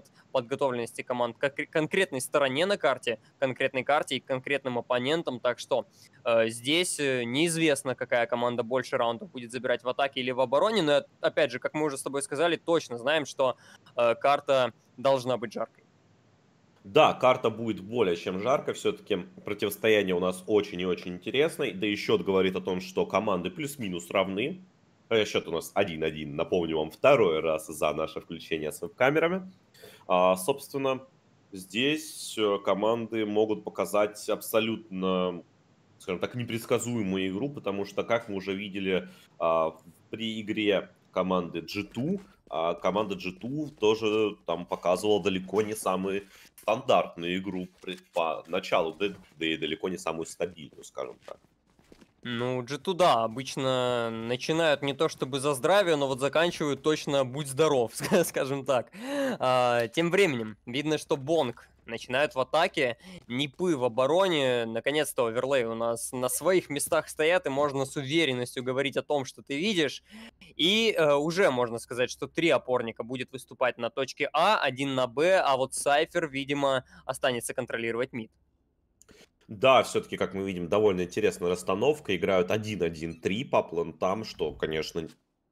к конкретной стороне на карте, конкретной карте и конкретным оппонентам. Так что здесь неизвестно, какая команда больше раундов будет забирать в атаке или в обороне. Но опять же, как мы уже с тобой сказали, точно знаем, что карта должна быть жаркой. Да, карта будет более чем жарко, все-таки противостояние у нас очень и очень интересное, да и счет говорит о том, что команды плюс-минус равны. Счет у нас 1-1, напомню вам, второй раз за наше включение с веб-камерами. Собственно, здесь команды могут показать абсолютно, скажем так, непредсказуемую игру, потому что, как мы уже видели при игре команды G2, команда G2 тоже там показывала далеко не самую стандартную игру по началу, да и далеко не самую стабильную, скажем так. Ну, G2, да, обычно начинают не то чтобы за здравие, но вот заканчивают точно «будь здоров», скажем так. Тем временем, видно, что Бонг начинают в атаке, Нипы в обороне. Наконец-то оверлей у нас на своих местах стоят, и можно с уверенностью говорить о том, что ты видишь. И уже можно сказать, что 3 опорника будет выступать на точке А, 1 на Б, а вот Сайфер, видимо, останется контролировать мид. Да, все-таки, как мы видим, довольно интересная расстановка. Играют 1-1-3 по плантам, что, конечно,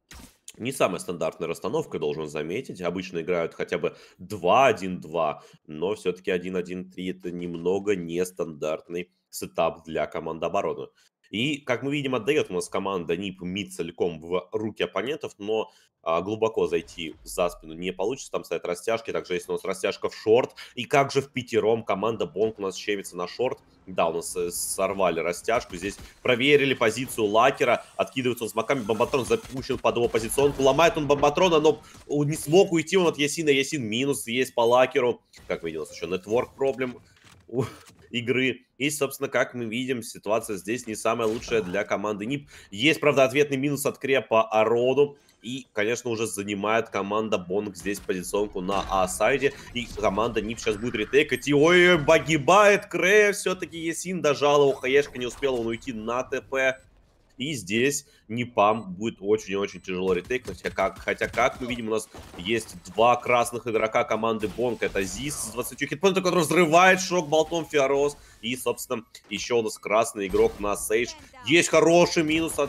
не самая стандартная расстановка, должен заметить. Обычно играют хотя бы 2-1-2, но все-таки 1-1-3 это немного нестандартный сетап для команды обороны. И, как мы видим, отдает у нас команда НИП мид целиком в руки оппонентов, но глубоко зайти за спину не получится. Там стоят растяжки, также есть у нас растяжка в шорт. И как же в пятером команда Бонг у нас щемится на шорт. Да, у нас сорвали растяжку. Здесь проверили позицию Лакера. Откидывается он с маками. Бомбатрон запущен под его позиционку. Ломает он Бомбатрона, но не смог уйти он от Ясина. Ясин минус есть по Лакеру. Как виделось, еще нетворк проблем у игры. И, собственно, как мы видим, ситуация здесь не самая лучшая для команды НИП. Есть, правда, ответный минус от Крепа Ароду. И, конечно, уже занимает команда Бонг здесь позиционку на А-сайде. И команда НИП сейчас будет ретейкать. И ой, погибает Кре. Все-таки Ясин дожал его. Хаешка не успел он уйти на ТП. И здесь НИПам будет очень и очень тяжело ретейкнуть. Хотя, как мы видим, у нас есть 2 красных игрока команды Бонг. Это Зис с 20 хитпоинтов, который взрывает шок болтом Фиорос. И, собственно, еще у нас красный игрок на Сейдж. Есть хороший минус от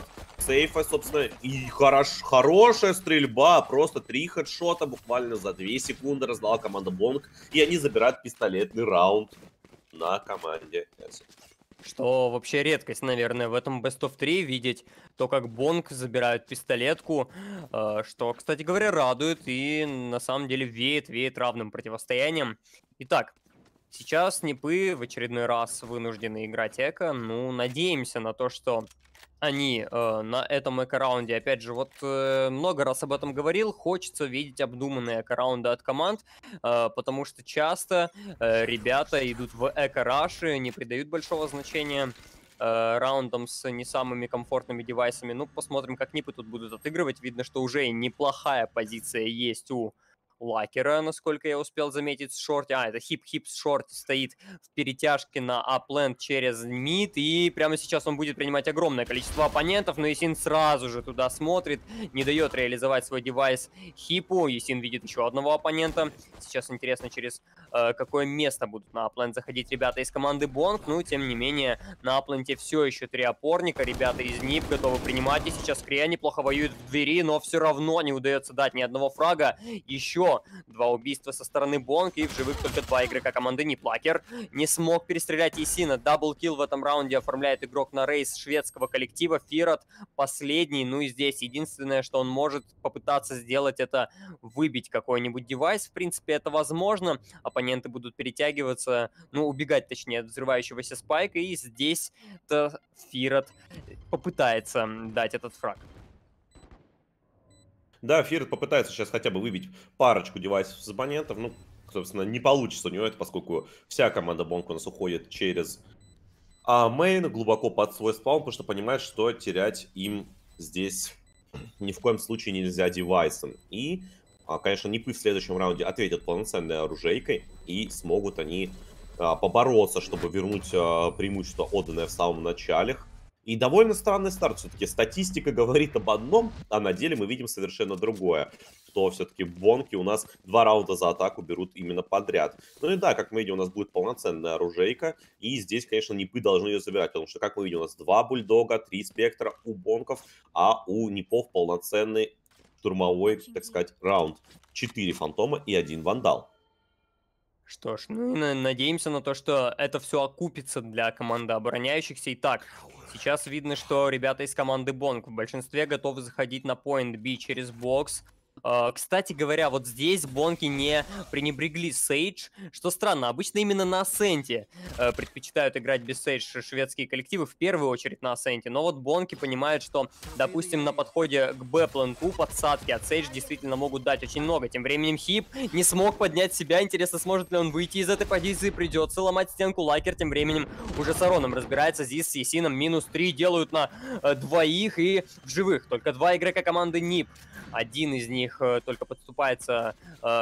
сейфа, собственно, и хорошая стрельба, просто 3 хедшота буквально за 2 секунды раздала команда Бонг, и они забирают пистолетный раунд на команде Acid. Что вообще редкость, наверное, в этом Best of 3 видеть то, как Бонг забирают пистолетку, что, кстати говоря, радует и на самом деле веет равным противостоянием. Итак, сейчас Снипы в очередной раз вынуждены играть эко. Ну, надеемся на то, что они на этом эко-раунде, опять же, вот много раз об этом говорил, хочется видеть обдуманные эко-раунды от команд, потому что часто ребята идут в эко-раши, не придают большого значения раундам с не самыми комфортными девайсами. Ну, посмотрим, как Нипы тут будут отыгрывать. Видно, что уже и неплохая позиция есть у Лакера, насколько я успел заметить, в шорте. Это хип с шорте стоит в перетяжке на апленд через мид, и прямо сейчас он будет принимать огромное количество оппонентов, но Есин сразу же туда смотрит, не дает реализовать свой девайс хипу. Есин видит еще одного оппонента. Сейчас интересно, через какое место будут на апленд заходить ребята из команды Бонг. Ну, тем не менее, на апленте все еще 3 опорника. Ребята из НИП готовы принимать, и сейчас Крея неплохо воюет в двери, но все равно не удается дать ни одного фрага. Еще 2 убийства со стороны Бонг, и в живых только 2 игрока команды НИП. Лакер не смог перестрелять Есина. Даблкилл в этом раунде оформляет игрок на рейс шведского коллектива. Фирот последний. Ну и здесь единственное, что он может попытаться сделать, это выбить какой-нибудь девайс. В принципе, это возможно. Оппоненты будут перетягиваться, ну, убегать, точнее, от взрывающегося спайка. И здесь-то Фирот попытается дать этот фраг. Да, Фирот попытается сейчас хотя бы выбить парочку девайсов с оппонентов. Ну, собственно, не получится у него это, поскольку вся команда Бонг у нас уходит через мейн глубоко под свой спаун, потому что понимает, что терять им здесь ни в коем случае нельзя девайсом. И, конечно, Нипы в следующем раунде ответят полноценной оружейкой, и смогут они побороться, чтобы вернуть преимущество, отданное в самом начале. И довольно странный старт. Все-таки статистика говорит об одном, а на деле мы видим совершенно другое. Что все-таки Бонки у нас 2 раунда за атаку берут именно подряд. Ну и да, как мы видим, у нас будет полноценная оружейка. И здесь, конечно, Нипы должны ее забирать. Потому что, как мы видим, у нас 2 бульдога, 3 спектра у Бонков, а у Нипов полноценный штурмовой, так сказать, раунд. 4 фантома и 1 вандал. Что ж, ну и надеемся на то, что это все окупится для команды обороняющихся. Итак, сейчас видно, что ребята из команды Бонг в большинстве готовы заходить на point B через бокс. Кстати говоря, вот здесь Бонки не пренебрегли Сейдж, что странно. Обычно именно на Асценте предпочитают играть без Сейдж шведские коллективы, в первую очередь на Асценте. Но вот Бонки понимают, что, допустим, на подходе к Б-пленту подсадки от Сейдж действительно могут дать очень много. Тем временем Хип не смог поднять себя. Интересно, сможет ли он выйти из этой позиции. Придется ломать стенку. Лакер тем временем уже с Ароном разбирается. Зис с Есином -3 делают на двоих, и в живых только 2 игрока команды НИП. Один из них только подступается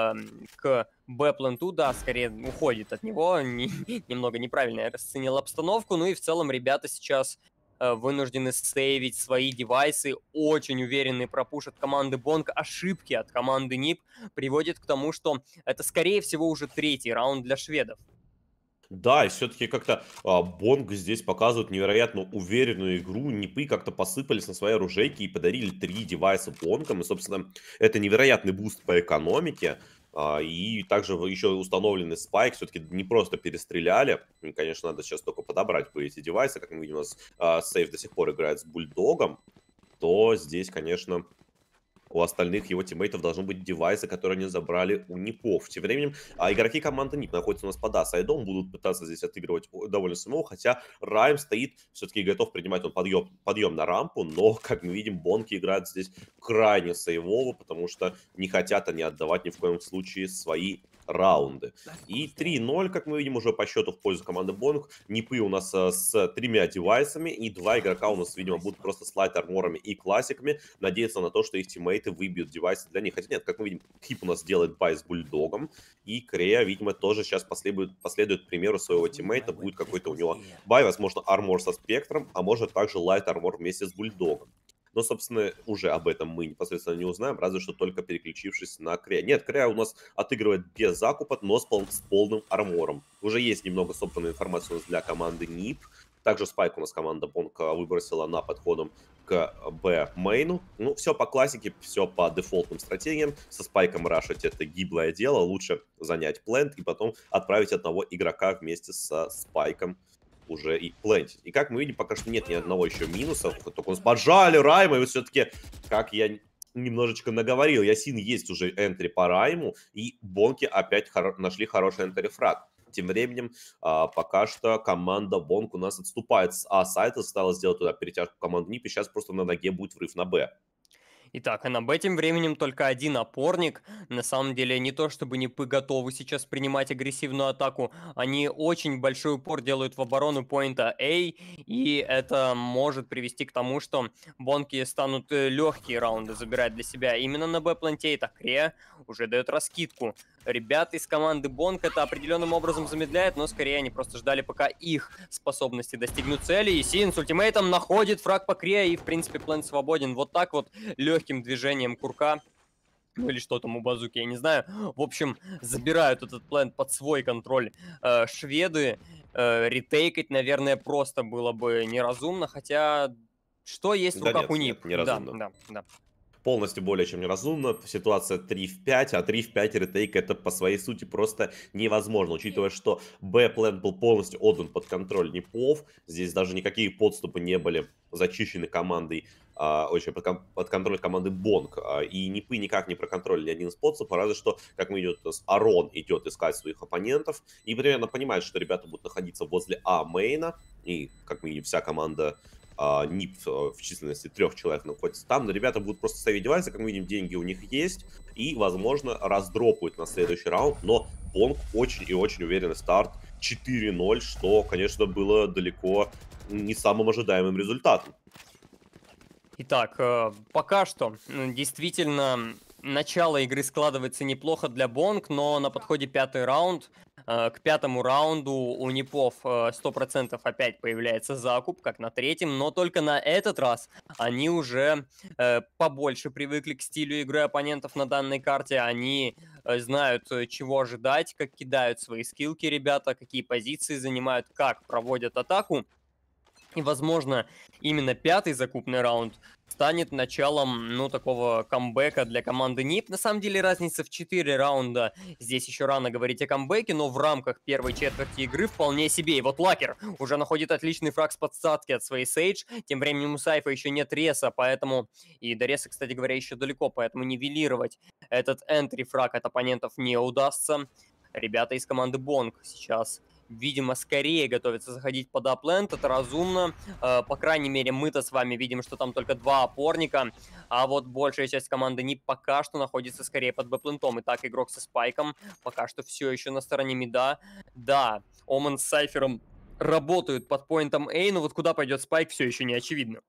к Б-пленту, да, скорее уходит от него. Немного неправильно я расценил обстановку. Ну и в целом ребята сейчас вынуждены сейвить свои девайсы. Очень уверенный пропуш от команды Бонг. Ошибки от команды НИП приводят к тому, что это, скорее всего, уже 3-й раунд для шведов. Да, и все-таки как-то Бонг здесь показывает невероятно уверенную игру. Нипы как-то посыпались на свои оружейки и подарили 3 девайса Бонгам. И, собственно, это невероятный буст по экономике. И также еще установленный спайк. Все-таки не просто перестреляли. И, конечно, надо сейчас только подобрать бы эти девайсы. Как мы видим, у нас сейф до сих пор играет с бульдогом. То здесь, конечно, у остальных его тиммейтов должны быть девайсы, которые они забрали у Нипов. Тем временем игроки команды Нип находятся у нас под А-сайдом, будут пытаться здесь отыгрывать довольно самого, хотя Райм стоит, все-таки готов принимать он подъем на рампу, но, как мы видим, Бонки играют здесь крайне сейвово, потому что не хотят они отдавать ни в коем случае свои раунды. И 3-0, как мы видим, уже по счету в пользу команды Бонг. Нипы у нас с 3 девайсами, и 2 игрока у нас, видимо, будут просто с лайт-арморами и классиками, надеяться на то, что их тиммейты выбьют девайсы для них. Хотя нет, как мы видим, Хип у нас делает бай с бульдогом, и Крея, видимо, тоже сейчас последует примеру своего тиммейта, будет какой-то у него бай, возможно, армор со спектром, а может также лайт-армор вместе с бульдогом. Но, собственно, уже об этом мы непосредственно не узнаем, разве что только переключившись на Крея. Нет, Крея у нас отыгрывает без закупа, но с полным армором. Уже есть немного собранной информации у нас для команды НИП. Также спайк у нас команда Бонг выбросила на подходом к Б-мейну. Ну, все по классике, все по дефолтным стратегиям. Со спайком рашить — это гиблое дело. Лучше занять плент и потом отправить одного игрока вместе со спайком уже и плентить. И как мы видим, пока что нет ни одного еще минуса. Только у нас поджали Райма, и вот все-таки, как я немножечко наговорил, Ясин есть уже энтри по Райму, и Бонки опять нашли хороший энтри фраг. Тем временем, пока что команда Бонг у нас отступает с А-сайта, стала сделать туда перетяжку команды НИП, и сейчас просто на ноге будет врыв на Б. Итак, а на Б тем временем только один опорник. На самом деле не то, чтобы НИПы готовы сейчас принимать агрессивную атаку. Они очень большой упор делают в оборону поинта А, и это может привести к тому, что Бонки станут легкие раунды забирать для себя. Именно на Б-планте и Кре уже дает раскидку. Ребята из команды Бонг это определенным образом замедляет, но скорее они просто ждали, пока их способности достигнут цели. И Син с ультимейтом находит фраг по Кре, и в принципе плент свободен. Вот так вот легким движением курка, ну или что там у базуки, я не знаю. В общем, забирают этот плент под свой контроль шведы. Ретейкать, наверное, просто было бы неразумно, хотя что есть в Да руках нет, у нет, НИП? Да, неразумно. да, да. Полностью более чем неразумно. Ситуация 3 в 5, а 3 в 5 ретейк — это по своей сути просто невозможно. Учитывая, что Б-плент был полностью отдан под контроль НИПов, здесь даже никакие подступы не были зачищены командой, очень под контроль команды Бонг. И НИПы никак не проконтролили один из подступов, разве что, как мы видим, Арон идет искать своих оппонентов и примерно понимает, что ребята будут находиться возле А-мейна, и, как мы видим, вся команда НИП в численности 3 человек находится там, но ребята будут просто ставить девайсы, как мы видим, деньги у них есть, и, возможно, раздропают на следующий раунд, но Бонг очень и очень уверенный старт, 4-0, что, конечно, было далеко не самым ожидаемым результатом. Итак, пока что действительно начало игры складывается неплохо для Бонг, но на подходе 5-й раунд. К 5-му раунду у НИПов 100% опять появляется закуп, как на 3-м, но только на этот раз они уже побольше привыкли к стилю игры оппонентов на данной карте. Они знают, чего ожидать, как кидают свои скиллки ребята, какие позиции занимают, как проводят атаку. И, возможно, именно 5-й закупный раунд станет началом, ну, такого камбэка для команды НИП. На самом деле разница в 4 раунда. Здесь еще рано говорить о камбэке, но в рамках первой четверти игры вполне себе. И вот Лакер уже находит отличный фраг с подстатки от своей Сейдж. Тем временем у Сайфа еще нет реса, поэтому... И до реса, кстати говоря, еще далеко, поэтому нивелировать этот энтри-фраг от оппонентов не удастся. Ребята из команды Бонг сейчас... видимо, скорее готовится заходить под апленд, это разумно. По крайней мере, мы-то с вами видим, что там только 2 опорника, а вот большая часть команды НИП пока что находится скорее под б-плентом. Итак, игрок со спайком пока что все еще на стороне мида. Да, Оман с Сайфером работают под поинтом A, но вот куда пойдет спайк, все еще не очевидно.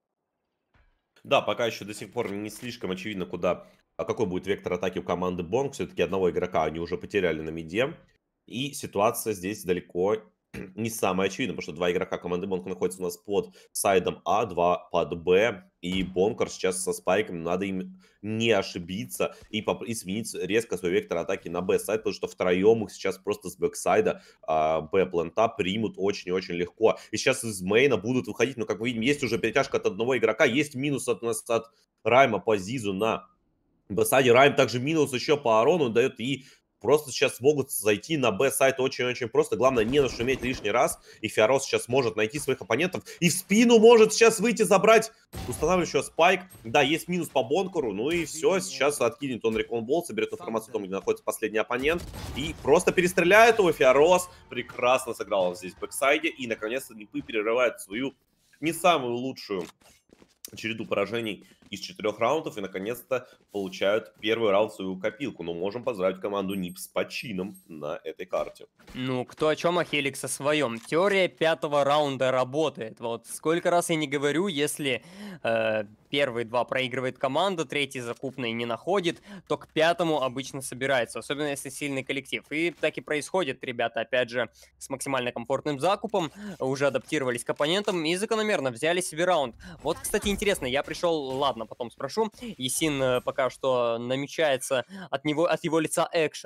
Да, пока еще до сих пор не слишком очевидно, какой будет вектор атаки у команды Бонг. Все-таки одного игрока они уже потеряли на миде. И ситуация здесь далеко не самая очевидная, потому что 2 игрока команды Бонг находятся у нас под сайдом А, 2 под Б. И Бонкер сейчас со спайком, надо им не ошибиться и сменить резко свой вектор атаки на Б-сайд, потому что втроем их сейчас просто с бэксайда Б-плента примут очень и очень легко. И сейчас из мейна будут выходить, но, как мы видим, есть уже перетяжка от одного игрока, есть минус от нас от Райма по Зизу на Б-сайде. Райм также минус еще по Арону дает, и просто сейчас могут зайти на Б-сайт очень-очень просто. Главное, не нашуметь лишний раз. И Фиорос сейчас может найти своих оппонентов. И в спину может сейчас выйти, забрать устанавливающего спайк. Да, есть минус по Бонкеру. Ну и все, сейчас откинет он реконбол, соберет информацию о том, где находится последний оппонент. И просто перестреляет его. Фиорос прекрасно сыграл он здесь в бэксайде. И, наконец-то, НИПы перерывают свою не самую лучшую череду поражений из 4 раундов и, наконец-то, получают первый раунд в свою копилку. Но можем поздравить команду НИП с почином на этой карте. Ну, кто о чем, а Хеликс о своем. Теория 5-го раунда работает. Вот сколько раз я не говорю, если первые 2 проигрывает команда, 3-й закупный не находит, то к 5-му обычно собирается, особенно если сильный коллектив. И так и происходит, ребята, опять же, с максимально комфортным закупом, уже адаптировались к оппонентам и закономерно взяли себе раунд. Вот, кстати, интересно, я пришел, ладно, потом спрошу, Ясин пока что намечается от его лица экшен.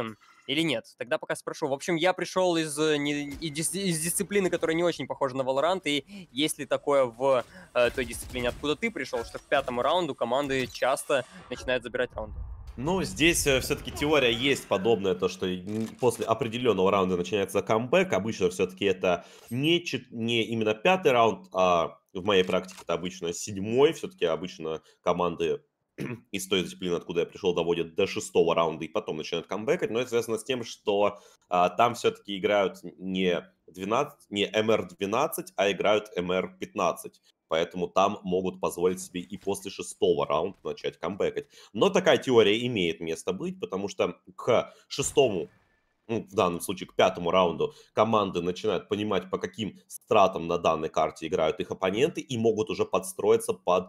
Или нет? Тогда пока спрошу. В общем, я пришел из дисциплины, которая не очень похожа на Valorant, и есть ли такое в той дисциплине, откуда ты пришел, что к пятому раунду команды часто начинают забирать раунды? Ну, здесь все-таки теория есть подобная, то, что после определенного раунда начинается камбэк. Обычно все-таки это не именно пятый раунд, а в моей практике это обычно седьмой. Все-таки обычно команды из той дисциплины, откуда я пришел, доводят до шестого раунда и потом начинают камбэкать. Но это связано с тем, что там все-таки играют не МР-12, а играют МР-15. Поэтому там могут позволить себе и после шестого раунда начать камбэкать. Но такая теория имеет место быть, потому что к шестому, ну, в данном случае к пятому раунду, команды начинают понимать, по каким стратам на данной карте играют их оппоненты, и могут уже подстроиться под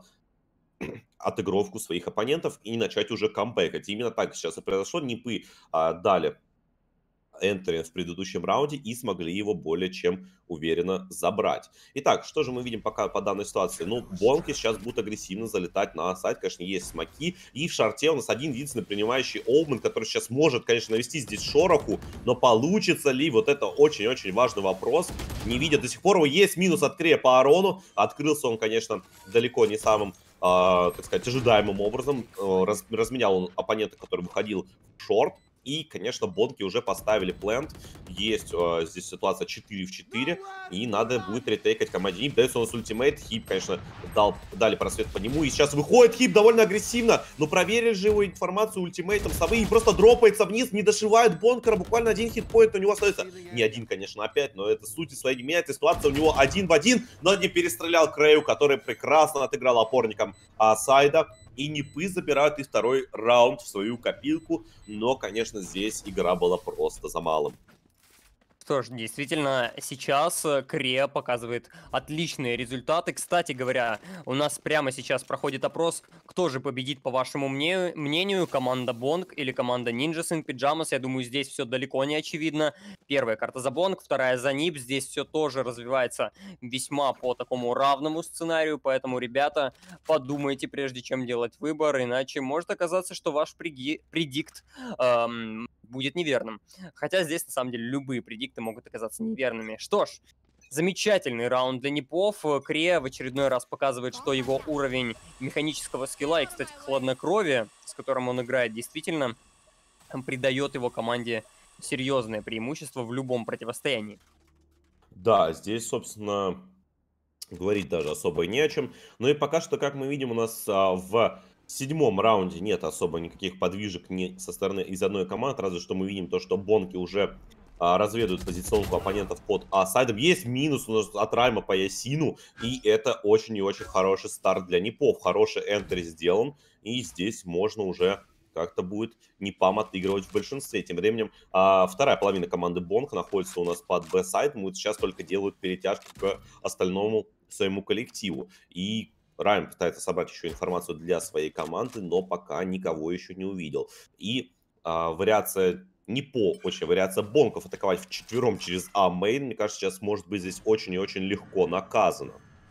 отыгровку своих оппонентов и начать уже камбэкать. Именно так сейчас и произошло. Нипы дали энтери в предыдущем раунде и смогли его более чем уверенно забрать. Итак, что же мы видим пока по данной ситуации? Ну, бонки сейчас будут агрессивно залетать на сайт, конечно, есть смоки. И в шарте у нас один единственный принимающий Оумен, который сейчас может, конечно, навести здесь шороху, но получится ли? Вот это очень-очень важный вопрос. Не видят до сих пор. Есть минус от Крея по Арону. Открылся он, конечно, далеко не самым, так сказать, ожидаемым образом. Разменял он оппонента, который выходил в шорт. И, конечно, бонки уже поставили плент. Есть здесь ситуация 4 в 4. И надо будет ретейкать команде Нип. Дается у нас ультимейт. Хип, конечно, дали просвет по нему. И сейчас выходит Хип довольно агрессивно. Но проверили же его информацию ультимейтом совы. И просто дропается вниз. Не дошивают бонкера. Буквально один хитпоинт у него остается. Не один, конечно, опять. Но это суть своей меняет. Ситуация у него 1 в 1. Но не перестрелял Крею, который прекрасно отыграл опорником сайда. И Нипы забирают и второй раунд в свою копилку. Но, конечно, здесь игра была просто за малым. Что ж, действительно, сейчас Крея показывает отличные результаты. Кстати говоря, у нас прямо сейчас проходит опрос, кто же победит, по вашему мнению, команда Бонг или команда Ninjas in Pyjamas. Я думаю, здесь все далеко не очевидно. Первая карта за Бонг, вторая за Нип. Здесь все тоже развивается весьма по такому равному сценарию, поэтому, ребята, подумайте, прежде чем делать выбор, иначе может оказаться, что ваш предикт будет неверным. Хотя здесь, на самом деле, любые предикты могут оказаться неверными. Что ж, замечательный раунд для Нипов. Крея в очередной раз показывает, что его уровень механического скилла и, кстати, хладнокровия, с которым он играет, действительно придает его команде серьезное преимущество в любом противостоянии. Да, здесь, собственно, говорить даже особо не о чем. Ну и пока что, как мы видим, у нас в седьмом раунде нет особо никаких подвижек ни со стороны из одной команды. Разве что мы видим то, что бонки уже разведывают позиционку оппонентов под сайдом. Есть минус у нас от Райма по Ясину. И это очень и очень хороший старт для Нипов. Хороший энтер сделан. И здесь можно уже как-то будет Нипам отыгрывать в большинстве. Тем временем вторая половина команды Бонг находится у нас под Б-сайдом. Вот сейчас только делают перетяжки к остальному своему коллективу. И Райм пытается собрать еще информацию для своей команды, но пока никого еще не увидел. И вариация Нипо, вариация Бонков атаковать вчетвером через А-мейн, мне кажется, сейчас может быть здесь очень и очень легко наказано.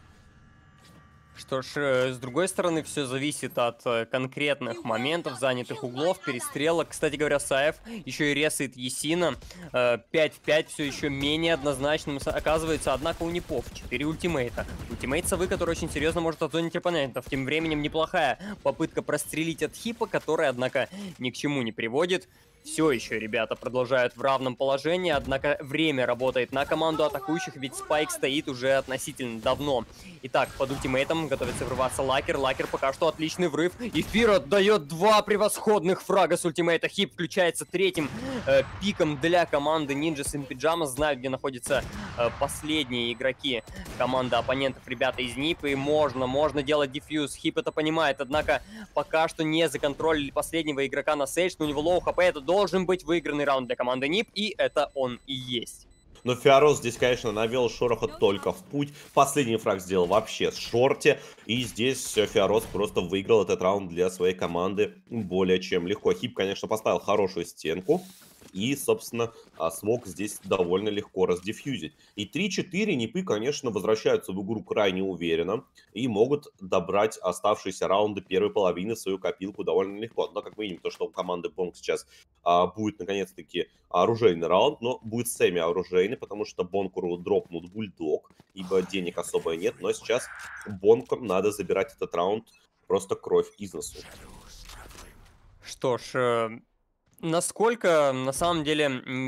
Что ж, с другой стороны, все зависит от конкретных моментов, занятых углов, перестрелок. Кстати говоря, Саев еще и ресает Есина. 5 в 5 все еще менее однозначным оказывается, однако у Нипов 4 ультимейта. Ультимейт совы, который очень серьезно может отзонить оппонентов. Тем временем неплохая попытка прострелить от Хипа, которая, однако, ни к чему не приводит. Все еще ребята продолжают в равном положении, однако время работает на команду атакующих, ведь Спайк стоит уже относительно давно. Итак, под ультимейтом готовится врываться Лакер. Лакер пока что отличный врыв. И Фир отдает 2 превосходных фрага с ультимейта. Хип включается третьим пиком для команды Ninjas in Pyjamas. Знают, где находятся последние игроки команды оппонентов, ребята из НИП. И можно делать дефьюз. Хип это понимает, однако пока что не законтролили последнего игрока на Сейдж. Но у него лоу хп, это должен быть выигранный раунд для команды НИП. И это он и есть. Но Фиорос здесь, конечно, навел шороха только в путь. Последний фраг сделал вообще с шорте. И здесь Фиорос просто выиграл этот раунд для своей команды более чем легко. Хип, конечно, поставил хорошую стенку. и, собственно, смог здесь довольно легко раздефьюзить. И 3-4 Нипы, конечно, возвращаются в игру крайне уверенно и могут добрать оставшиеся раунды первой половины в свою копилку довольно легко. Но, как мы видим, то, что у команды Бонг сейчас будет, наконец-таки, оружейный раунд, но будет семи-оружейный, потому что Бонкуру дропнут бульдог, ибо денег особо нет, но сейчас Бонкам надо забирать этот раунд просто кровь из носу. Что ж, насколько на самом деле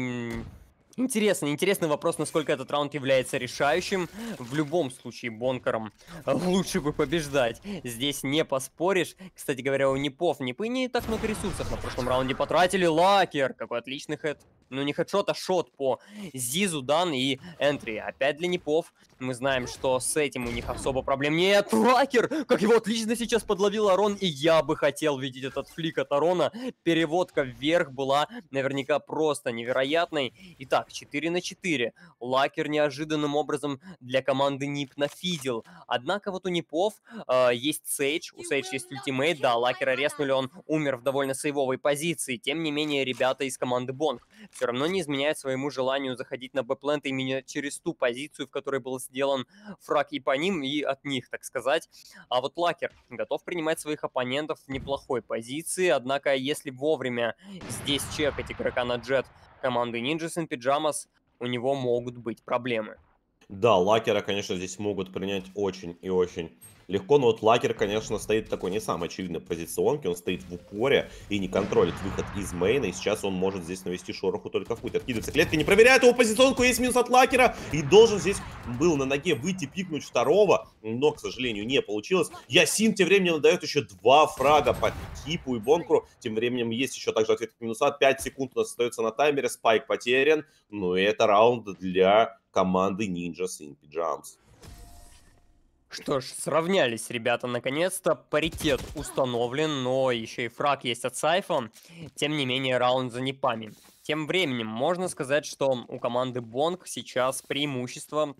интересный вопрос, насколько этот раунд является решающим. В любом случае Бонкерам лучше бы побеждать. Здесь не поспоришь. Кстати говоря, у Нипы не так много ресурсов на прошлом раунде потратили. Лакер, какой отличный хэт. Ну, не хедшот, а шот по Зизу, Дан и Энтри. Опять для Нипов. Мы знаем, что с этим у них особо проблем нет. Лакер! Как его отлично сейчас подловил Арон. И я бы хотел видеть этот флик от Арона. Переводка вверх была наверняка просто невероятной. Итак, 4 на 4. Лакер неожиданным образом для команды Нип нафидел. Однако вот у Нипов есть Сейдж. У Сейдж есть ультимейт. Да, Лакера резнули, он умер в довольно сейвовой позиции. Тем не менее, ребята из команды Бонг все равно не изменяют своему желанию заходить на бэплент именно через ту позицию, в которой был сделан фраг и по ним, и от них, так сказать. А вот Лакер готов принимать своих оппонентов в неплохой позиции, однако если вовремя здесь чекать игрока на джет команды Ninjas in Pyjamas, у него могут быть проблемы. Да, Лакера, конечно, здесь могут принять очень и очень легко, но вот Лакер, конечно, стоит в такой не самой очевидной позиционке, он стоит в упоре и не контролит выход из мейна, и сейчас он может здесь навести шороху только в путь. Откидывается клетка, не проверяет его позиционку, есть минус от Лакера, и должен здесь был на ноге выйти, пикнуть второго, но, к сожалению, не получилось. Ясин тем временем дает еще 2 фрага по Хипу и Бонкру, тем временем есть еще также ответ от минуса, 5 секунд у нас остается на таймере, спайк потерян, ну и это раунд для команды Ninjas in Pyjamas. Что ж, сравнялись ребята наконец-то, паритет установлен, но еще и фраг есть от Сайфа, тем не менее раунд за Нипами. Тем временем можно сказать, что у команды Бонг сейчас преимущество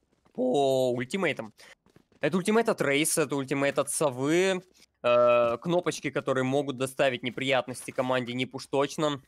по ультимейтам. Это ультимейт от Рейса, это ультимейт от Совы, кнопочки, которые могут доставить неприятности команде Нип уж точно.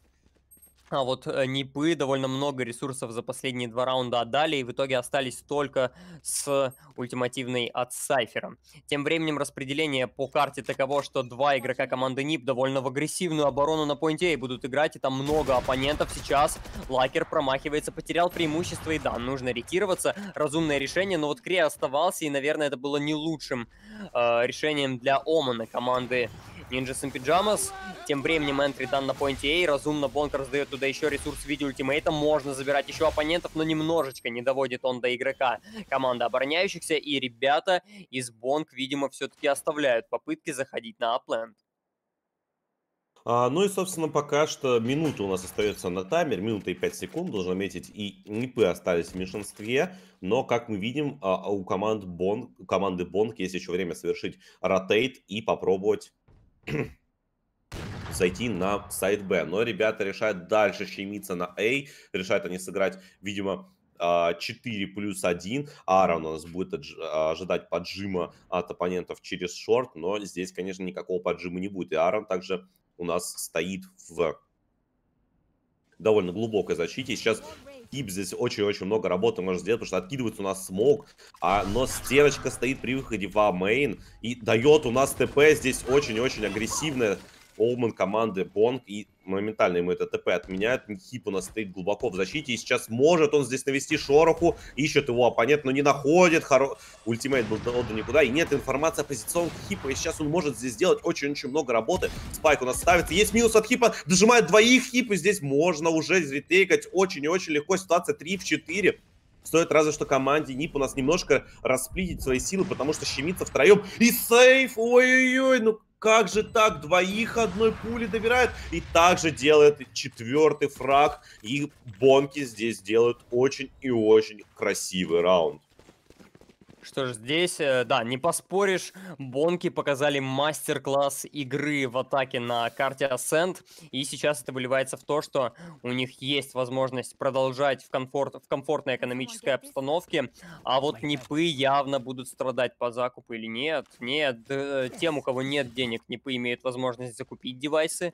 А вот Нипы довольно много ресурсов за последние 2 раунда отдали, и в итоге остались только с ультимативной от Сайфера. Тем временем распределение по карте таково, что 2 игрока команды Нип довольно в агрессивную оборону на поинте и будут играть, и там много оппонентов сейчас. Лакер промахивается, потерял преимущество, и да, нужно ретироваться. Разумное решение, но вот Кре оставался, и, наверное, это было не лучшим решением для Омана команды Ninjas in Pyjamas. Тем временем энтри дан на поинте A. Разумно Бонк раздает туда еще ресурс в виде ультимейта. Можно забирать еще оппонентов, но немножечко не доводит он до игрока команды обороняющихся. И ребята из Бонк, видимо, все-таки оставляют попытки заходить на апленд. Ну и, собственно, пока что минута у нас остается на таймер, минута и 5 секунд, должен отметить, и Нипы остались в меньшинстве, но, как мы видим, у команды Бонг есть еще время совершить ротейт и попробовать зайти на сайт Б. Но ребята решают дальше щемиться на А, решают они сыграть, видимо, 4+1. Аарон у нас будет ожидать поджима от оппонентов через шорт, но здесь, конечно, никакого поджима не будет. И Аарон также у нас стоит в довольно глубокой защите. Сейчас Хип здесь очень-очень много работы может сделать, потому что откидывается у нас смог, но стеночка стоит при выходе в А-мейн и дает у нас ТП здесь очень-очень агрессивная. Олман команды Бонг, и моментально ему это ТП отменяет. Хип у нас стоит глубоко в защите, и сейчас может он здесь навести шороху, ищет его оппонент, но не находит. Ультимейт был до никуда, и нет информации о позиционке Хипа, и сейчас он может здесь сделать очень-очень много работы. Спайк у нас ставится, есть минус от Хипа, дожимает двоих Хип, и здесь можно уже ретейкать очень и очень легко. Ситуация 3 в 4. Стоит разве что команде Нип у нас немножко расплитить свои силы, потому что щемится втроем. И сейф! Ой-ой-ой, ну как же так? Двоих одной пули добирает. И также делает 4-й фраг. И Бонки здесь делают очень и очень красивый раунд. Что ж, здесь, да, не поспоришь, Бонки показали мастер-класс игры в атаке на карте Ascent, и сейчас это выливается в то, что у них есть возможность продолжать в комфортной экономической обстановке, а вот Нипы явно будут страдать по закупу или нет. Нет, тем, у кого нет денег, Нипы имеют возможность закупить девайсы,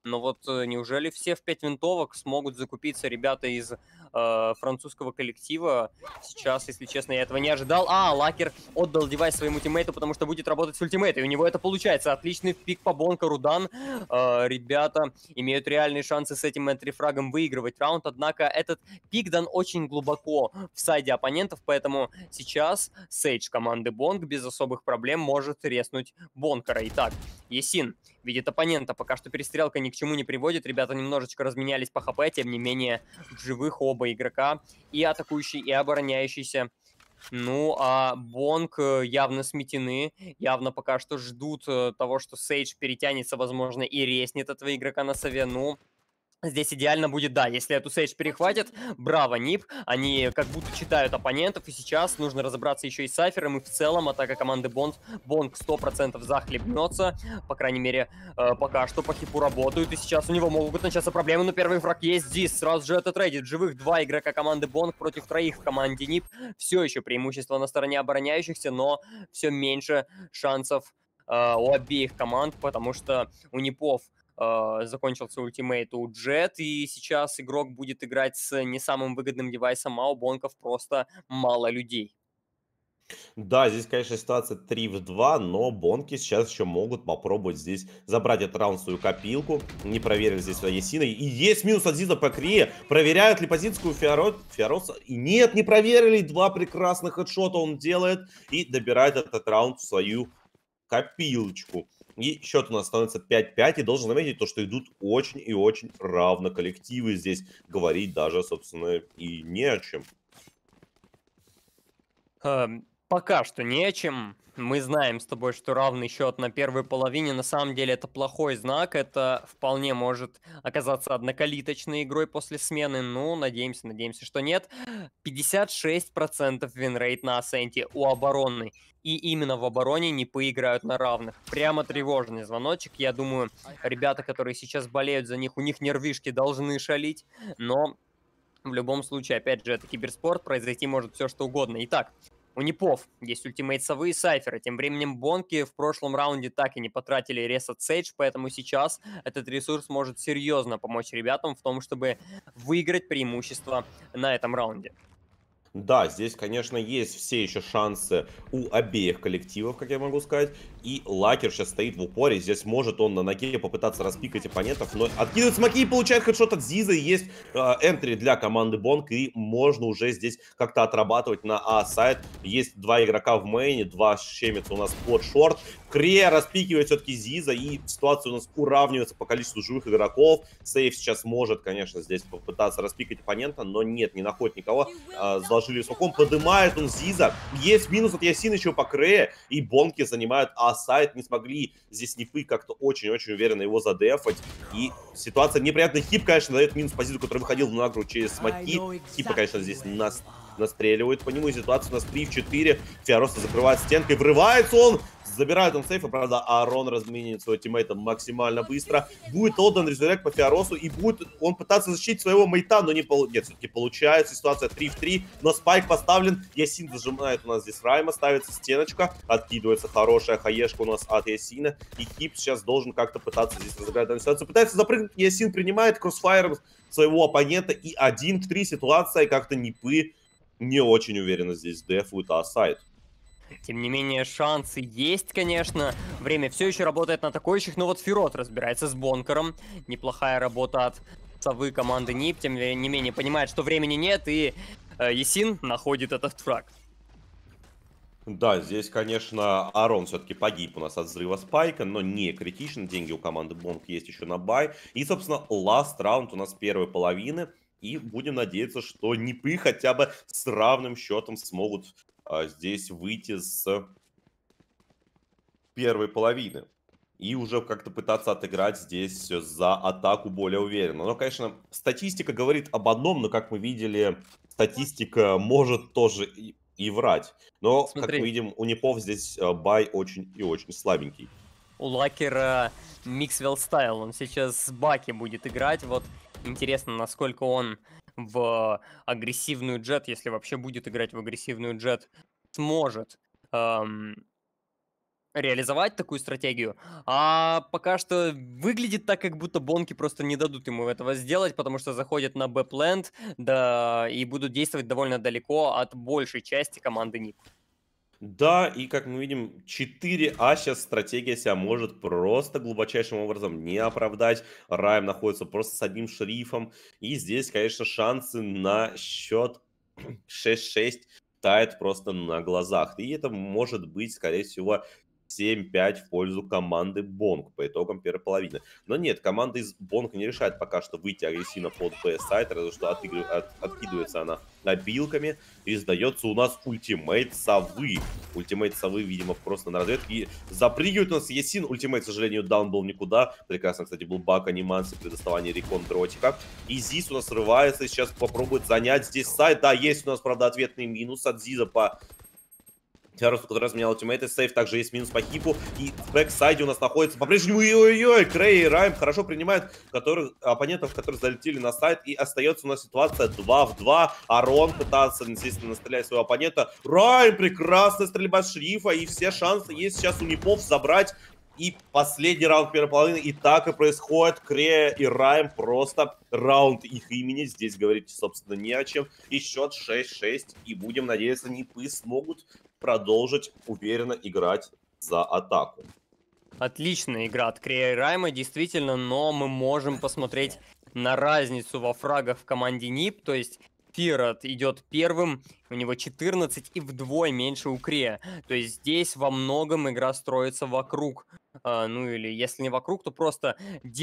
Но вот неужели все в 5 винтовок смогут закупиться ребята из французского коллектива? Сейчас, если честно, я этого не ожидал. Лакер отдал девайс своему тиммейту, потому что будет работать с ультимейта, и у него это получается. Отличный пик по бонкеру дан. Ребята имеют реальные шансы с этим энтрифрагом выигрывать раунд, однако этот пик дан очень глубоко в сайде оппонентов, поэтому сейчас Сейдж команды Бонг без особых проблем может резнуть бонкера. Итак, Есин видит оппонента, пока что перестрелка ни к чему не приводит, ребята немножечко разменялись по хп, тем не менее в живых оба игрока, и атакующий, и обороняющийся. Ну, а Бонг явно сметены, явно пока что ждут того, что Сейдж перетянется, возможно, и резнет этого игрока на сове. Ну, здесь идеально будет, да, если эту Сейдж перехватит, браво, Нип, они как будто читают оппонентов, и сейчас нужно разобраться еще и с Сайфером, и в целом атака команды Бонг 100% захлебнется, по крайней мере, пока что по хипу работают, и сейчас у него могут начаться проблемы, но первый фраг есть здесь, сразу же этот Reddit, живых 2 игрока команды Бонг против 3 в команде Нип, все еще преимущество на стороне обороняющихся, но все меньше шансов у обеих команд, потому что у Нипов закончился ультимейт у Джет, и сейчас игрок будет играть с не самым выгодным девайсом, а у Бонков просто мало людей. Да, здесь, конечно, ситуация 3 в 2, но Бонки сейчас еще могут попробовать здесь забрать этот раунд в свою копилку. Не проверили здесь Есина. И есть минус от Зиза по Крие. Проверяют ли позицию Фиароса? И нет, не проверили. 2 прекрасных хедшота он делает и добирает этот раунд в свою копилочку. И счет у нас становится 5-5. И должен заметить то, что идут очень и очень равно коллективы. Здесь говорить даже, собственно, и не о чем. Пока что не о чем. Мы знаем с тобой, что равный счет на первой половине. На самом деле это плохой знак. Это вполне может оказаться однокалиточной игрой после смены. Ну, надеемся, что нет. 56% винрейт на Асценте у обороны. И именно в обороне не поиграют на равных. Прямо тревожный звоночек. Я думаю, ребята, которые сейчас болеют за них, у них нервишки должны шалить. Но в любом случае, опять же, это киберспорт, произойти может все что угодно. Итак, у Непов есть ультимейт Совы и Сайфера. Тем временем Бонки в прошлом раунде так и не потратили ресет Сейдж, поэтому сейчас этот ресурс может серьезно помочь ребятам в том, чтобы выиграть преимущество на этом раунде. Да, здесь, конечно, есть все еще шансы у обеих коллективов, как я могу сказать. И Лакер сейчас стоит в упоре. Здесь может он на ноге попытаться распикать оппонентов. Но откидывает смоки и получает хедшот от Зиза. И есть энтри для команды Бонг. И можно уже здесь как-то отрабатывать на А-сайт. Есть 2 игрока в мейне, 2 щемятся у нас под шорт. Крия распикивает все-таки Зиза. И ситуация у нас уравнивается по количеству живых игроков. Сейф сейчас может, конечно, здесь попытаться распикать оппонента. Но нет, не находит никого. Заложили высоком, поднимает он Зиза. Есть минус от Ясина еще по Крее. И Бонки занимают А-сайт. Не смогли здесь Нипы как-то очень-очень уверенно его задефать. И ситуация неприятная. Хип, конечно, дает минус позицию, который выходил на игру через смоки. Хипа, конечно, здесь настреливает по нему. И ситуация у нас 3 в 4. Фиароса закрывает стенкой. Врывается он. Забирает он сейфа, правда, Арон разменит своего тиммейта максимально быстро. Будет отдан резервек по Фиаросу, и будет он пытаться защитить своего мейта, но нет, все-таки получается. Ситуация 3 в 3, но спайк поставлен. Ясин зажимает у нас здесь Райма, ставится стеночка, откидывается хорошая хаешка у нас от Ясина. И Хип сейчас должен как-то пытаться здесь разыграть данную ситуацию. Пытается запрыгнуть, Ясин принимает кроссфайр своего оппонента, и 1 в 3 ситуация, как-то Нипы не очень уверенно здесь дефуют А-сайт. Тем не менее, шансы есть, конечно. Время все еще работает на атакующих, но вот Фирот разбирается с Бонкером. Неплохая работа от совы команды НИП. Тем не менее, понимает, что времени нет, и Есин находит этот фраг. Да, здесь, конечно, Арон все-таки погиб у нас от взрыва спайка, но не критично. Деньги у команды Бонг есть еще на бай. И, собственно, ласт раунд у нас первой половины. И будем надеяться, что Нипы хотя бы с равным счетом смогут здесь выйти с первой половины. И уже как-то пытаться отыграть здесь за атаку более уверенно. Но, конечно, статистика говорит об одном, но, как мы видели, статистика может тоже и врать. Но, как мы Смотри, видим, у Непов здесь бай очень и очень слабенький. у Лакера Миксвелл Стайл, он сейчас с Баки будет играть. Вот интересно, насколько он в агрессивную джет, если вообще будет играть в агрессивную джет, сможет реализовать такую стратегию. А пока что выглядит так, как будто бонки просто не дадут ему этого сделать, потому что заходят на Б-плент, да, и будут действовать довольно далеко от большей части команды НИП. Да, и как мы видим, 4А сейчас стратегия себя может просто глубочайшим образом не оправдать. Райм находится просто с одним шерифом. И здесь, конечно, шансы на счет 6-6 тает просто на глазах. И это может быть, скорее всего, 7-5 в пользу команды Бонг по итогам первой половины. Но нет, команда из Бонг не решает пока что выйти агрессивно под Б-сайт, разве что откидывается она обилками. И сдается у нас ультимейт совы. Ультимейт совы, видимо, просто на разведке. И запрыгивает у нас Ясин. Ультимейт, к сожалению, даун был никуда. Прекрасно, кстати, был баг анимации при доставании рекон дротика. И Зис у нас срывается. Сейчас попробует занять здесь сайт. Да, есть у нас, правда, ответный минус от Зиза по Фиарусу, который разменял ультимейты. Сейф также есть минус по хипу. И в бэксайде у нас находится по-прежнему ой-ой-ой, Крей и Райм хорошо принимают оппонентов, которые залетели на сайт. И остается у нас ситуация 2 в 2. Арон пытается, естественно, стрелять своего оппонента. Райм, прекрасная стрельба с шерифа. И все шансы есть сейчас у Нипов забрать. И последний раунд первой половины. И так и происходит. Крея и Райм просто раунд их имени. Здесь говорить, собственно, не о чем. И счет 6-6. И будем надеяться, Нипы смогут продолжить уверенно играть за атаку. Отличная игра от Крея и Райма, действительно, но мы можем посмотреть на разницу во фрагах в команде НИП, то есть Фирот идет первым, у него 14 и вдвое меньше у Крея. То есть здесь во многом игра строится вокруг, ну или если не вокруг, то просто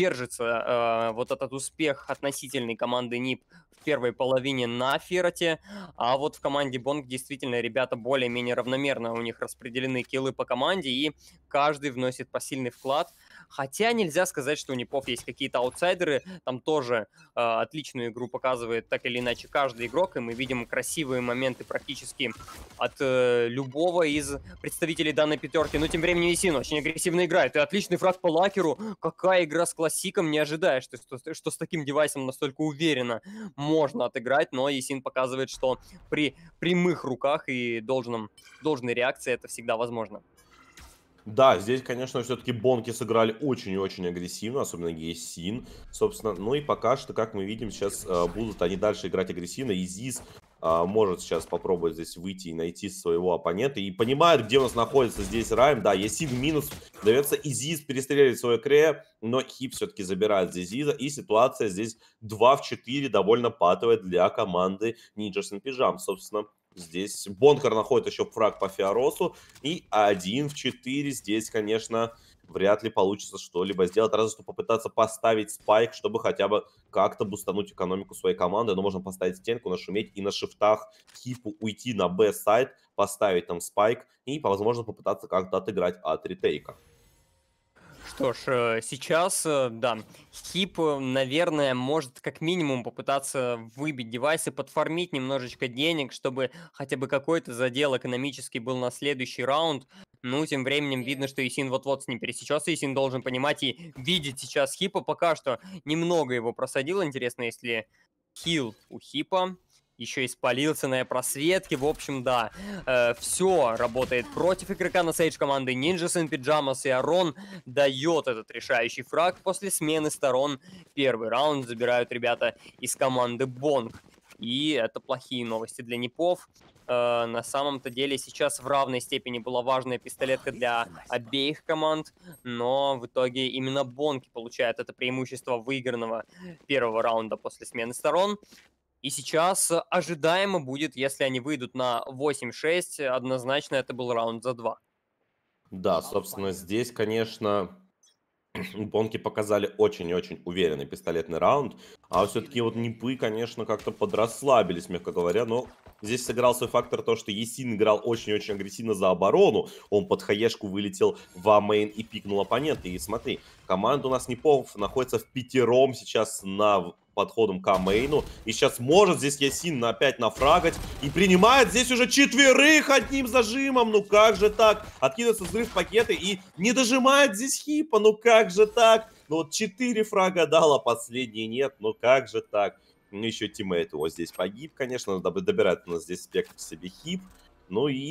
держится вот этот успех относительной команды НИП в первой половине на Фироте, а вот в команде Бонг действительно ребята более-менее равномерно у них распределены киллы по команде, и каждый вносит посильный вклад. Хотя нельзя сказать, что у Нипов есть какие-то аутсайдеры. Там тоже отличную игру показывает так или иначе каждый игрок. И мы видим красивые моменты практически от любого из представителей данной пятерки. Но тем временем Исин очень агрессивно играет. И отличный фраг по лакеру. Какая игра с классиком, не ожидаешь, что с таким девайсом настолько уверенно можно отыграть. Но Исин показывает, что при прямых руках и должной реакции это всегда возможно. Да, здесь, конечно, все-таки Бонки сыграли очень и очень агрессивно, особенно Есин, собственно. Ну и пока что, как мы видим, сейчас будут они дальше играть агрессивно. И Зиз может сейчас попробовать здесь выйти и найти своего оппонента. И понимает, где у нас находится здесь Райм. Да, Есин в минус дается, и Зиз перестреливает свое Крея, но Хип все-таки забирает здесь Зиза. И ситуация здесь 2 в 4 довольно патовая для команды Ninjas and Pyjama. Собственно, здесь Бонкар находит еще фраг по Фиаросу. И 1 в 4 здесь, конечно, вряд ли получится что-либо сделать. Разве что попытаться поставить спайк, чтобы хотя бы как-то бустануть экономику своей команды. Но можно поставить стенку, нашуметь и на шифтах Хипу уйти на Б-сайт, поставить там спайк и, возможно, попытаться как-то отыграть от ретейка. Что ж, сейчас, да, Хип, наверное, может как минимум попытаться выбить девайсы, подфармить немножечко денег, чтобы хотя бы какой-то задел экономический был на следующий раунд. Ну, тем временем видно, что Исин вот-вот с ним пересечется. Исин должен понимать и видеть сейчас Хипа. Пока что немного его просадил. Интересно, если хил у Хипа еще и спалился на просветке. В общем, да, все работает против игрока на сейдж команды Ninjas and Pyjamas, и Арон дает этот решающий фраг после смены сторон. Первый раунд забирают ребята из команды Бонг. И это плохие новости для Нипов. На самом-то деле сейчас в равной степени была важная пистолетка для обеих команд, но в итоге именно Бонги получают это преимущество выигранного первого раунда после смены сторон. И сейчас ожидаемо будет, если они выйдут на 8-6, однозначно это был раунд за 2. Да, собственно, здесь, конечно, Бонки показали очень и очень уверенный пистолетный раунд. А все-таки вот Нипы, конечно, как-то подрасслабились, мягко говоря. Но здесь сыграл свой фактор то, что Есин играл очень и очень агрессивно за оборону. Он под хаешку вылетел в А-мейн и пикнул оппонента. И смотри, команда у нас Нипов находится в пятером сейчас на подходом к А-мейну. И сейчас может здесь Ясин опять нафрагать. И принимает здесь уже четверых одним зажимом. Ну как же так? Откидывается взрыв пакеты и не дожимает здесь Хипа. Ну как же так? Ну вот 4 фрага дал, а последний нет. Ну как же так? Ну еще тиммейт его здесь погиб, конечно. Добирает у нас здесь спектр себе Хип. Ну и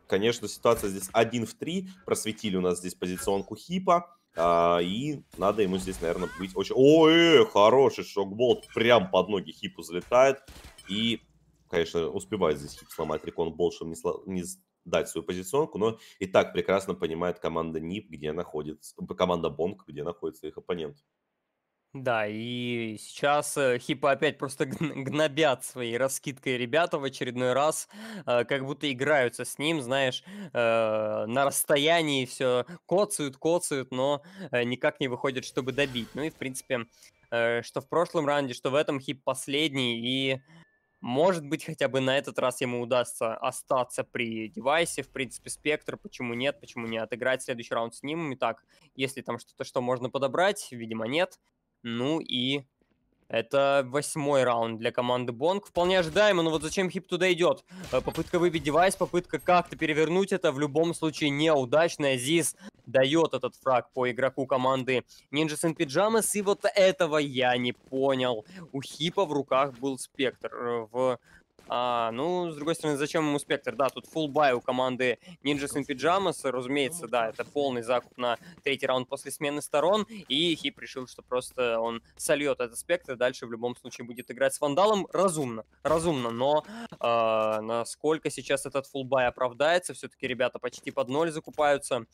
конечно, ситуация здесь 1 в 3. Просветили у нас здесь позиционку Хипа. И надо ему здесь, наверное, быть очень... Ой, хороший шокболт. Прям под ноги Хипу залетает. И, конечно, успевает здесь Хип сломать рекон-болт, чтобы не дать свою позиционку. Но и так прекрасно понимает команда НИП, где находится... Команда Бонг, где находится их оппонент. Да, и сейчас Хипа опять просто гнобят своей раскидкой ребята в очередной раз, как будто играются с ним, знаешь, на расстоянии все коцают, но никак не выходят, чтобы добить. Ну и, в принципе, что в прошлом раунде, что в этом Хип последний, и может быть, хотя бы на этот раз ему удастся остаться при девайсе. В принципе, Спектр, почему нет, почему не отыграть следующий раунд с ним. Итак, если там что-то, что можно подобрать, видимо, нет. Ну и это 8-й раунд для команды Бонг. Вполне ожидаемо, но вот зачем Хип туда идет? Попытка выбить девайс, попытка как-то перевернуть это. В любом случае неудачная. Зиз дает этот фраг по игроку команды Ninjas in Pyjamas. И вот этого я не понял. У Хипа в руках был Спектр. Ну, с другой стороны, зачем ему Спектр? Да, тут full buy у команды Ninjas in Pyjamas. Разумеется, да, это полный закуп на третий раунд после смены сторон. И Хип решил, что просто он сольет этот Спектр. Дальше в любом случае будет играть с Вандалом. Разумно, но насколько сейчас этот full buy оправдается, все-таки ребята почти под ноль закупаются.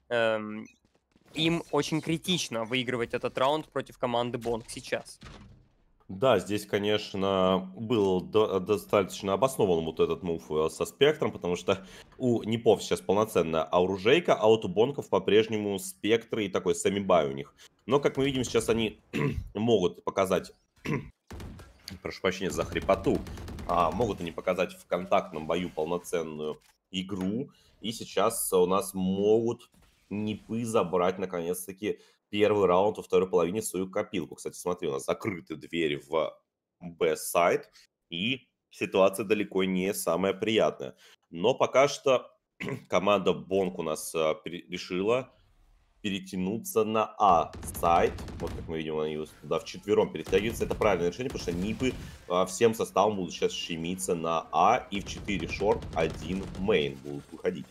Им очень критично выигрывать этот раунд против команды Бонг сейчас. Да, здесь, конечно, был достаточно обоснован вот этот мув со Спектром, потому что у Непов сейчас полноценная ауружейка, а вот у Бонков по-прежнему Спектры и такой самибай у них. Но, как мы видим, сейчас они могут показать, прошу прощения за хрипоту, могут они показать в контактном бою полноценную игру. И сейчас у нас могут Непы забрать, наконец-таки, первый раунд во второй половине свою копилку. Кстати, смотри, у нас закрыты двери в Б-сайд, и ситуация далеко не самая приятная. Но пока что команда Бонг у нас решила перетянуться на А-сайт. Вот как мы видим, они туда вчетвером перетягиваются. Это правильное решение, потому что Нипы всем составом будут сейчас щемиться на А, и в 4 шорт, 1 мейн будут выходить.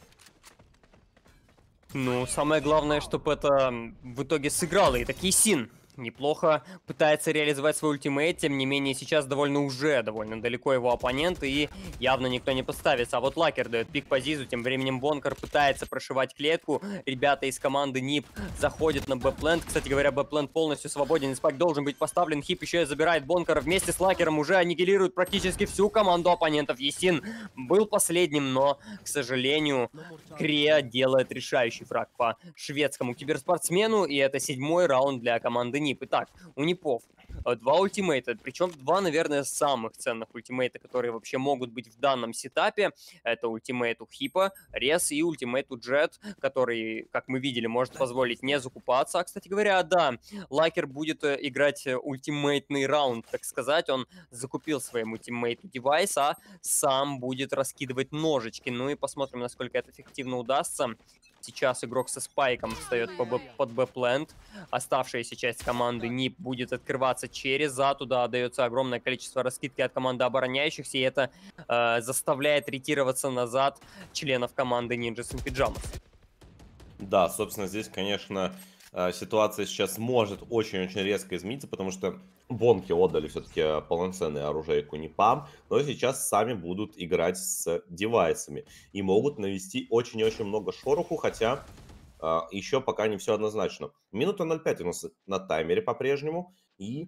Ну, самое главное, чтобы это в итоге сыграло. И такие Син неплохо пытается реализовать свой ультимейт, тем не менее сейчас довольно далеко его оппонент, и явно никто не подставится. А вот Лакер дает пик по Зизу, тем временем Бонкар пытается прошивать клетку. Ребята из команды НИП заходят на Б-плент. Кстати говоря, Б-плент полностью свободен, и спайк должен быть поставлен. Хип еще и забирает Бонкара вместе с Лакером, уже аннигилирует практически всю команду оппонентов. Есин был последним, но, к сожалению, Креа делает решающий фраг по шведскому киберспортсмену, и это 7-й раунд для команды НИП. Итак, у НИПов 2 ультимейта, причем 2, наверное, самых ценных ультимейта, которые вообще могут быть в данном сетапе. Это ультимейт у Хипа, Рес и ультимейт у Джет, который, как мы видели, может позволить не закупаться. А, кстати говоря, да, Лакер будет играть ультимейтный раунд, так сказать. Он закупил своему тиммейту девайс, а сам будет раскидывать ножички. Ну и посмотрим, насколько это эффективно удастся. Сейчас игрок со спайком встает под Б-плент. Оставшаяся часть команды НИП будет открываться через А. Туда отдается огромное количество раскидки от команды обороняющихся. И это заставляет ретироваться назад членов команды Ninjas in Pyjamas. Да, собственно, здесь, конечно, ситуация сейчас может очень-очень резко измениться, потому что Бонки отдали все-таки полноценное оружие Кунипам, но сейчас сами будут играть с девайсами и могут навести очень-очень много шороху, хотя еще пока не все однозначно. Минута 0,5 у нас на таймере по-прежнему, и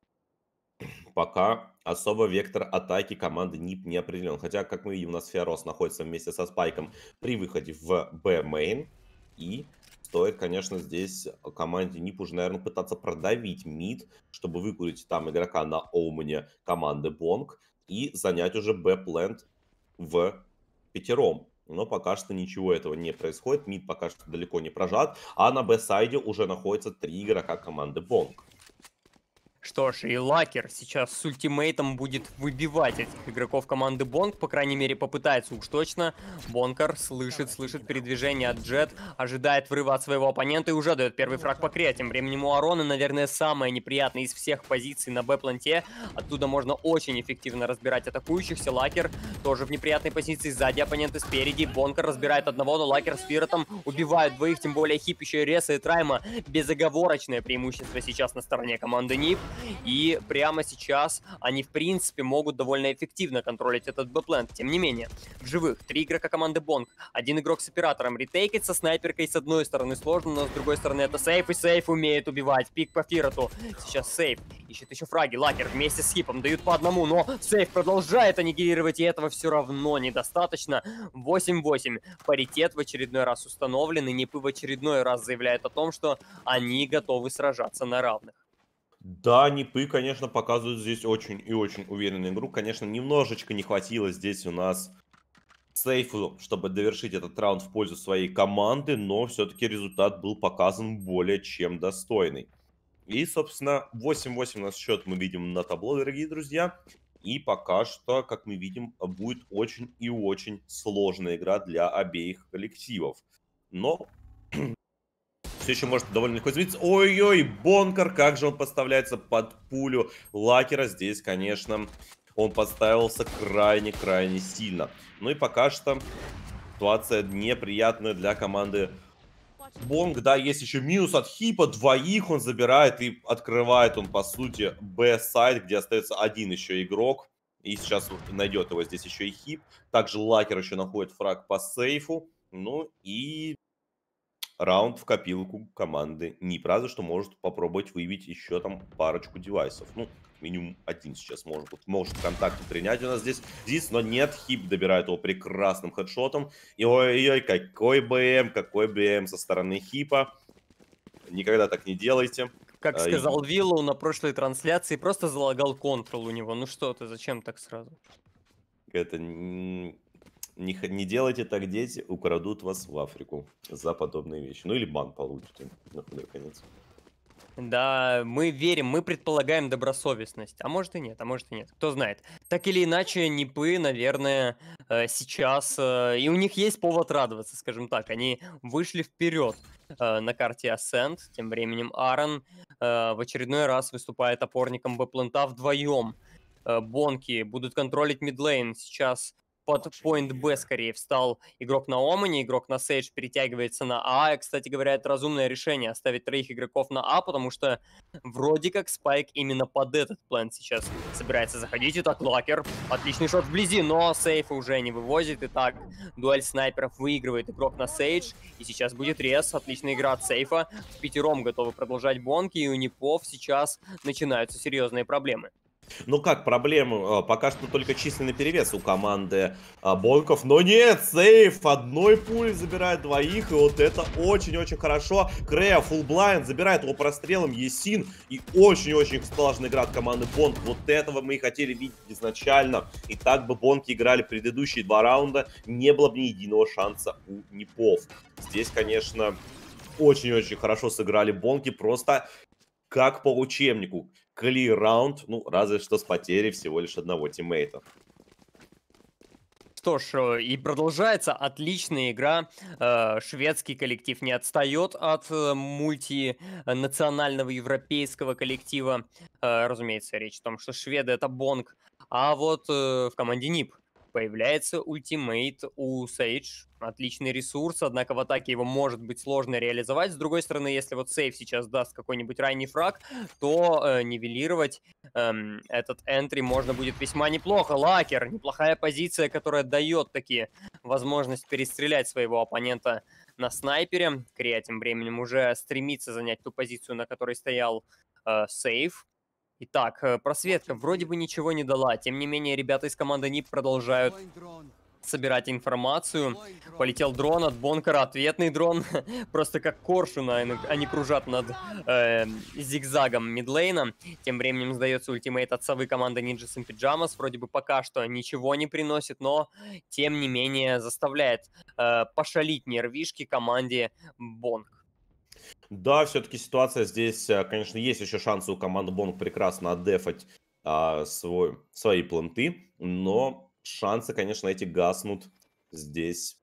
пока особо вектор атаки команды НИП не определен. Хотя, как мы видим, у нас Ферос находится вместе со Спайком при выходе в Б-мейн. И стоит, конечно, здесь команде НИП уже, наверное, пытаться продавить мид, чтобы выкурить там игрока на Оумане команды Бонг и занять уже Б-плент в пятером. Но пока что ничего этого не происходит. Мид пока что далеко не прожат. А на Б-сайде уже находится 3 игрока команды Бонг. Что ж, и Лакер сейчас с ультимейтом будет выбивать этих игроков команды Бонг, по крайней мере попытается уж точно. Бонкар слышит передвижение от Джет, ожидает врыва от своего оппонента и уже дает первый фраг по Кре. Тем временем у Арона, наверное, самая неприятная из всех позиций на Б-планте. Оттуда можно очень эффективно разбирать атакующихся. Лакер тоже в неприятной позиции, сзади оппоненты, спереди. Бонкар разбирает одного, но Лакер с Фиротом убивают двоих, тем более Хип еще и ресает Райма. Безоговорочное преимущество сейчас на стороне команды НИП. И прямо сейчас они, в принципе, могут довольно эффективно контролить этот Б-плент. Тем не менее, в живых 3 игрока команды Бонг, 1 игрок с оператором. Ретейкать со снайперкой с одной стороны сложно, но с другой стороны это Сейф, и Сейф умеет убивать. Пик по Фироту. Сейчас Сейф ищет еще фраги. Лакер вместе с Хипом дают по одному, но Сейф продолжает аннигилировать, и этого все равно недостаточно. 8-8. Паритет в очередной раз установлен, и НИПы в очередной раз заявляют о том, что они готовы сражаться на равных. Да, Нипы, конечно, показывают здесь очень и очень уверенную игру. Конечно, немножечко не хватило здесь у нас сейфу, чтобы довершить этот раунд в пользу своей команды, но все-таки результат был показан более чем достойный. И, собственно, 8-8 у нас счет мы видим на табло, дорогие друзья. И пока что, как мы видим, будет очень и очень сложная игра для обеих коллективов. Но все еще может довольно легко измениться. Ой-ой, Бонкар, как же он подставляется под пулю Лакера. Здесь, конечно, он подставился крайне-крайне сильно. Ну и пока что ситуация неприятная для команды Бонг. Да, есть еще минус от Хипа. Двоих он забирает и открывает он, по сути, Б-сайд, где остается один еще игрок. И сейчас найдет его здесь еще и Хип. Также Лакер еще находит фраг по сейфу. Ну и раунд в копилку команды НИП. Разве что может попробовать выявить еще там парочку девайсов. Ну, минимум один сейчас может контакт принять у нас здесь, но нет. Хип добирает его прекрасным хедшотом. И ой-ой-ой, какой БМ со стороны Хипа. Никогда так не делайте. Как сказал Виллоу на прошлой трансляции, просто залагал контрол у него. Ну что ты, зачем так сразу? Это не делайте так, дети, украдут вас в Африку за подобные вещи. Ну или бан получите, на худой конец. Да, мы верим, мы предполагаем добросовестность. А может и нет, а может и нет. Кто знает. Так или иначе, НИПы, наверное, сейчас... И у них есть повод радоваться, скажем так. Они вышли вперед на карте Ascent. Тем временем Аарон в очередной раз выступает опорником Б-плента вдвоем. Бонки будут контролить мидлейн. Сейчас под point Б скорее встал игрок на Омане, игрок на Сейдж перетягивается на А. И, кстати говоря, это разумное решение оставить 3 игроков на А, потому что вроде как Спайк именно под этот план сейчас собирается заходить. Итак, Лакер, отличный шот вблизи, но сейфа уже не вывозит. Итак, дуэль снайперов выигрывает игрок на Сейдж. И сейчас будет рез, отличная игра от сейфа. В пятером готовы продолжать Бонки, и у Нипов сейчас начинаются серьезные проблемы. Ну как, проблемы, пока что только численный перевес у команды Бонков, но нет, сейф одной пулей забирает двоих, и вот это очень-очень хорошо. Крея фулл-блайнд забирает его прострелом, Есин, и очень-очень сложная игра от команды Бонк. Вот этого мы и хотели видеть изначально, и так бы Бонки играли предыдущие 2 раунда, не было бы ни единого шанса у Нипов. Здесь, конечно, очень-очень хорошо сыграли Бонки, просто как по учебнику. Clear раунд, ну, разве что с потерей всего лишь одного тиммейта. Что ж, и продолжается отличная игра. Шведский коллектив не отстает от мультинационального европейского коллектива. Разумеется, речь о том, что шведы — это Бонг. А вот в команде НИП появляется ультимейт у Сейдж. Отличный ресурс, однако в атаке его может быть сложно реализовать. С другой стороны, если вот Сейф сейчас даст какой-нибудь ранний фраг, то нивелировать этот энтри можно будет весьма неплохо. Лакер, неплохая позиция, которая дает такие возможность перестрелять своего оппонента на снайпере. Крея тем временем уже стремится занять ту позицию, на которой стоял Сейф. Итак, просветка вроде бы ничего не дала. Тем не менее, ребята из команды НИП продолжают собирать информацию. Полетел дрон от Бонкара, ответный дрон. Просто как коршуна они кружат над зигзагом мидлейна. Тем временем сдается ультимейт от совы команды Ninjas in Pyjamas. Вроде бы пока что ничего не приносит, но тем не менее заставляет пошалить нервишки команде Бонк. Да, все-таки ситуация здесь, конечно, есть еще шансы у команды Бонг прекрасно отдефать свои планты, но шансы, конечно, эти гаснут здесь,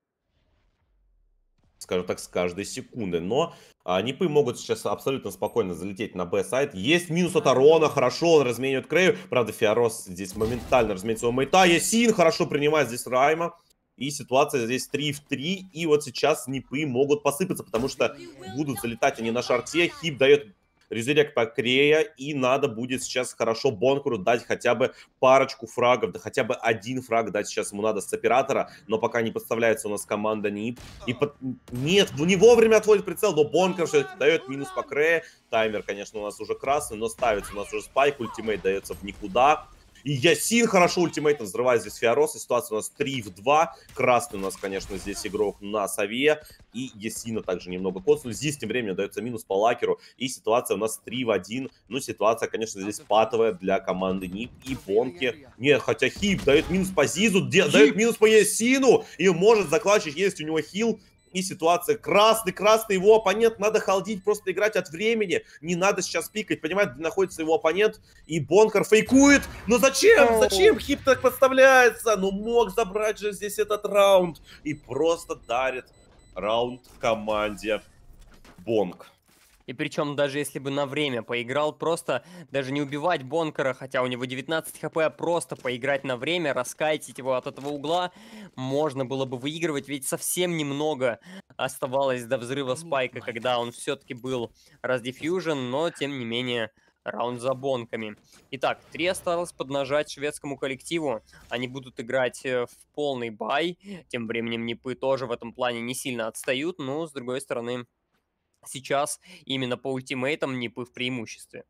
скажем так, с каждой секунды. Но Нипы могут сейчас абсолютно спокойно залететь на Б-сайт. Есть минус от Арона, хорошо, он разменивает Крею. Правда, Фиорос здесь моментально разменит своего мейта. Ясин хорошо принимает здесь Райма. И ситуация здесь 3 в 3. И вот сейчас Нипы могут посыпаться, потому что будут залетать они на шарте. Хип дает резерект по Крея. И надо будет сейчас хорошо Бонкуру дать хотя бы парочку фрагов. Да хотя бы один фраг дать сейчас ему надо с оператора. Но пока не подставляется у нас команда Нип. Нет, не вовремя отводит прицел, но Бонкер все-таки дает минус по Крея. Таймер, конечно, у нас уже красный, но ставится у нас уже спайк. Ультимейт дается в никуда. И Ясин хорошо ультимейтом взрывает здесь Фиороса. Ситуация у нас 3 в 2. Красный у нас, конечно, здесь игрок на сове. И Ясина также немного коцнули. Здесь тем временем дается минус по лакеру. И ситуация у нас 3 в 1. Ну, ситуация, конечно, здесь патовая для команды Нип и Бонки. Нет, хотя Хип дает минус по Зизу, дает минус по Ясину. И может закладчик, есть у него хил. И ситуация красный, его оппонент, надо халдить, просто играть от времени. Не надо сейчас пикать, понимаете, где находится его оппонент. И Бонкер фейкует. Но зачем? Зачем Хип так подставляется? Ну мог забрать же здесь этот раунд. И просто дарит раунд команде Бонг. И причем даже если бы на время поиграл, просто даже не убивать Бонкера, хотя у него 19 хп, а просто поиграть на время, раскайтить его от этого угла, можно было бы выигрывать, ведь совсем немного оставалось до взрыва спайка, когда он все-таки был раздефьюжен, но тем не менее раунд за Бонками. Итак, 3 осталось поднажать шведскому коллективу, они будут играть в полный бай, тем временем Нипы тоже в этом плане не сильно отстают, но с другой стороны... Сейчас именно по ультимейтам Нипы в преимуществе.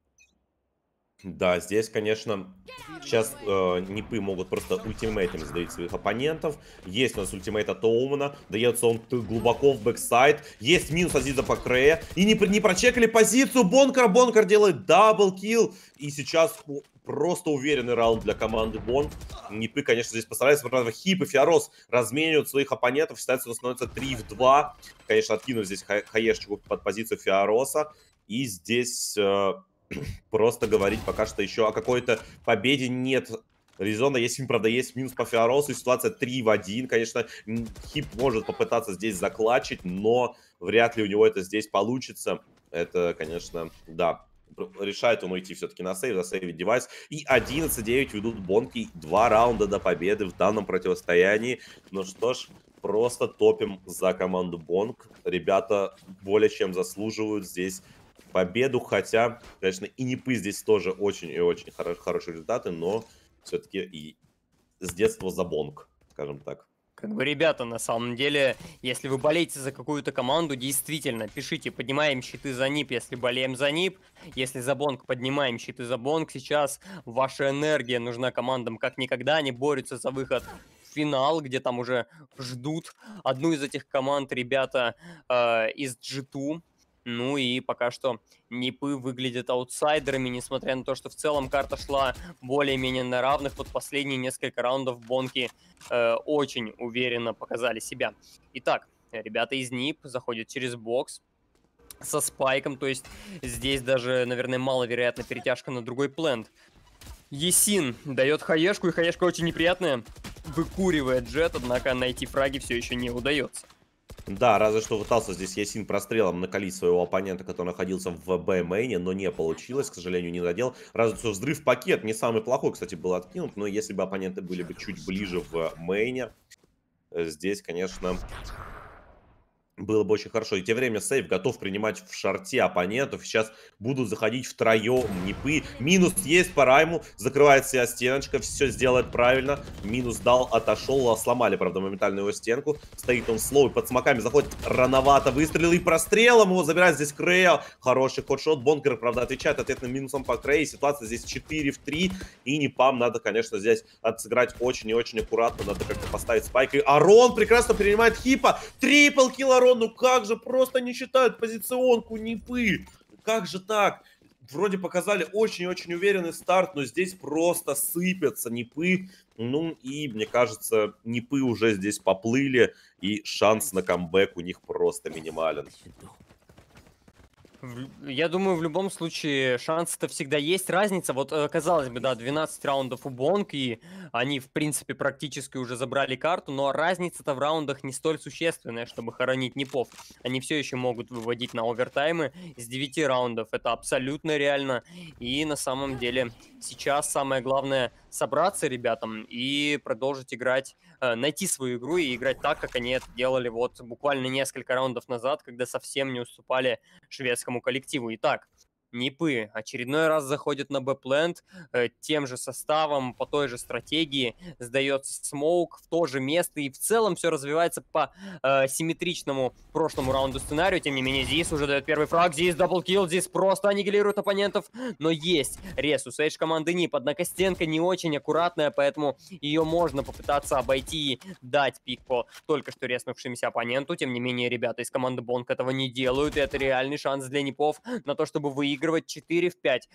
Да, здесь, конечно, сейчас Нипы могут просто ультимейтами сдавить своих оппонентов. Есть у нас ультимейт от Оумана. Дается он глубоко в бэксайд. Есть минус Азиза по Крея. И не прочекали позицию Бонкера. Бонкер делает даблкил. И сейчас просто уверенный раунд для команды Бонг. Нипы, конечно, здесь постараются. Правда, Хип и Фиорос разменивают своих оппонентов. Считается, он становится 3 в 2. Конечно, откинут здесь хаешечку под позицию Фиороса. И здесь... просто говорить пока что еще о какой-то победе нет резона. Если, правда, есть минус по Фиоросу, ситуация 3 в 1. Конечно, Хип может попытаться здесь заклатчить, но вряд ли у него это здесь получится. Это, конечно, да, решает он уйти все-таки на сейв, засейвить девайс. И 11-9 ведут Бонки. 2 раунда до победы в данном противостоянии. Ну что ж, просто топим за команду Бонг. Ребята более чем заслуживают здесь победу, хотя, конечно, и Нипы здесь тоже очень и очень хорошие результаты, но все-таки и с детства за Бонг, скажем так. Как бы, ребята, на самом деле, если вы болеете за какую-то команду, действительно, пишите, поднимаем щиты за НИП, если болеем за НИП, если за Бонг, поднимаем щиты за Бонг. Сейчас ваша энергия нужна командам как никогда, они борются за выход в финал, где там уже ждут одну из этих команд ребята из G2. Ну и пока что Нипы выглядят аутсайдерами, несмотря на то, что в целом карта шла более-менее на равных. Вот последние несколько раундов Бонки очень уверенно показали себя. Итак, ребята из НИП заходят через бокс со спайком, то есть здесь даже, наверное, маловероятна перетяжка на другой плент. Есин дает хаешку, и хаешка очень неприятная. Выкуривает джет, однако найти фраги все еще не удается. Да, разве что пытался здесь Ясин прострелом накалить своего оппонента, который находился в Б-мейне, но не получилось, к сожалению, не задел. Разве что взрыв пакет не самый плохой, кстати, был откинут, но если бы оппоненты были бы чуть ближе в мейне, здесь, конечно... было бы очень хорошо. И тем время сейв готов принимать в шарте оппонентов. Сейчас будут заходить втроем Нипы. Минус есть по Райму. Закрывает себя стеночка. Все сделает правильно. Минус дал, отошел. Сломали, правда, моментально его стенку. Стоит он слоу. Под смоками заходит рановато. Выстрел и прострелом его забирает здесь Крея. Хороший ходшот. Бонкер, правда, отвечает ответным минусом по Крею. Ситуация здесь 4 в 3. И Нипам надо, конечно, здесь отыграть очень и очень аккуратно. Надо как-то поставить спайк. И Арон прекрасно принимает Хипа. Трипл килл. Ну как же просто не считают позиционку Нипы? Как же так? Вроде показали очень-очень уверенный старт, но здесь просто сыпятся Нипы. Ну и, мне кажется, Нипы уже здесь поплыли, и шанс на камбэк у них просто минимален. Я думаю, в любом случае шанс-то всегда есть. Разница, вот, казалось бы, да, 12 раундов у Бонг, и они, в принципе, практически уже забрали карту, но разница-то в раундах не столь существенная, чтобы хоронить Непов. Они все еще могут выводить на овертаймы с 9 раундов. Это абсолютно реально. И на самом деле сейчас самое главное собраться ребятам и продолжить играть, найти свою игру и играть так, как они это делали вот буквально несколько раундов назад, когда совсем не уступали шведскому коллективу. Итак, Нипы очередной раз заходят на Бэпленд тем же составом, по той же стратегии, сдается смоук в то же место, и в целом все развивается по симметричному прошлому раунду сценарию. Тем не менее, Зис уже дает первый фраг, Зис даблкилл, Зис просто аннигилирует оппонентов, но есть ресурс эйдж команды Нип, однако стенка не очень аккуратная, поэтому ее можно попытаться обойти и дать пик по только что резнувшимся оппоненту. Тем не менее, ребята из команды Бонг этого не делают, и это реальный шанс для Нипов на то, чтобы выигрывать 4 в 5.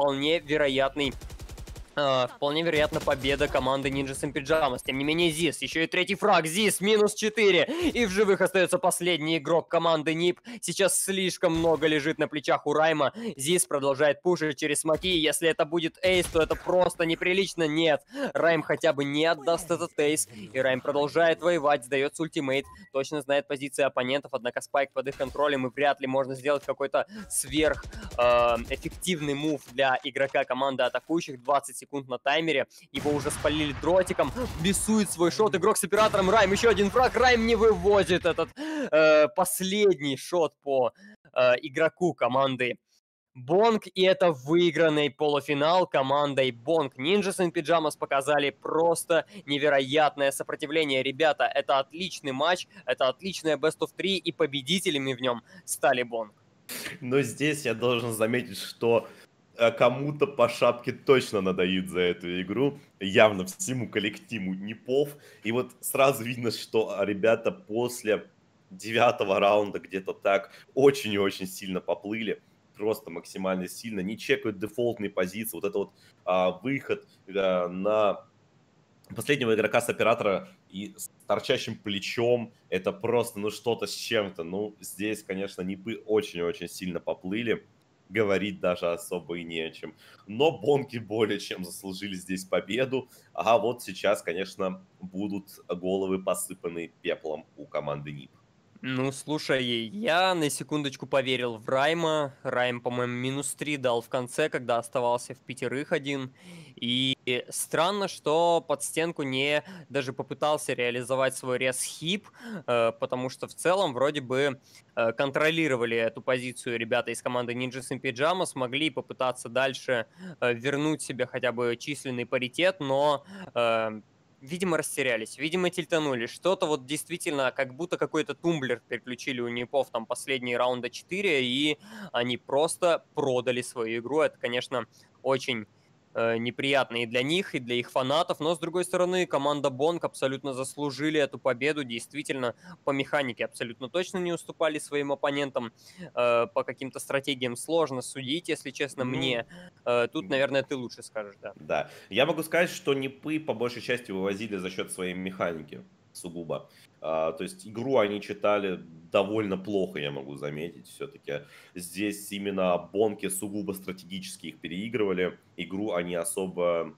Вполне вероятно победа команды Ninjas in Pyjamas. Тем не менее, Зис, еще и третий фраг. Зис, минус 4. И в живых остается последний игрок команды НИП. Сейчас слишком много лежит на плечах у Райма. Зис продолжает пушить через смоки. Если это будет эйс, то это просто неприлично. Нет, Райм хотя бы не отдаст этот эйс. И Райм продолжает воевать, сдается ультимейт. Точно знает позиции оппонентов, однако спайк под их контролем, и вряд ли можно сделать какой-то сверх эффективный мув для игрока команды атакующих. 20 секунд на таймере. Его уже спалили дротиком. Бесует свой шот. Игрок с оператором. Райм, еще один фраг. Райм не выводит этот последний шот по игроку команды Бонг. И это выигранный полуфинал командой Бонг. Ninjas in Pyjamas показали просто невероятное сопротивление. Ребята, это отличный матч. Это отличное Best of 3. И победителями в нем стали Бонг. Но здесь я должен заметить, что кому-то по шапке точно надают за эту игру, явно всему коллективу Непов. И вот сразу видно, что ребята после 9-го раунда где-то так очень и очень сильно поплыли, просто максимально сильно, не чекают дефолтные позиции, вот это вот выход на последнего игрока с оператора и с торчащим плечом, это просто, ну, что-то с чем-то. Ну, здесь, конечно, Нипы очень-очень сильно поплыли. Говорить даже особо и не о чем. Но Бонки более чем заслужили здесь победу. А вот сейчас, конечно, будут головы посыпаны пеплом у команды НИП. Ну, слушай, я на секундочку поверил в Райма. Райм, по-моему, минус 3 дал в конце, когда оставался в пятерых один. И странно, что под стенку не даже попытался реализовать свой рез-хип, потому что в целом вроде бы контролировали эту позицию ребята из команды Ninjas in Pyjamas, смогли попытаться дальше вернуть себе хотя бы численный паритет, но видимо, растерялись, видимо, тильтанули. Что-то вот действительно, как будто какой-то тумблер переключили у Непов там последние раунда 4, и они просто продали свою игру. Это, конечно, очень неприятно и для них, и для их фанатов. Но, с другой стороны, команда Бонг абсолютно заслужили эту победу. Действительно, по механике абсолютно точно не уступали своим оппонентам. По каким-то стратегиям сложно судить, если честно, Ну, мне. Тут, наверное, ты лучше скажешь, да. да. Я могу сказать, что Непы по большей части вывозили за счет своей механики сугубо. То есть игру они читали довольно плохо, я могу заметить. Все-таки здесь именно Бонки сугубо стратегически их переигрывали. Игру они особо,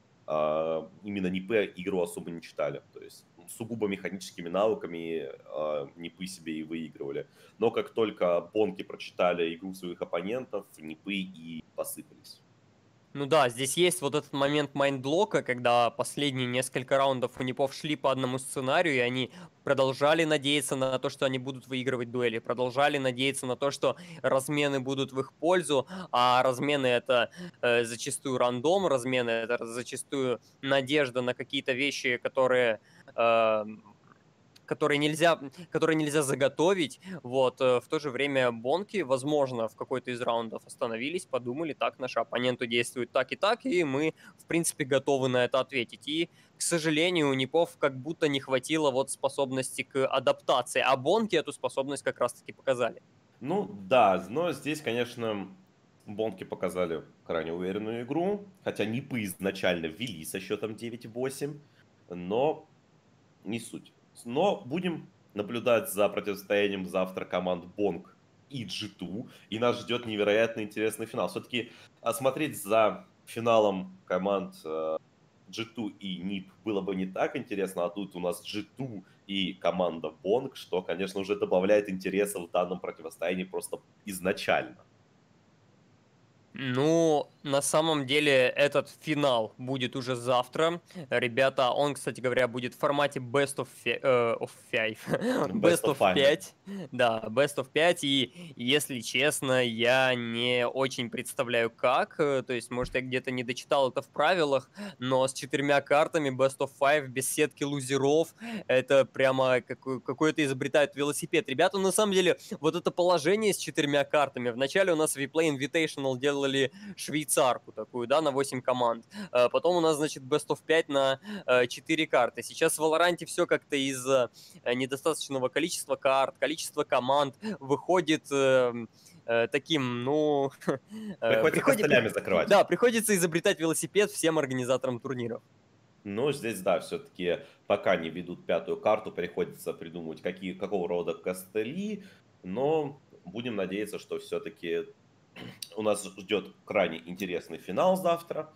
именно Непы игру особо не читали. То есть сугубо механическими навыками Непы себе и выигрывали. Но как только Бонки прочитали игру своих оппонентов, Непы и посыпались. Ну да, здесь есть вот этот момент майндблока, когда последние несколько раундов у Непов шли по одному сценарию, и они продолжали надеяться на то, что они будут выигрывать дуэли, продолжали надеяться на то, что размены будут в их пользу, а размены это зачастую рандом, размены это зачастую надежда на какие-то вещи, э, которые нельзя заготовить. Вот, в то же время Бонки, возможно, в какой-то из раундов остановились, подумали, так, наши оппоненты действуют так, и мы, в принципе, готовы на это ответить. И, к сожалению, у Непов как будто не хватило вот способности к адаптации, а Бонки эту способность как раз-таки показали. Ну да, но здесь, конечно, Бонки показали крайне уверенную игру, хотя Нипы изначально ввели со счетом 9-8, но не суть. Но будем наблюдать за противостоянием завтра команд Бонг и G2, и нас ждет невероятно интересный финал. Все-таки смотреть за финалом команд G2 и NiP было бы не так интересно, а тут у нас G2 и команда Bong, что, конечно, уже добавляет интереса в данном противостоянии просто изначально. Ну, на самом деле, этот финал будет уже завтра. Ребята, он, кстати говоря, будет в формате of Five. Best Best of of Five, да. 5. Да, Best of 5. И, если честно, я не очень представляю, как. То есть, может, я где-то не дочитал это в правилах, но с 4 картами Best of Five без сетки лузеров, это прямо какой-то изобретают велосипед. Ребята, на самом деле, вот это положение с 4 картами. Вначале у нас в Replay Invitational делали швейцарку такую, да, на 8 команд. Потом у нас, значит, Best of 5 на 4 карты. Сейчас в Valorant все как-то из-за недостаточного количества карт, количества команд выходит таким, ну... Приходится костылями закрывать. Да, приходится изобретать велосипед всем организаторам турниров. Но здесь, да, все-таки пока не ведут 5 карту, приходится придумывать, какого рода костыли, но будем надеяться, что все-таки у нас ждет крайне интересный финал завтра.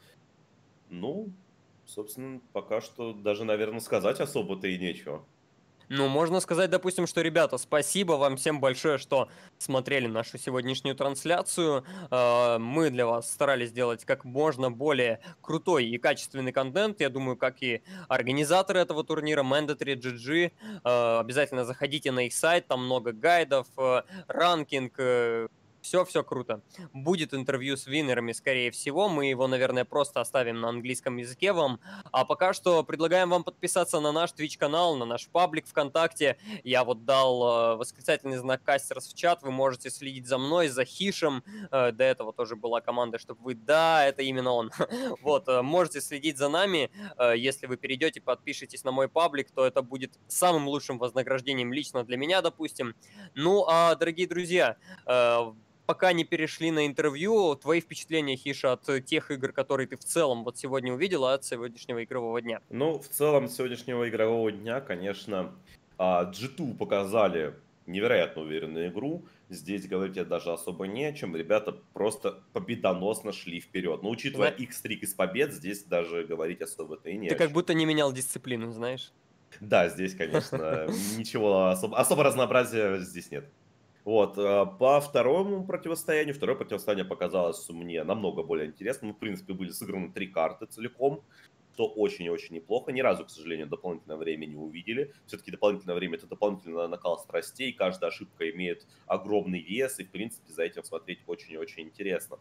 Ну, собственно, пока что даже, наверное, сказать особо-то и нечего. Ну, можно сказать, допустим, что, ребята, спасибо вам всем большое, что смотрели нашу сегодняшнюю трансляцию. Мы для вас старались сделать как можно более крутой и качественный контент. Я думаю, как и организаторы этого турнира, Mandatory GG. Обязательно заходите на их сайт, там много гайдов, ранкинг, все круто. Будет интервью с виннерами, скорее всего. Мы его, наверное, просто оставим на английском языке вам. А пока что предлагаем вам подписаться на наш Twitch-канал, на наш паблик ВКонтакте. Я вот дал восклицательный знак Кастерс в чат. Вы можете следить за мной, за Хишем. До этого тоже была команда, чтобы вы... Да, это именно он. Вот, можете следить за нами. Если вы перейдете, подпишитесь на мой паблик, то это будет самым лучшим вознаграждением лично для меня, допустим. Ну, а, дорогие друзья, пока не перешли на интервью, твои впечатления, Хиша, от тех игр, которые ты в целом вот сегодня увидела, от сегодняшнего игрового дня? Ну, в целом, с сегодняшнего игрового дня, конечно, G2 показали невероятно уверенную игру. Здесь говорить даже особо не о чем. Ребята просто победоносно шли вперед. Но учитывая Зна- их стрик из побед, здесь даже говорить особо-то и не Ты о как чем. будто не менял дисциплину, знаешь? Да, здесь, конечно, ничего особо разнообразия здесь нет. Вот, по второе противостояние показалось мне намного более интересным. Ну, в принципе, были сыграны 3 карты целиком, что очень и очень неплохо. Ни разу, к сожалению, дополнительное время не увидели. Все-таки дополнительное время– это дополнительный накал страстей, каждая ошибка имеет огромный вес, и, в принципе, за этим смотреть очень и очень интересно.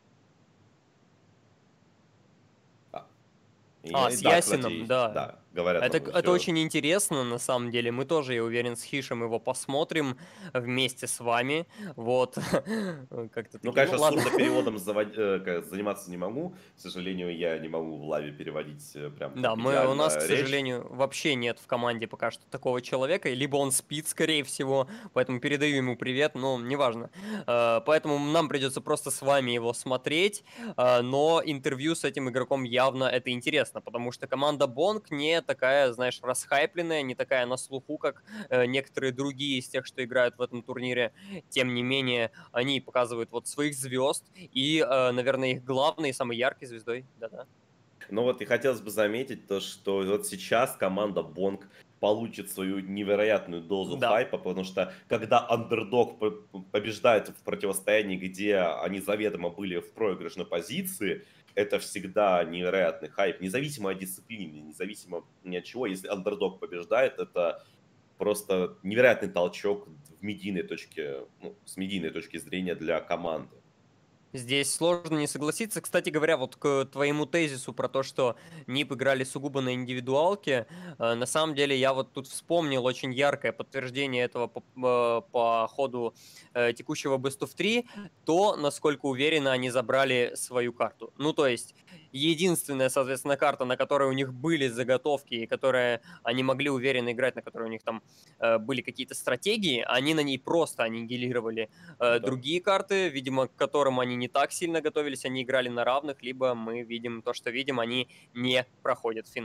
С Да, Ясином, кстати, да. да, говорят Это, нам это еще. очень интересно, на самом деле. Мы тоже, я уверен, с Хишем его посмотрим вместе с вами. Вот. Как-то Ну, такие. Ну, конечно, ладно. сурдопереводом заниматься не могу. К сожалению, я не могу в лаве переводить прям Да, так у нас, к идеально речь. сожалению, вообще нет в команде пока что такого человека, либо он спит, скорее всего, поэтому передаю ему привет, но неважно. Поэтому нам придется просто с вами его смотреть, но интервью с этим игроком явно это интересно, потому что команда Бонг не такая, знаешь, расхайпленная, не такая на слуху, как некоторые другие из тех, что играют в этом турнире. Тем не менее, они показывают вот своих звезд и, наверное, их главной и самой яркой звездой, да-да. Но вот и хотелось бы заметить то, что вот сейчас команда Бонг получит свою невероятную дозу Да. хайпа, потому что когда андердог побеждает в противостоянии, где они заведомо были в проигрышной позиции, это всегда невероятный хайп, независимо от дисциплины, независимо ни от чего. Если андердог побеждает, это просто невероятный толчок в медийной точке, ну, с медийной точки зрения для команды. Здесь сложно не согласиться. Кстати говоря, вот к твоему тезису про то, что НиП играли сугубо на индивидуалке, на самом деле я вот тут вспомнил очень яркое подтверждение этого по ходу текущего Best of 3, то, насколько уверенно они забрали свою карту. Ну, то есть, единственная, соответственно, карта, на которой у них были заготовки, и которая они могли уверенно играть, на которой у них там были какие-то стратегии, они на ней просто аннигилировали Да. другие карты, видимо, к которым они не так сильно готовились, они играли на равных, либо мы видим то, что видим, они не проходят финал.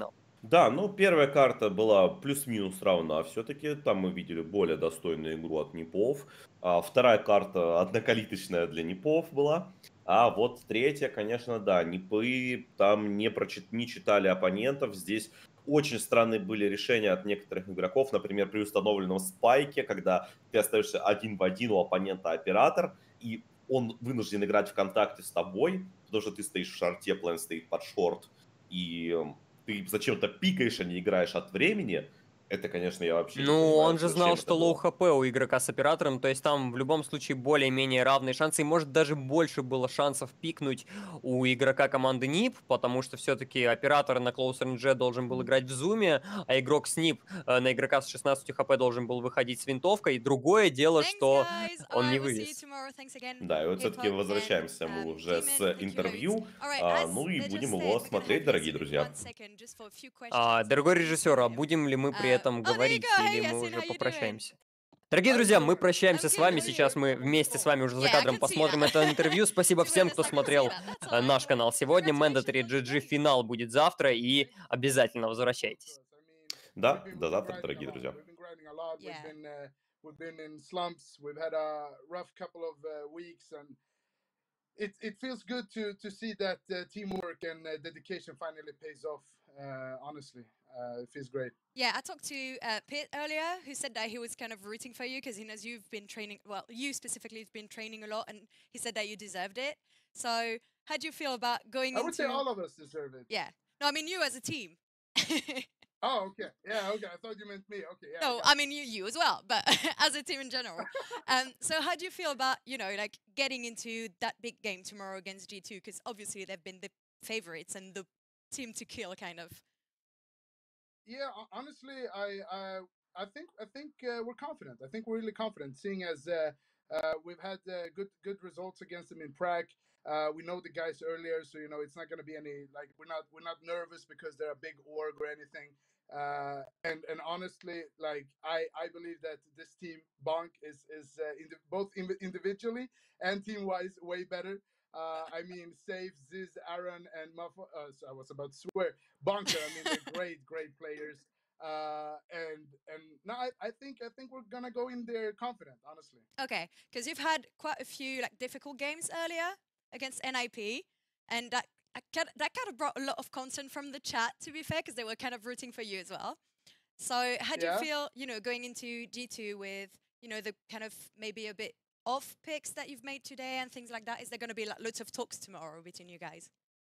Да, ну, первая карта была плюс-минус равна все-таки. Там мы видели более достойную игру от Непов. Вторая карта однокалиточная для Непов была. А вот третья, конечно, да, Непы там не читали оппонентов. Здесь очень странные были решения от некоторых игроков. Например, при установленном спайке, когда ты остаешься один в один у оппонента оператор, и он вынужден играть в контакте с тобой, потому что ты стоишь в шорте, план стоит под шорт, и ты зачем-то пикаешь, а не играешь от времени, это, конечно, я вообще не Ну, понимаю, он же знал, зачем это что лоу было. хп у игрока с оператором, то есть там в любом случае более-менее равные шансы, и может даже больше было шансов пикнуть у игрока команды НИП, потому что все-таки оператор на Close Range должен был играть в зуме, а игрок с НИП на игрока с 16 хп должен был выходить с винтовкой. Другое дело, Thanks, что guys. All он right, не we'll see you вывез. tomorrow. Thanks again, Да, и вот все-таки Hippo and возвращаемся мы уже с Demon. Thank you loads. интервью, All right, as ну и they're just будем there, его we're gonna have смотреть, дорогие Yasin in друзья. 1 second just for a few questions Дорогой to режиссер, а him. будем ли мы при этом Oh, there you говорить, go. или Hey, мы Yasin, уже how you doing? попрощаемся? Дорогие How you друзья, мы doing? прощаемся I'm с good. вами. How are Сейчас you? мы вместе с вами уже за Yeah, I кадром can see посмотрим that. это интервью. Спасибо To be всем, honest, кто I couldn't see смотрел that. That's all right. наш канал сегодня. Mandatory Congratulations. GG финал будет завтра, и обязательно возвращайтесь. I mean, Да, до завтра, grinding a дорогие lot. друзья. We've been grinding a lot. Yeah. We've been in slumps. We've had a rough couple of weeks, and it feels good to see that teamwork and dedication finally pays off. Honestly, it feels great. Yeah, I talked to Pitt earlier, who said that he was kind of rooting for you because he knows you've been training. Well, you specifically have been training a lot, and he said that you deserved it. So, how do you feel about going I would say into? all of us deserve it. Yeah. No, I mean you as a team. Oh, okay. Yeah, okay. I thought you meant me. Okay, yeah. No, I mean you as well, but as a team in general. So how do you feel about, like getting into that big game tomorrow against G2? Because obviously they've been the favorites and the team to kill, kind of. Yeah, honestly, I think we're confident. I think we're really confident, seeing as we've had good results against them in Prague. We know the guys earlier, so it's not going to be any, like, we're not nervous because they're a big org or anything. And honestly, like, I believe that this team Bonk is both individually and team wise way better. I mean, Save, Ziz, Aaron, and so I was about to swear, Bonker. I mean, they're great players. And no, I think we're gonna go in there confident, honestly. Okay, because you've had quite a few like difficult games earlier against NIP, and that kind of brought a lot of concern from the chat, to be fair, because they were kind of rooting for you as well. So how do you Yeah. feel, going into G2 with, the kind of maybe a bit off picks that you've made today and things like that? Is there going to be like lots of talks tomorrow between you guys?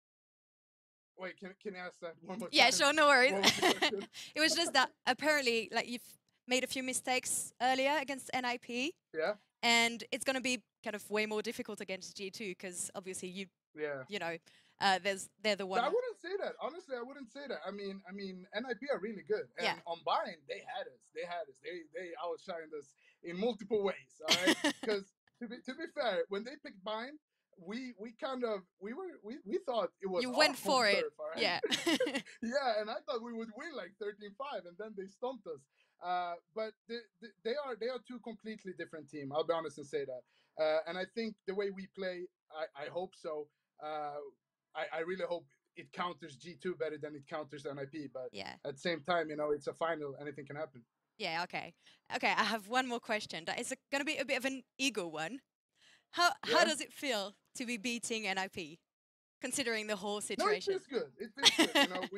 Wait, can you ask that one more time? Yeah, sure, no worries. What was the question? It was just that apparently, like, you've made a few mistakes earlier against NIP, Yeah, and it's going to be kind of way more difficult against G2 because obviously yeah. they're the one. I wouldn't say that. Honestly, I wouldn't say that. I mean, NIP are really good, and Yeah. on Bind they had us. They outshined us in multiple ways. All right, because to be fair, when they picked Bind, we thought it was You our went home for it. turf, all right? Yeah. Yeah, and I thought we would win like 13-5, and then they stumped us. But they are two completely different team. I'll be honest and say that. And I think the way we play, I hope so. I really hope it counters G2 better than it counters NIP. But Yeah. at the same time, it's a final. Anything can happen. Yeah, okay. Okay, I have one more question. That is going to be a bit of an ego one. How Yeah. does it feel to be beating NIP, considering the whole No, it situation? feels good. It feels good.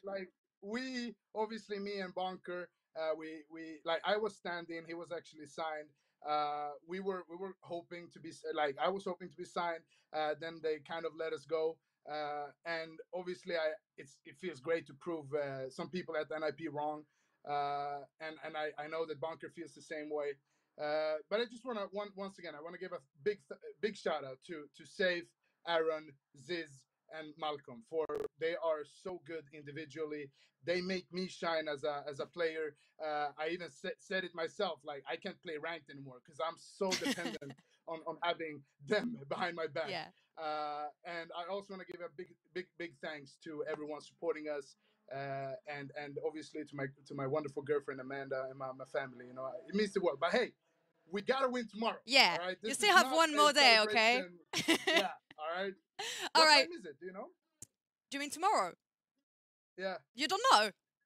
We obviously, me and Bonker, we like, I was standing. He was actually signed. We were hoping to be I was hoping to be signed. Then they kind of let us go. And obviously, it feels great to prove some people at NIP wrong. And I know that Bonker feels the same way. But I just want to once again, I want to give a big shout out to Save, Aaron, Ziz, and Malcolm, for they are so good individually. They make me shine as a player. I even said it myself, like, I can't play ranked anymore because I'm so dependent on having them behind my back. Yeah. And I also want to give a big thanks to everyone supporting us, and obviously to my wonderful girlfriend Amanda and my family. It means the world. But hey, we gotta win tomorrow. Yeah. All right? You This still is have not one a more day, okay? celebration. Yeah. All right. All What right. time is it? Do you know? Do you mean tomorrow? Yeah. You don't know?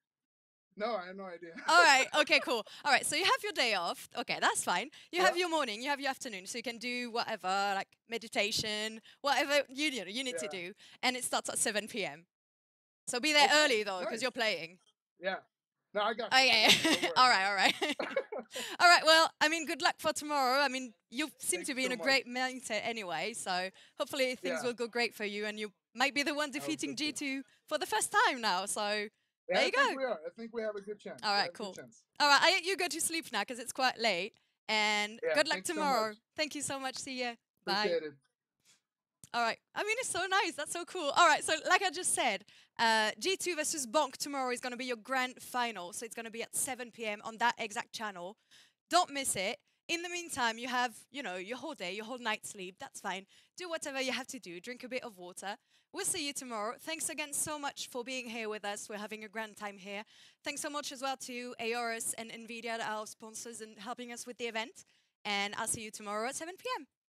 No, I have no idea. All right. Okay, cool. All right. So you have your day off. Okay, that's fine. You have Yeah. your morning, you have your afternoon, so you can do whatever, like meditation, whatever you need to Yeah. do, and it starts at 7 p.m. So be there Okay, early though, because nice. you're playing. Yeah. No, I got you. Okay. Don't worry All about right. All right. it. All right. Well, I mean, good luck for tomorrow. I mean, you seem Thank to you be in so a much. great mindset anyway, so hopefully things Yeah. will go great for you, and you might be the one I hope defeating so too. G2 for the first time now. So Yeah, there I you think go. we are. I think we have a good chance. All We right. have a good Cool. chance. All right. I let you go to sleep now because it's quite late. And Yeah, good luck thanks so tomorrow. much. Thank you so much. See ya. Bye. Appreciate it. All right. I mean, it's so nice. That's so cool. All right. So, like I just said, G2 versus Bonk tomorrow is going to be your grand final. So, it's going to be at 7 p.m. on that exact channel. Don't miss it. In the meantime, you have, your whole day, your whole night's sleep. That's fine. Do whatever you have to do. Drink a bit of water. We'll see you tomorrow. Thanks again so much for being here with us. We're having a grand time here. Thanks so much as well to Aorus and NVIDIA, our sponsors, and helping us with the event. And I'll see you tomorrow at 7 p.m.